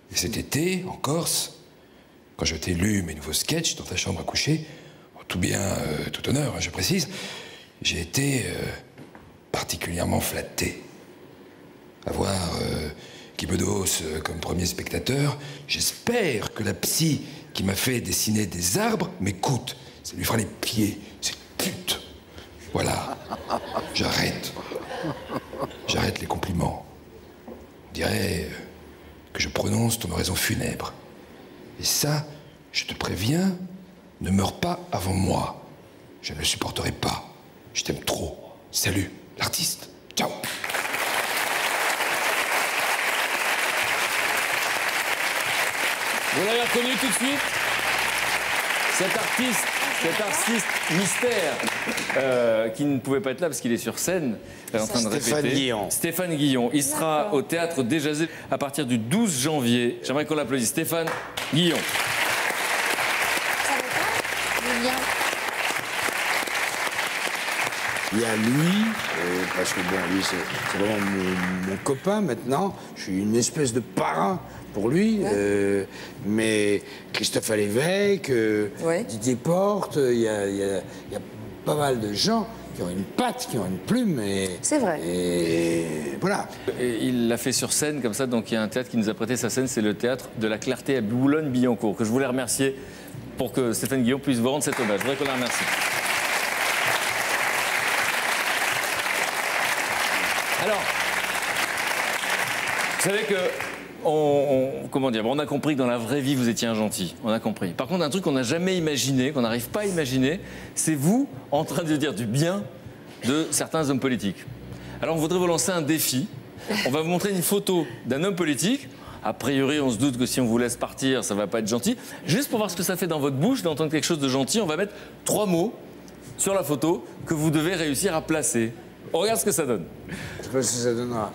Et cet été, en Corse, quand je t'ai lu mes nouveaux sketchs dans ta chambre à coucher, tout bien, euh, tout honneur, hein, je précise, j'ai été euh, particulièrement flatté. Avoir euh, Guy Bedos euh, comme premier spectateur, j'espère que la psy qui m'a fait dessiner des arbres m'écoute. Ça lui fera les pieds, cette pute. Voilà, j'arrête. J'arrête les compliments. On dirait euh, que je prononce ton oraison funèbre. Et ça, je te préviens, ne meurs pas avant moi. Je ne le supporterai pas. Je t'aime trop. Salut, l'artiste. Ciao. Vous l'avez reconnu tout de suite? Cet artiste, cet artiste mystère, euh, qui ne pouvait pas être là parce qu'il est sur scène, euh, en train de Stéphane répéter. Guillon. Stéphane Guillon. Il sera au Théâtre Déjazé à partir du douze janvier. J'aimerais qu'on l'applaudisse. Stéphane Guillon. Il y a lui, euh, parce que bon, lui, c'est c'est vraiment mon, mon copain maintenant. Je suis une espèce de parrain pour lui. Euh, mais Christophe Alévèque, euh, Ouais. Didier Porte, il y a, il y a- il y a pas mal de gens qui ont une patte, qui ont une plume. Et, C'est vrai. Et voilà. Et il l'a fait sur scène comme ça, donc il y a un théâtre qui nous a prêté sa scène, c'est le théâtre de la Clarté à Boulogne-Billancourt, que je voulais remercier pour que Stéphane Guillon puisse vous rendre cet hommage. Je voudrais qu'on la remercie. Alors, vous savez que, on, on- comment dire, bon, on a compris que dans la vraie vie, vous étiez un gentil. On a compris. Par contre, un truc qu'on n'a jamais imaginé, qu'on n'arrive pas à imaginer, c'est vous en train de dire du bien de certains hommes politiques. Alors, on voudrait vous lancer un défi. On va vous montrer une photo d'un homme politique. A priori, on se doute que si on vous laisse partir, ça va pas être gentil. Juste pour voir ce que ça fait dans votre bouche d'entendre quelque chose de gentil, on va mettre trois mots sur la photo que vous devez réussir à placer. On regarde ce que ça donne. Je sais pas ce que ça donnera.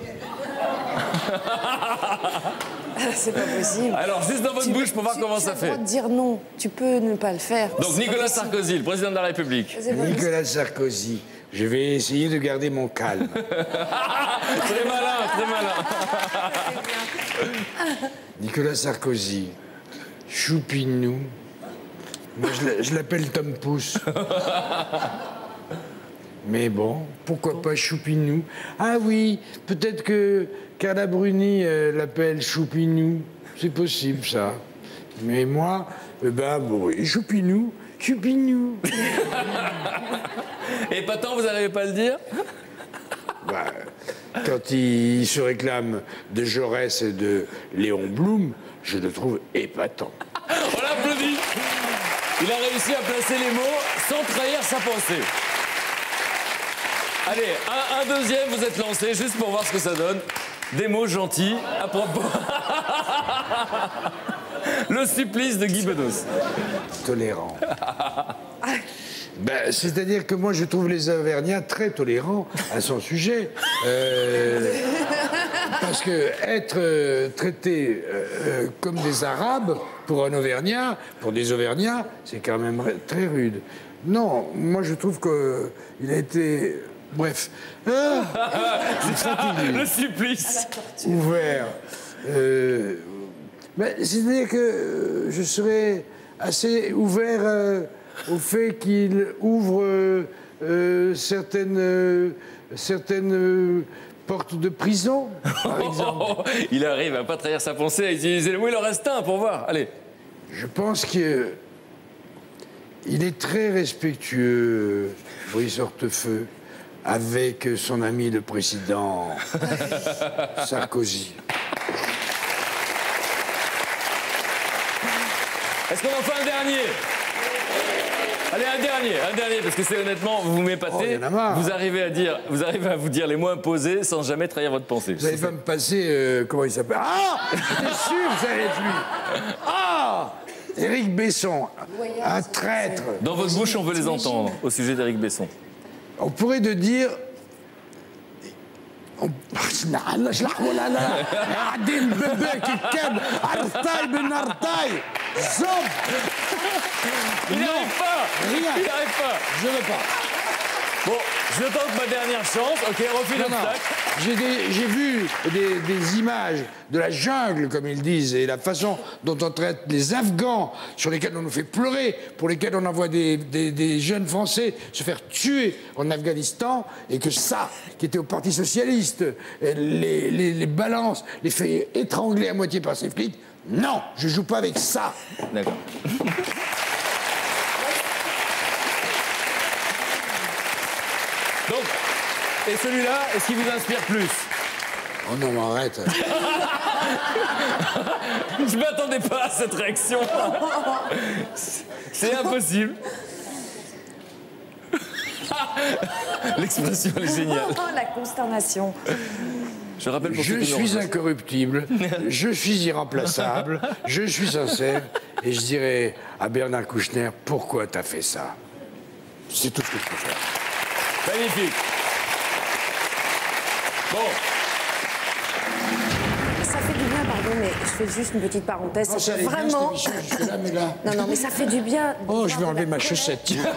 C'est pas possible. Alors, juste dans votre Tu bouche peux- pour voir tu- comment tu ça as le droit fait. de dire non. Tu peux ne pas le faire. Donc, C'est pas Nicolas possible. Sarkozy, le président de la République. C'est pas Nicolas Sarkozy. Je vais essayer de garder mon calme. Très malin, très malin. Nicolas Sarkozy, Choupinou. Moi, je l'a- je l'appelle Tom Pouce. Mais bon, pourquoi pas Choupinou? Ah oui, peut-être que Carla Bruni euh, l'appelle Choupinou. C'est possible, ça. Mais moi, eh ben, bon, oui, Choupinou, Choupinou. Et Patan, vous n'arrivez pas à le dire? Bah, quand il se réclame de Jaurès et de Léon Blum, je le trouve épatant. On l'applaudit. Il a réussi à placer les mots sans trahir sa pensée. Allez, un, un deuxième, vous êtes lancé, juste pour voir ce que ça donne. Des mots gentils à propos. Le supplice de Guy Bedos. Tolérant. Ben, c'est-à-dire que moi, je trouve les Auvergnats très tolérants à son sujet. Euh, parce que être euh, traité euh, euh, comme des Arabes, pour un Auvergnat, pour des Auvergnats, c'est quand même r- très rude. Non, moi, je trouve qu'il a été... Bref. Ah, c'est fatigué. Le supplice. Ouvert. Euh, ben, c'est-à-dire que euh, je serais assez ouvert euh, au fait qu'il ouvre euh, euh, certaines, euh, certaines euh, portes de prison, par exemple. Il arrive à pas trahir sa pensée, à utiliser le mot. Il en reste un pour voir. Allez. Je pense que il est très respectueux, Brice Hortefeux, avec son ami le président Sarkozy. Est-ce qu'on en fait un dernier? Allez, un dernier, un dernier, parce que c'est honnêtement, vous Oh, m'épatez. vous arrivez à dire, vous arrivez à vous dire les mots imposés sans jamais trahir votre pensée. Vous n'allez pas me passer, euh, comment il s'appelle? Ah! J'étais sûr que ça allait être lui. Ah! Éric Besson, un traître. Dans votre bouche, on veut les entendre au sujet d'Éric Besson. On pourrait de dire. On... Il n'y arrive pas. Rien. Il n'y arrive pas. Je veux pas. Bon, je tente ma dernière chance. Ok, refus Non, non. d'obstacle. J'ai des- j'ai vu des, des images de la jungle, comme ils disent, et la façon dont on traite les Afghans, sur lesquels on nous fait pleurer, pour lesquels on envoie des, des- des jeunes Français se faire tuer en Afghanistan, et que ça, qui était au Parti Socialiste, les, les, les balances, les fait étrangler à moitié par ses flics, non, je joue pas avec ça. D'accord. Donc, et celui-là, est-ce qu'il vous inspire plus? Oh non, mais arrête. Je m'attendais pas à cette réaction. C'est impossible. L'expression elle est géniale. Oh, la consternation. Je rappelle pour Je ceux qui suis nous incorruptible, je suis irremplaçable, je suis sincère, et je dirais à Bernard Kouchner, pourquoi t'as fait ça? C'est tout ce que je peux faire. Magnifique. Bon. Ça fait du bien, pardon, mais je fais juste une petite parenthèse. Oh, ça allait bien, Vraiment. cette émission, jusque-là, mais là... Non, non, mais ça fait du bien. Oh, je vais enlever ma chaussette.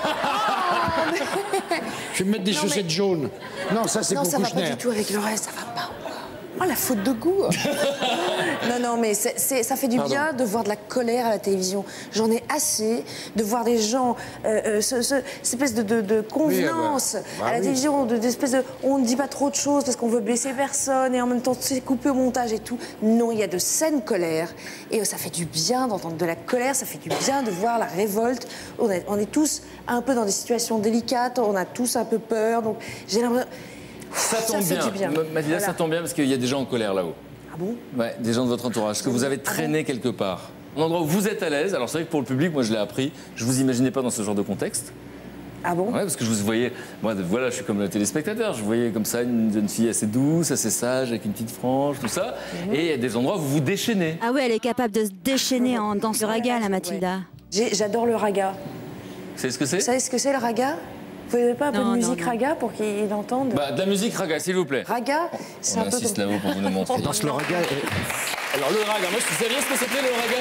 Je vais me mettre des Non, chaussettes mais- jaunes. Non, ça, c'est Non, pour ça va Kouchner. pas du tout avec le reste, ça va pas. Oh, la faute de goût. Non, non, mais c'est- c'est- ça fait du Pardon. bien de voir de la colère à la télévision. J'en ai assez de voir des gens, euh, euh, ce, ce- cette espèce de, de- de convenance Oui, ah bah, bah à la oui. télévision, de, d'espèce de, on ne dit pas trop de choses parce qu'on veut blesser personne et en même temps c'est coupé au montage et tout. Non, il y a de saines colères et euh, ça fait du bien d'entendre de la colère, ça fait du bien de voir la révolte. On est, on est tous un peu dans des situations délicates, on a tous un peu peur, donc j'ai l'impression... Ça tombe fait bien. du bien. Ma- Mathilda, Voilà. ça tombe bien parce qu'il y a des gens en colère là-haut. Ah bon? Ouais, des gens de votre entourage, que vous avez traîné quelque part. Un endroit où vous êtes à l'aise. Alors c'est vrai que pour le public, moi je l'ai appris, je vous imaginais pas dans ce genre de contexte. Ah bon? Ouais, parce que je vous voyais, moi de- voilà, je suis comme le téléspectateur, je voyais comme ça une jeune fille assez douce, assez sage, avec une petite frange, tout ça. Et il y a des endroits où vous vous déchaînez. Ah ouais, elle est capable de se déchaîner en danse de raga, la Mathilda. J'ai- J'adore le raga. Vous savez ce que c'est? Vous savez ce que c'est le raga? Vous n'avez pas un peu Non, de non, musique non. raga pour qu'ils l'entendent? Bah, de la musique raga, s'il vous plaît. Raga, c'est On un peu insiste comme... là-haut pour vous le montrer. Danse le raga. Alors le raga, moi je suis sérieux ce que c'était le raga?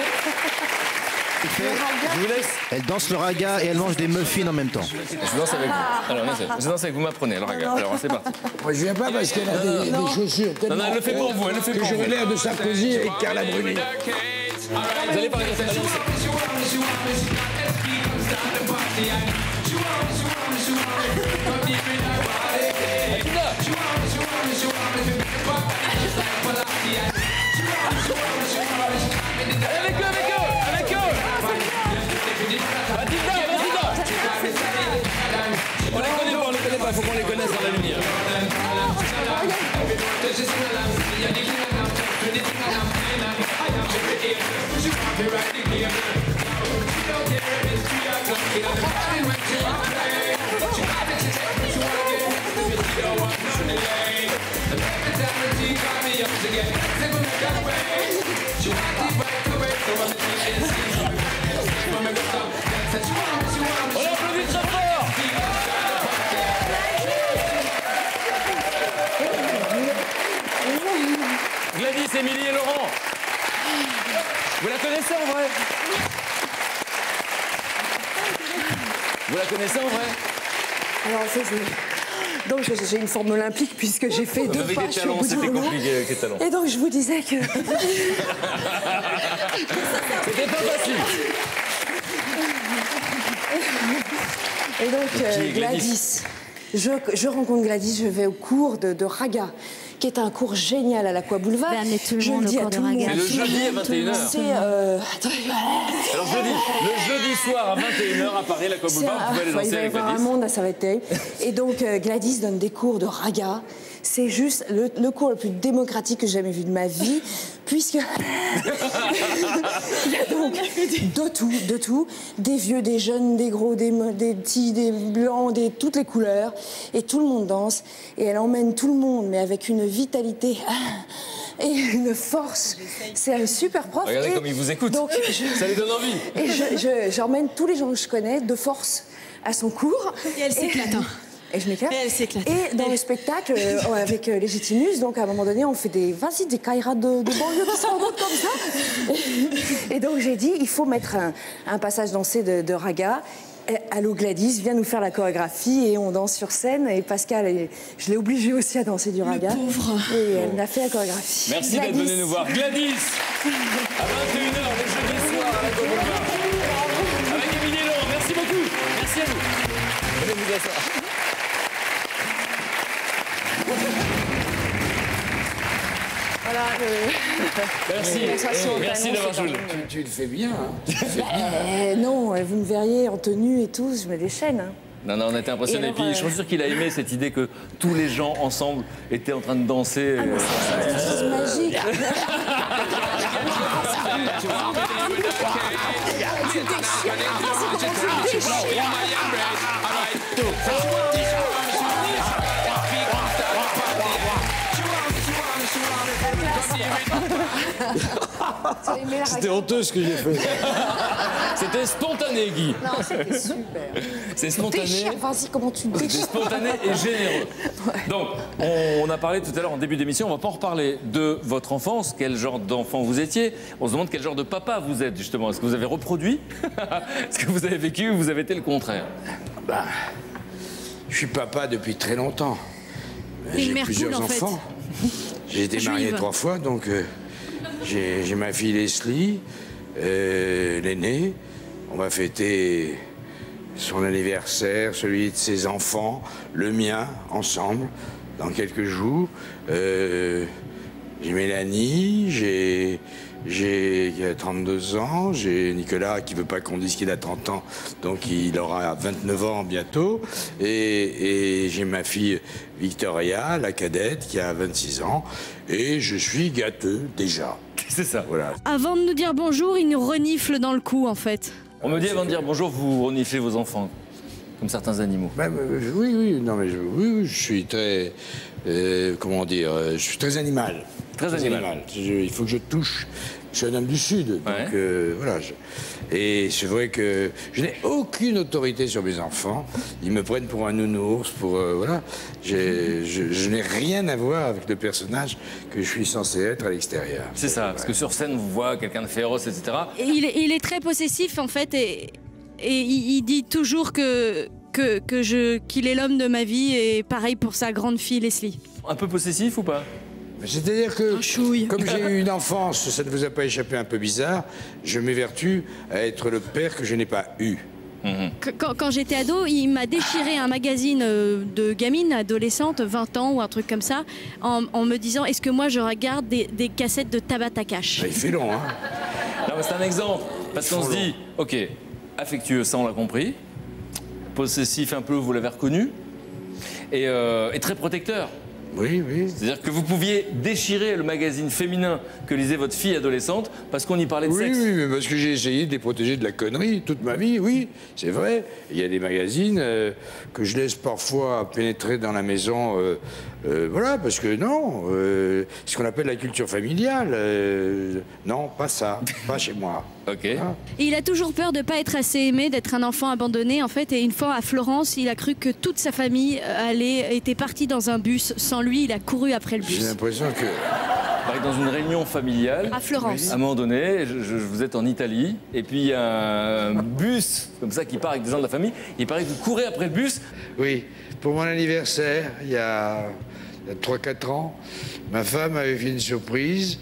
Je vous laisse. Elle danse le raga et elle mange des muffins en même temps. Je danse avec vous. Alors, on essaie. je danse avec vous, m'apprenez le raga. Alors c'est parti. Moi, je viens pas parce qu'elle a des, des chaussures tellement... Non, non, elle le fait pour vous, elle le fait que pour j'aurais vous. l'air de Sarkozy et de Carla Bruni. Vous allez parler de ça. Avec eux, avec eux, avec eux. Mathilda, Mathilda. On les connaît pas, on les connaît pas, il faut qu'on les connaisse dans la lumière. On l'applaudit très fort. Gladys, Émilie et Laurent. Vous la connaissez en vrai? Vous la connaissez en vrai? Alors, c'est- c'est- donc j'ai j'ai une forme olympique puisque j'ai fait deux Avec pas. des je suis au talons, bout du c'était rouleau. compliqué avec les talons. Et donc je vous disais que... C'était pas facile. Et donc Qui est euh, Gladys Gladys, je, je rencontre Gladys, je vais au cours de, de raga, qui est un cours génial à l'Aqua Boulevard. Va amener tout le je monde le au dis à cours de tout le raga. monde. C'est le jeudi à vingt et une heures. C'est... euh, Alors jeudi, le jeudi soir à vingt et une heures à Paris, la C'est Boulevard, un- vous pouvez aller il va danser y avec avoir un Gladys. monde, là, ça va être terrible. Et donc euh, Gladys donne des cours de raga. C'est juste le, le cours le plus démocratique que j'ai jamais vu de ma vie, puisque il y a donc de tout, de tout, des vieux, des jeunes, des gros, des, mo- des petits, des blancs, des toutes les couleurs, et tout le monde danse. Et elle emmène tout le monde, mais avec une vitalité. Et une force. C'est un super prof. Regardez et comme il vous écoute. donc, je- Ça lui donne envie. Et je- je- j'emmène tous les gens que je connais de force à son cours. Et elle s'éclate, hein. Et je m'éclate. Et elle s'éclate. Et dans le spectacle, euh, avec euh, Légitimus, donc à un moment donné, on fait des, vas-y, des caïras de, de banlieue qui se rencontrent comme ça. Et, et donc j'ai dit, il faut mettre un, un passage dansé de, de raga. Eh, allô Gladys, viens nous faire la chorégraphie et on danse sur scène. Et Pascal, et je l'ai obligée aussi à danser du raga. Le pauvre. Et elle m'a fait la chorégraphie. Merci d'être Gladys. venu nous voir. Gladys, à vingt et une heures, le jeudi soir à la Copa. Avec Émilie Laurent. Merci beaucoup. Merci à vous. Venez vous asseoir. Voilà, euh... Merci. Merci d'avoir joué. Tu, tu le fais bien. Hein. Tu le fais bien. Eh, non, vous me verriez en tenue et tout, je me déchaîne. Hein. Non, non, on était impressionnés. Et puis, alors, je suis sûr qu'il a aimé cette idée que tous les gens ensemble étaient en train de danser. Ah, mais c'est magique. C'était honteux ce que j'ai fait. C'était spontané, Guy. Non, c'était super. C'est spontané. Déchire, vas-y, comment tu C'est déchires. spontané et généreux. Donc, on, on a parlé tout à l'heure en début d'émission, on va pas en reparler de votre enfance, quel genre d'enfant vous étiez. On se demande quel genre de papa vous êtes, justement. Est-ce que vous avez reproduit ce que vous avez vécu ou vous avez été le contraire? Bah, je suis papa depuis très longtemps. Une J'ai mère plusieurs poule, en fait. enfants. J'ai été marié Juive. trois fois, donc euh, j'ai j'ai ma fille Leslie, euh, l'aînée. On va fêter son anniversaire, celui de ses enfants, le mien, ensemble, dans quelques jours. Euh, j'ai Mélanie, j'ai j'ai qui a trente-deux ans, j'ai Nicolas qui veut pas qu'on dise qu'il a trente ans, donc il aura vingt-neuf ans bientôt, et, et j'ai ma fille Victoria, la cadette, qui a vingt-six ans, et je suis gâteux déjà. C'est ça. Voilà. Avant de nous dire bonjour, il nous renifle dans le cou, en fait. On me dit avant de dire bonjour, vous reniflez vos enfants, comme certains animaux. Bah, bah, oui, oui, non, mais je, oui, oui, je suis très, euh, comment dire, euh, je suis très animal. Très animal. Je- il faut que je touche. Je suis un homme du Sud, donc Ouais. euh, voilà. je- et c'est vrai que je n'ai aucune autorité sur mes enfants. Ils me prennent pour un nounours, pour euh, voilà. J'ai- Je, je n'ai rien à voir avec le personnage que je suis censé être à l'extérieur. C'est ça, parce que sur scène, vous voyez quelqu'un de féroce, et cetera. Et il, est, il est très possessif, en fait, et, et il, il dit toujours que, que, que je, qu'il est l'homme de ma vie, et pareil pour sa grande fille, Leslie. Un peu possessif ou pas? C'est-à-dire que, chouille. comme j'ai eu une enfance, ça ne vous a pas échappé, un peu bizarre, je m'évertue à être le père que je n'ai pas eu. Que- Quand, quand j'étais ado, il m'a déchiré un magazine euh, de gamine, adolescente, vingt ans ou un truc comme ça, en, en me disant est-ce que moi je regarde des, des cassettes de Tabata Cash. Il fait long, hein. Non, mais c'est un exemple. Parce qu'on se dit, ok, affectueux, ça on l'a compris. Possessif un peu, vous l'avez reconnu. Et, euh, et très protecteur. Oui, oui. C'est-à-dire que vous pouviez déchirer le magazine féminin que lisait votre fille adolescente parce qu'on y parlait de Oui, sexe. oui, mais parce que j'ai essayé de les protéger de la connerie toute ma vie, oui, c'est vrai. Il y a des magazines euh, que je laisse parfois pénétrer dans la maison, euh, euh, voilà, parce que non, euh, ce qu'on appelle la culture familiale, euh, non, pas ça, pas chez moi. Ok. Et il a toujours peur de ne pas être assez aimé, d'être un enfant abandonné, en fait. Et une fois à Florence, il a cru que toute sa famille euh, allait, était partie dans un bus. Sans lui, il a couru après le J'ai bus. l'impression que... Pareil, dans une réunion familiale. À Florence. À un moment donné, je, je- vous êtes en Italie, et puis il y a un bus comme ça qui part avec des gens de la famille. Il paraît que vous courez après le bus. Oui, pour mon anniversaire, il y a, il y a trois quatre ans, ma femme avait fait une surprise.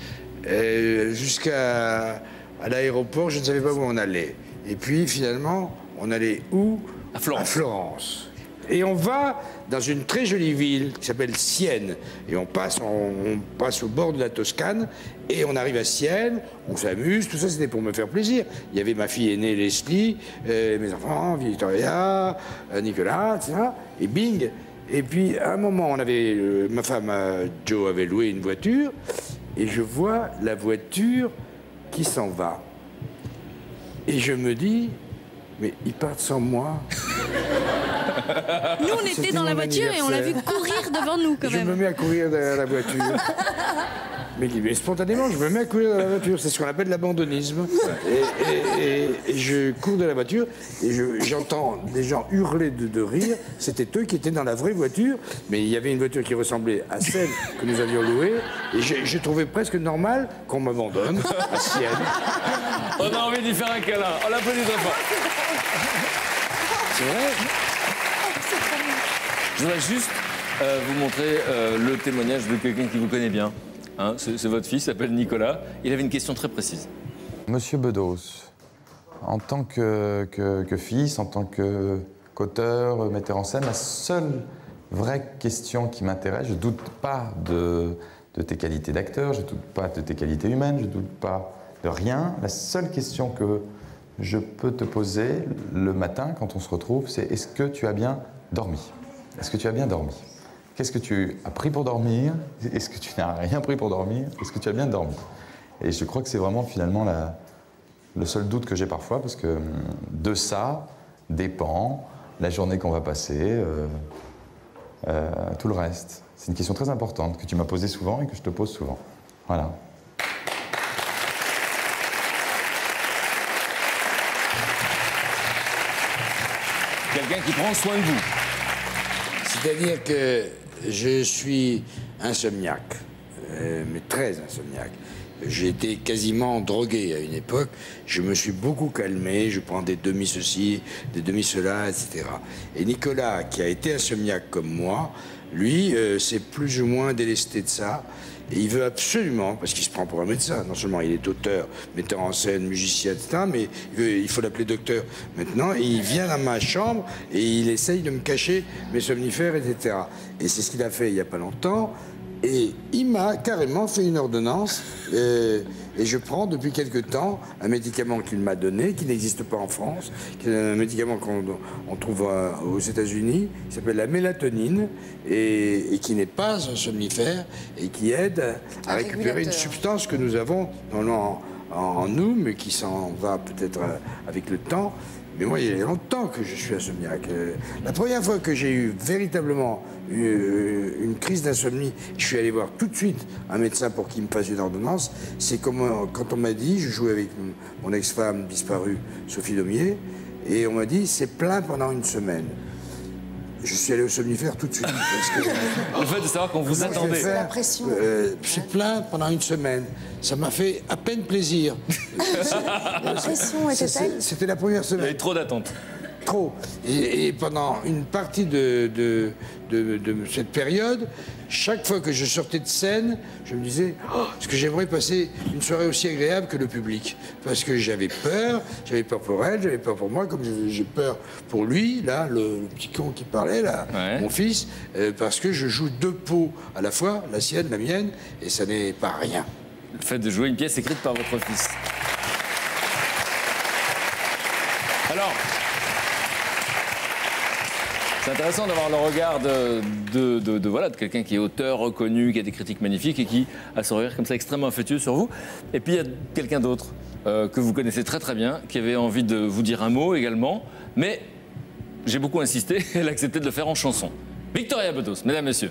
euh, Jusqu'à à l'aéroport, je ne savais pas où on allait. Et puis finalement, on allait où? À Florence. À Florence. Et on va dans une très jolie ville qui s'appelle Sienne. Et on passe, on, on passe au bord de la Toscane et on arrive à Sienne, on s'amuse, tout ça c'était pour me faire plaisir. Il y avait ma fille aînée Leslie, euh, mes enfants, Victoria, euh, Nicolas, et cetera. Et bing. Et puis à un moment, on avait, euh, ma femme euh, Jo avait loué une voiture et je vois la voiture qui s'en va. Et je me dis, mais ils partent sans moi. Nous, on était C'était dans la mon voiture et on l'a vu anniversaire. courir devant nous, quand Je même. me mets à courir derrière la voiture. Mais, mais spontanément, je me mets à courir dans la voiture. C'est ce qu'on appelle l'abandonnisme. Et, et- et- et je cours de la voiture et je- j'entends des gens hurler de, de rire. C'était eux qui étaient dans la vraie voiture. Mais il y avait une voiture qui ressemblait à celle que nous avions louée. Et j'ai j'ai trouvé presque normal qu'on m'abandonne à Sienne. On a envie d'y faire un câlin. On l'applaudit très fort. C'est vrai. Je voudrais juste euh, vous montrer euh, le témoignage de quelqu'un qui vous connaît bien. Hein, c'est c'est votre fils, il s'appelle Nicolas. Il avait une question très précise. Monsieur Bedos, en tant que, que, que fils, en tant que qu'auteur, metteur en scène, la seule vraie question qui m'intéresse, je ne doute pas de, de tes qualités d'acteur, je ne doute pas de tes qualités humaines, je ne doute pas de rien. La seule question que je peux te poser le matin quand on se retrouve, c'est est-ce que tu as bien dormi? Est-ce que tu as bien dormi? Qu'est-ce que tu as pris pour dormir? Est-ce que tu n'as rien pris pour dormir? Est-ce que tu as bien dormi? Et je crois que c'est vraiment finalement la, le seul doute que j'ai parfois, parce que de ça dépend la journée qu'on va passer, euh, euh, tout le reste. C'est une question très importante que tu m'as posée souvent et que je te pose souvent. Voilà. Quelqu'un qui prend soin de vous. C'est-à-dire que je suis insomniaque, euh, mais très insomniaque. J'ai été quasiment drogué à une époque. Je me suis beaucoup calmé, je prends des demi-ceci, des demi-cela, et cetera. Et Nicolas, qui a été insomniaque comme moi, lui, euh, s'est plus ou moins délesté de ça. Et il veut absolument, parce qu'il se prend pour un médecin, non seulement il est auteur, metteur en scène, musicien, et cetera, mais il, veut, il faut l'appeler docteur maintenant. Et il vient dans ma chambre et il essaye de me cacher mes somnifères, et cetera. Et c'est ce qu'il a fait il n'y a pas longtemps. Et il m'a carrément fait une ordonnance. Euh, et je prends depuis quelque temps un médicament qu'il m'a donné, qui n'existe pas en France, qui est un médicament qu'on on trouve à, aux États-Unis, qui s'appelle la mélatonine, et, et qui n'est pas un somnifère, et qui aide à récupérer une substance que nous avons dans, en, en nous, mais qui s'en va peut-être avec le temps. Mais moi, il y a longtemps que je suis insomniaque. La première fois que j'ai eu véritablement une crise d'insomnie, je suis allé voir tout de suite un médecin pour qu'il me fasse une ordonnance. C'est comme quand on m'a dit, je jouais avec mon ex-femme disparue, Sophie Daumier, et on m'a dit, c'est plein pendant une semaine. Je suis allé au somnifère tout de suite. Parce que, le fait de savoir qu'on vous attendait. C'est la pression. Euh, c'est plein pendant une semaine. Ça m'a fait à peine plaisir. La pression était telle. C'était la première semaine. Il y avait trop d'attentes. Trop. Et, et pendant une partie de, de, de, de cette période, chaque fois que je sortais de scène, je me disais oh, est-ce que j'aimerais passer une soirée aussi agréable que le public? Parce que j'avais peur, j'avais peur pour elle, j'avais peur pour moi, comme j'ai peur pour lui, là, le, le petit con qui parlait, là, ouais. Mon fils, euh, parce que je joue deux peaux à la fois, la sienne, la mienne, et ça n'est pas rien. Le fait de jouer une pièce écrite par votre fils. Alors, c'est intéressant d'avoir le regard de, de, de, de, voilà, de quelqu'un qui est auteur reconnu, qui a des critiques magnifiques et qui a ce regard comme ça extrêmement affectueux sur vous. Et puis il y a quelqu'un d'autre euh, que vous connaissez très très bien, qui avait envie de vous dire un mot également, mais j'ai beaucoup insisté, elle a accepté de le faire en chanson. Victoria Bedos, mesdames, messieurs.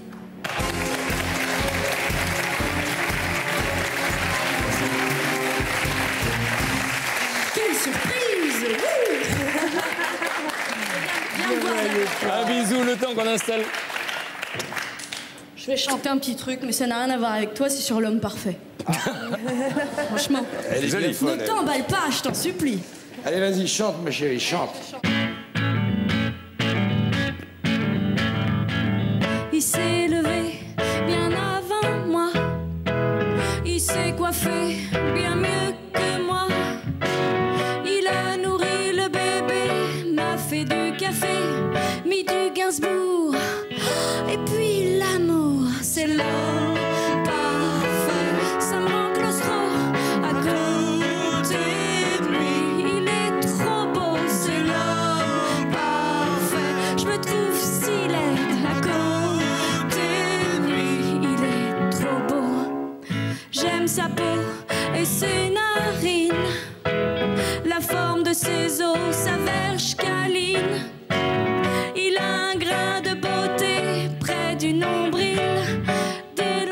Quelle surprise! Un bisou, le temps qu'on installe. Je vais chanter un petit truc, mais ça n'a rien à voir avec toi, c'est sur l'homme parfait. Ah. Franchement. Elle est jolie. Ne t'emballe pas, je t'en supplie. Allez, vas-y, chante, ma chérie, chante. Il s'est levé bien avant moi. Il s'est coiffé bien mieux que moi. Il a nourri le bébé, m'a fait du café, mis du Gainsbourg. Et puis l'amour, c'est l'homme parfait. Ça me rend claustro à côté de lui. Il est trop beau, c'est l'homme parfait. Je me trouve si laide à côté de lui. Il est trop beau. J'aime sa peau et ses narines, la forme de ses os, sa verge câline. Il a un grain de beauté près du nombril, de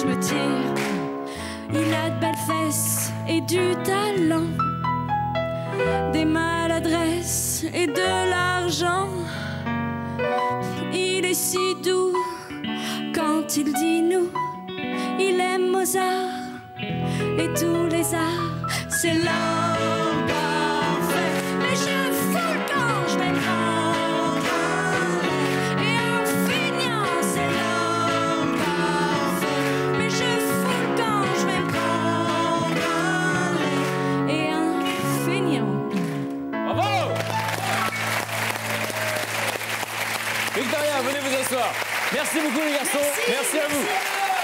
je me tire. Il a de belles fesses et du talent, des maladresses et de l'argent. Il est si doux quand il dit nous. Il aime Mozart et tous les arts. C'est l'homme parfait. Mais je fous le camp, je vais prendre un et un feignant. C'est l'homme parfait. Mais je fous le camp, je vais prendre un et un feignant. Bravo! Victoria, venez vous asseoir. Merci beaucoup les garçons. Merci, merci à vous.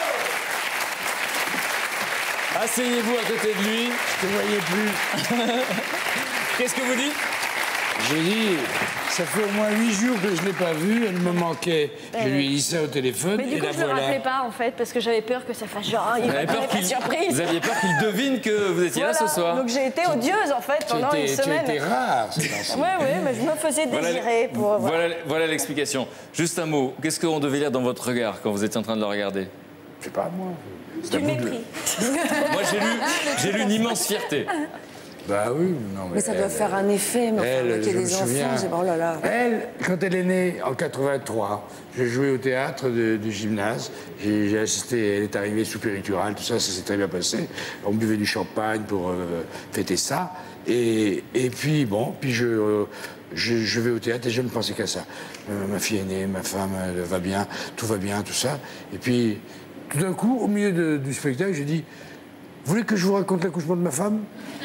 Asseyez-vous à côté de lui. Je ne te voyais plus. Qu'est-ce que vous dites? J'ai dit, ça fait au moins huit jours que je ne l'ai pas vu, elle me manquait. Je lui ai dit ça au téléphone. Mais du et coup, la je ne le voilà. rappelais pas, en fait, parce que j'avais peur que ça fasse genre, il Vous va avez peur pas qu'il- surprise. Vous aviez peur qu'il devine que vous étiez là Voilà. ce soir. Donc j'ai été odieuse, en fait, Tu pendant étais- une semaine. Tu étais rare, ces temps-ci. Oui, oui, mais je me faisais Voilà- désirer pour... voilà. Voilà, voilà l'explication. Juste un mot. Qu'est-ce qu'on devait lire dans votre regard quand vous étiez en train de le regarder? Je sais pas, moi. Du mépris. Moi, j'ai lu, j'ai lu une immense fierté. Bah oui, non mais... Mais ça doit elle- faire un effet, mais enfin, Elle, avec je me des enfants, souviens, c'est... Oh là là. Elle, quand elle est née en quatre-vingt-trois, j'ai joué au théâtre de- du gymnase. J'ai j'ai assisté, elle est arrivée sous péridurale, tout ça, ça s'est très bien passé. On buvait du champagne pour euh, fêter ça. Et, et puis, bon, puis je, euh, je, je vais au théâtre et je ne pensais qu'à ça. Euh, ma fille est née, ma femme elle va bien, tout va bien, tout ça. Et puis, tout d'un coup, au milieu de- du spectacle, j'ai dit, vous voulez que je vous raconte l'accouchement de ma femme?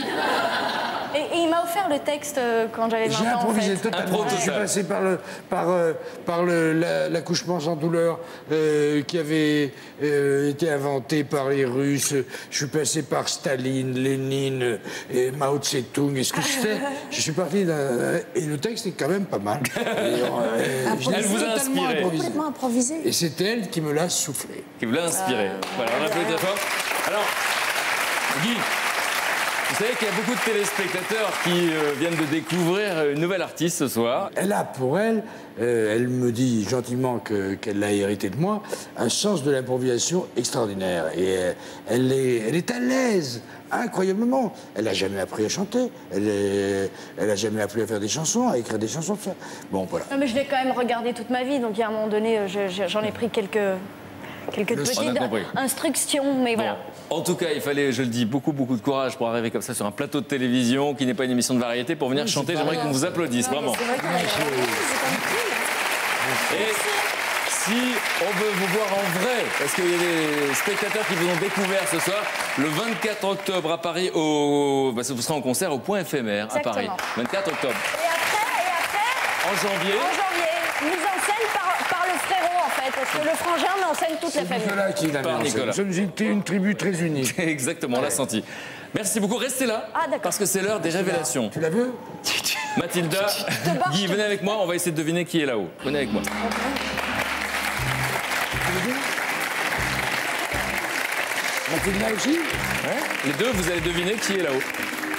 Et, et il m'a offert le texte euh, quand j'avais vingt J'ai ans, en improvisé fait. totalement. Je suis passé par le par euh, par le la- l'accouchement sans douleur euh, qui avait euh, été inventé par les Russes. Je suis passé par Staline, Lénine et Mao Tse-tung. Et ce que je sais, je suis parti d'un et le texte est quand même pas mal. Et, euh, je l'ai Elle vous a totalement inspiré. improvisé. Complètement improvisé. Et c'est elle qui me l'a soufflé. Qui vous l'a inspiré. Voilà, on applaudit très fort. Alors, Guy, vous savez qu'il y a beaucoup de téléspectateurs qui euh, viennent de découvrir une nouvelle artiste ce soir. Elle a pour elle, euh, elle me dit gentiment que- qu'elle l'a hérité de moi, un sens de l'improvisation extraordinaire. Et euh, elle, est, elle est à l'aise, incroyablement. Elle n'a jamais appris à chanter, elle est- elle n'a jamais appris à faire des chansons, à écrire des chansons, tout ça. Bon, voilà. Non, mais je l'ai quand même regardé toute ma vie, donc à un moment donné, euh, je- je- j'en ai pris quelques, quelques Le- petites on a compris. instructions, mais voilà. En tout cas, il fallait, je le dis, beaucoup, beaucoup de courage pour arriver comme ça sur un plateau de télévision qui n'est pas une émission de variété pour venir chanter. J'aimerais qu'on vous applaudisse, vraiment. C'est vrai qu'on a- Et si on veut vous voir en vrai, parce qu'il y a des spectateurs qui vous ont découvert ce soir, le vingt-quatre octobre à Paris, au... bah, vous serez en concert au Point Éphémère à Paris. Exactement. vingt-quatre octobre. Et après, et après, En janvier. en janvier, mise en scène par, par le frérot, en fait, parce que le frangin met en scène toute la famille. Nicolas qui l'a Par mis en scène. Nicolas. Nous sommes une, une tribu très unique. Exactement, on l'a senti. Merci beaucoup, restez là, Ah, d'accord. parce que c'est l'heure des révélations. Tu la veux? Mathilda, Guy, venez avec moi, on va essayer de deviner qui est là-haut. Venez avec moi. Mathilda aussi? Ouais. Les deux, vous allez deviner qui est là-haut.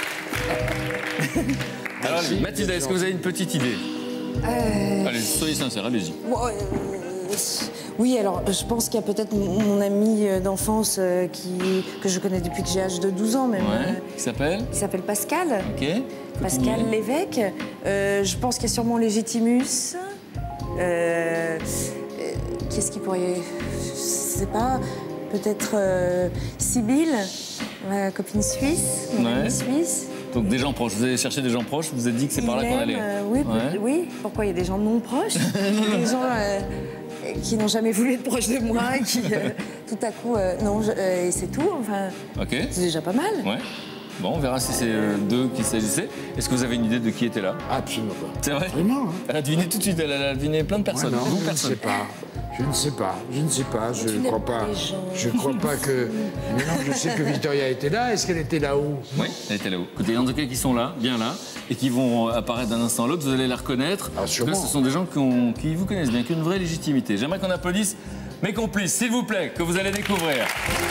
Alors, allez, Mathilda, est-ce que vous avez une petite idée? Euh, Allez, soyez sincère, allez-y. bon, euh, oui, alors je pense qu'il y a peut-être mon mon ami euh, d'enfance euh, qui, que je connais depuis que j'ai l'âge de douze ans même. Ouais. Euh, Qui s'appelle? Il s'appelle Pascal. Ok. Pascal Continuez. Lévesque. Euh, je pense qu'il y a sûrement Légitimus. Euh, euh, Qu'est-ce qui pourrait... Je sais pas. Peut-être euh, Sibylle, ma copine suisse. Mon Ouais. amie suisse. Donc des gens proches. Vous allez chercher des gens proches, vous vous êtes dit que c'est par là qu'on Hélène, allait. euh, oui, Ouais. peut- oui. Pourquoi il y a des gens non proches? Des gens euh, qui n'ont jamais voulu être proches de moi, et qui euh, tout à coup... euh, non, je- euh, et c'est tout. Enfin, Ok. c'est déjà pas mal. Ouais. Bon, on verra si c'est euh, d'eux qu'il s'agissait. Est-ce que vous avez une idée de qui était là? Absolument pas. C'est vrai? Vraiment, hein. Elle a deviné tout de suite, elle a deviné plein de personnes. Ouais, non, Vous, je ne personne. sais pas. Je ne sais pas. Je ne sais pas. Je Tu ne n'aimes crois pas pas. les gens. Je crois pas que. Maintenant, je sais que Victoria était là. Est-ce qu'elle était là-haut? Oui, elle était là-haut. Écoutez, il y en a qui sont là, bien là, et qui vont apparaître d'un instant à l'autre. Vous allez les reconnaître. Ah, sûrement. Parce que ce sont des gens qui, ont- qui vous connaissent bien, qui ont une vraie légitimité. J'aimerais qu'on applaudisse mes complices, s'il vous plaît, que vous allez découvrir.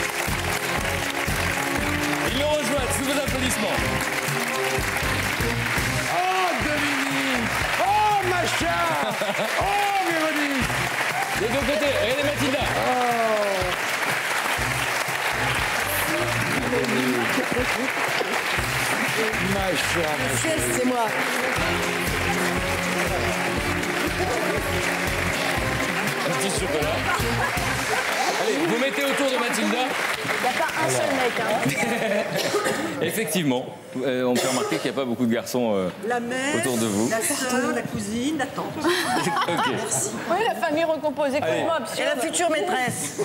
Ils nous rejoignent sous vos applaudissements. Oh, Dominique! Oh, Macha! Oh, Véronique! Des deux côtés, regardez Mathilda. Ma chère, ma Sieste, c'est moi. Un petit chocolat. Allez, vous mettez autour de Mathilda. Il n'y a pas un seul mec. Hein. Effectivement, euh, on peut remarquer qu'il n'y a pas beaucoup de garçons euh, La mère, autour de vous. la sœur, la cousine, la tante. Ok. Oui, la famille recomposée, complètement Allez. absurde. Et la future maîtresse.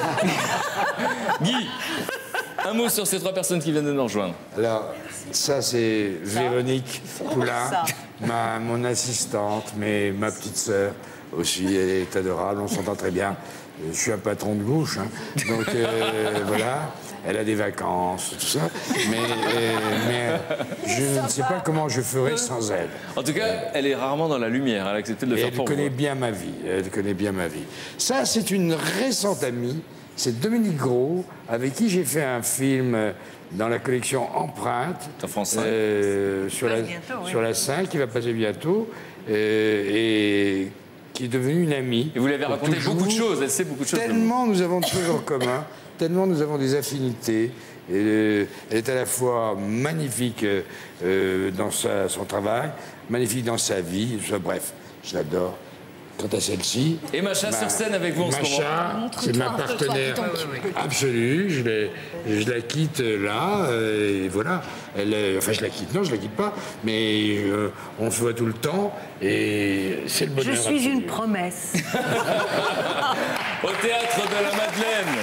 Guy, un mot sur ces trois personnes qui viennent de nous rejoindre. Alors, ça, c'est Véronique Poulain, ça. ma, mon assistante, mais ma petite sœur aussi. Elle est adorable, on s'entend très bien. Je suis un patron de gauche, hein, donc euh, voilà. Elle a des vacances, tout ça. Mais, euh, mais je ne sais pas comment je ferais sans elle. En tout cas, elle est rarement dans la lumière. Elle a accepté de le Et faire elle pour connaît vous. bien ma vie. Elle connaît bien ma vie. Ça, c'est une récente amie. C'est Dominique Gros, avec qui j'ai fait un film dans la collection Empreinte. En France cinq. euh, sur, la, bientôt, oui. sur la cinq, qui va passer bientôt. euh, et qui est devenue une amie. Et vous lui avez pour raconté toujours. beaucoup de choses. Elle sait beaucoup de choses. de vous. Tellement nous avons de choses en commun, tellement nous avons des affinités. Et, euh, elle est à la fois magnifique euh, dans sa- son travail, magnifique dans sa vie. Je- bref, je l'adore. Quant à celle-ci... Et Macha sur scène avec vous en ce moment. Macha, c'est ma partenaire absolue. Je, l'ai- je la quitte là, euh, et voilà. Elle, est- enfin, je la quitte, non, je la quitte pas, mais euh, on se voit tout le temps, et c'est le Je bonheur suis absolu. une promesse. Au théâtre de la Madeleine.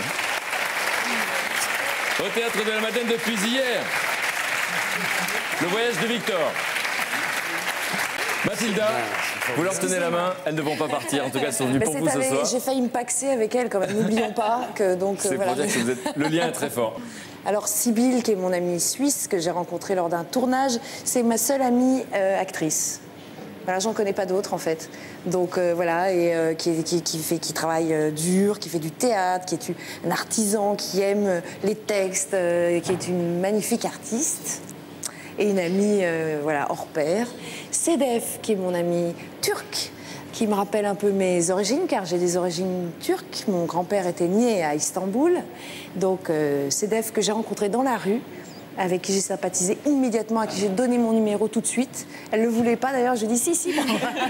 Au théâtre de la Madeleine depuis hier. Le voyage de Victor. Mathilda, vous leur tenez la main, elles ne vont pas partir. En tout cas, elles sont venues Mais pour cette vous ce année, soir. j'ai failli me paxer avec elle quand même. N'oublions pas que donc euh, C'est voilà. pour dire que vous êtes... le lien est très fort. Alors Sybille, qui est mon amie suisse que j'ai rencontrée lors d'un tournage, c'est ma seule amie euh, actrice. Voilà, j'en connais pas d'autres en fait. Donc euh, voilà, et euh, qui, qui, qui fait, qui travaille euh, dur, qui fait du théâtre, qui est un artisan, qui aime euh, les textes, euh, qui est une magnifique artiste. Et une amie euh, voilà, hors pair. Sedef, qui est mon amie turque, qui me rappelle un peu mes origines, car j'ai des origines turques. Mon grand-père était né à Istanbul. Donc, euh, Sedef, que j'ai rencontré dans la rue, avec qui j'ai sympathisé immédiatement, à qui j'ai donné mon numéro tout de suite. Elle ne le voulait pas, d'ailleurs, je dis si, si.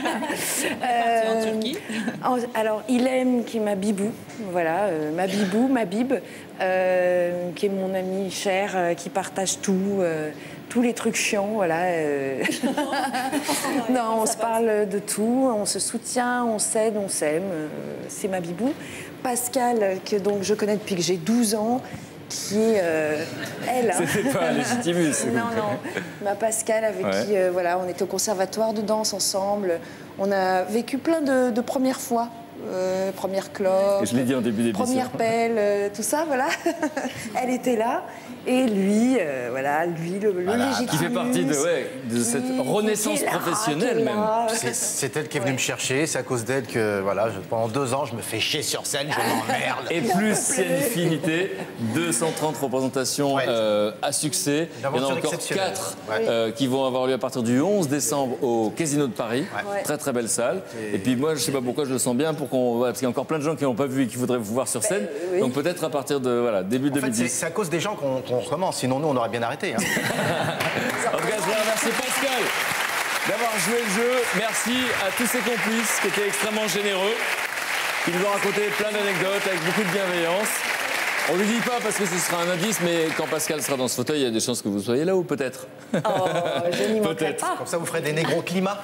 Euh, en Turquie. en- alors, Ilem, qui est ma bibou, voilà, euh, ma bibou, ma bib, euh, qui est mon amie chère, euh, qui partage tout, euh, tous les trucs chiants, voilà. euh. non, on se parle de tout, on se soutient, on s'aide, on s'aime, euh, c'est ma bibou. Pascal, que donc je connais depuis que j'ai douze ans, qui est euh, elle. hein. C'était pas Légitimus, s'il vous Non, plaît. non. Ma Pascal, avec Ouais. qui euh, voilà, on était au conservatoire de danse ensemble. On a vécu plein de, de premières fois. Euh, première clope, Et je l'ai dit en début d'émission. première pelle, euh, tout ça, voilà. Elle était là. Et lui, euh, voilà, lui, le, le Voilà, Légitimus, Qui fait partie de, ouais, de cette qui- renaissance qui est là, professionnelle qui est même. là. C'est- C'est elle qui est venue me chercher, c'est à cause d'elle que voilà, je- pendant deux ans, je me fais chier sur scène, je m'emmerde. Et plus il y a une infinité, deux cent trente représentations Ouais. euh, à succès. Une Il y en a aventure encore exceptionnelle. quatre Ouais. euh, qui vont avoir lieu à partir du onze décembre au Casino de Paris. Ouais. Très très belle salle. Et- Et puis moi, je sais pas pourquoi je le sens bien, pour qu'on, voilà, parce qu'il y a encore plein de gens qui n'ont pas vu et qui voudraient vous voir sur scène. oui. Donc peut-être à partir de voilà, début En fait, c'est- deux mille dix. c'est à cause des gens qu'on qu'on recommence, sinon nous on aurait bien arrêté. Hein. En tout cas, je voudrais remercier Pascal d'avoir joué le jeu. Merci à tous ses complices qui étaient extrêmement généreux, qui nous ont raconté plein d'anecdotes avec beaucoup de bienveillance. On ne lui dit pas parce que ce sera un indice, mais quand Pascal sera dans ce fauteuil, il y a des chances que vous soyez là ou peut-être. Oh, je n'y manquerai Peut-être. pas. Comme ça, vous ferez des négros climat.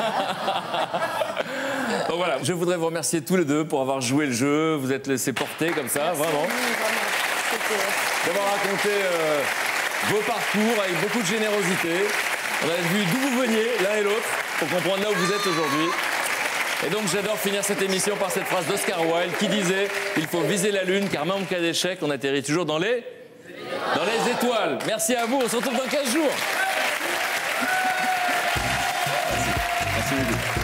Donc voilà, je voudrais vous remercier tous les deux pour avoir joué le jeu. Vous êtes laissés porter comme ça, vraiment. D'avoir raconté euh, vos parcours avec beaucoup de générosité. On a vu d'où vous veniez, l'un et l'autre, pour comprendre là où vous êtes aujourd'hui. Et donc j'adore finir cette émission par cette phrase d'Oscar Wilde qui disait « Il faut viser la lune car même en cas d'échec, on atterrit toujours dans les... dans les étoiles ». Merci à vous, on se retrouve dans quinze jours. Merci. Merci beaucoup.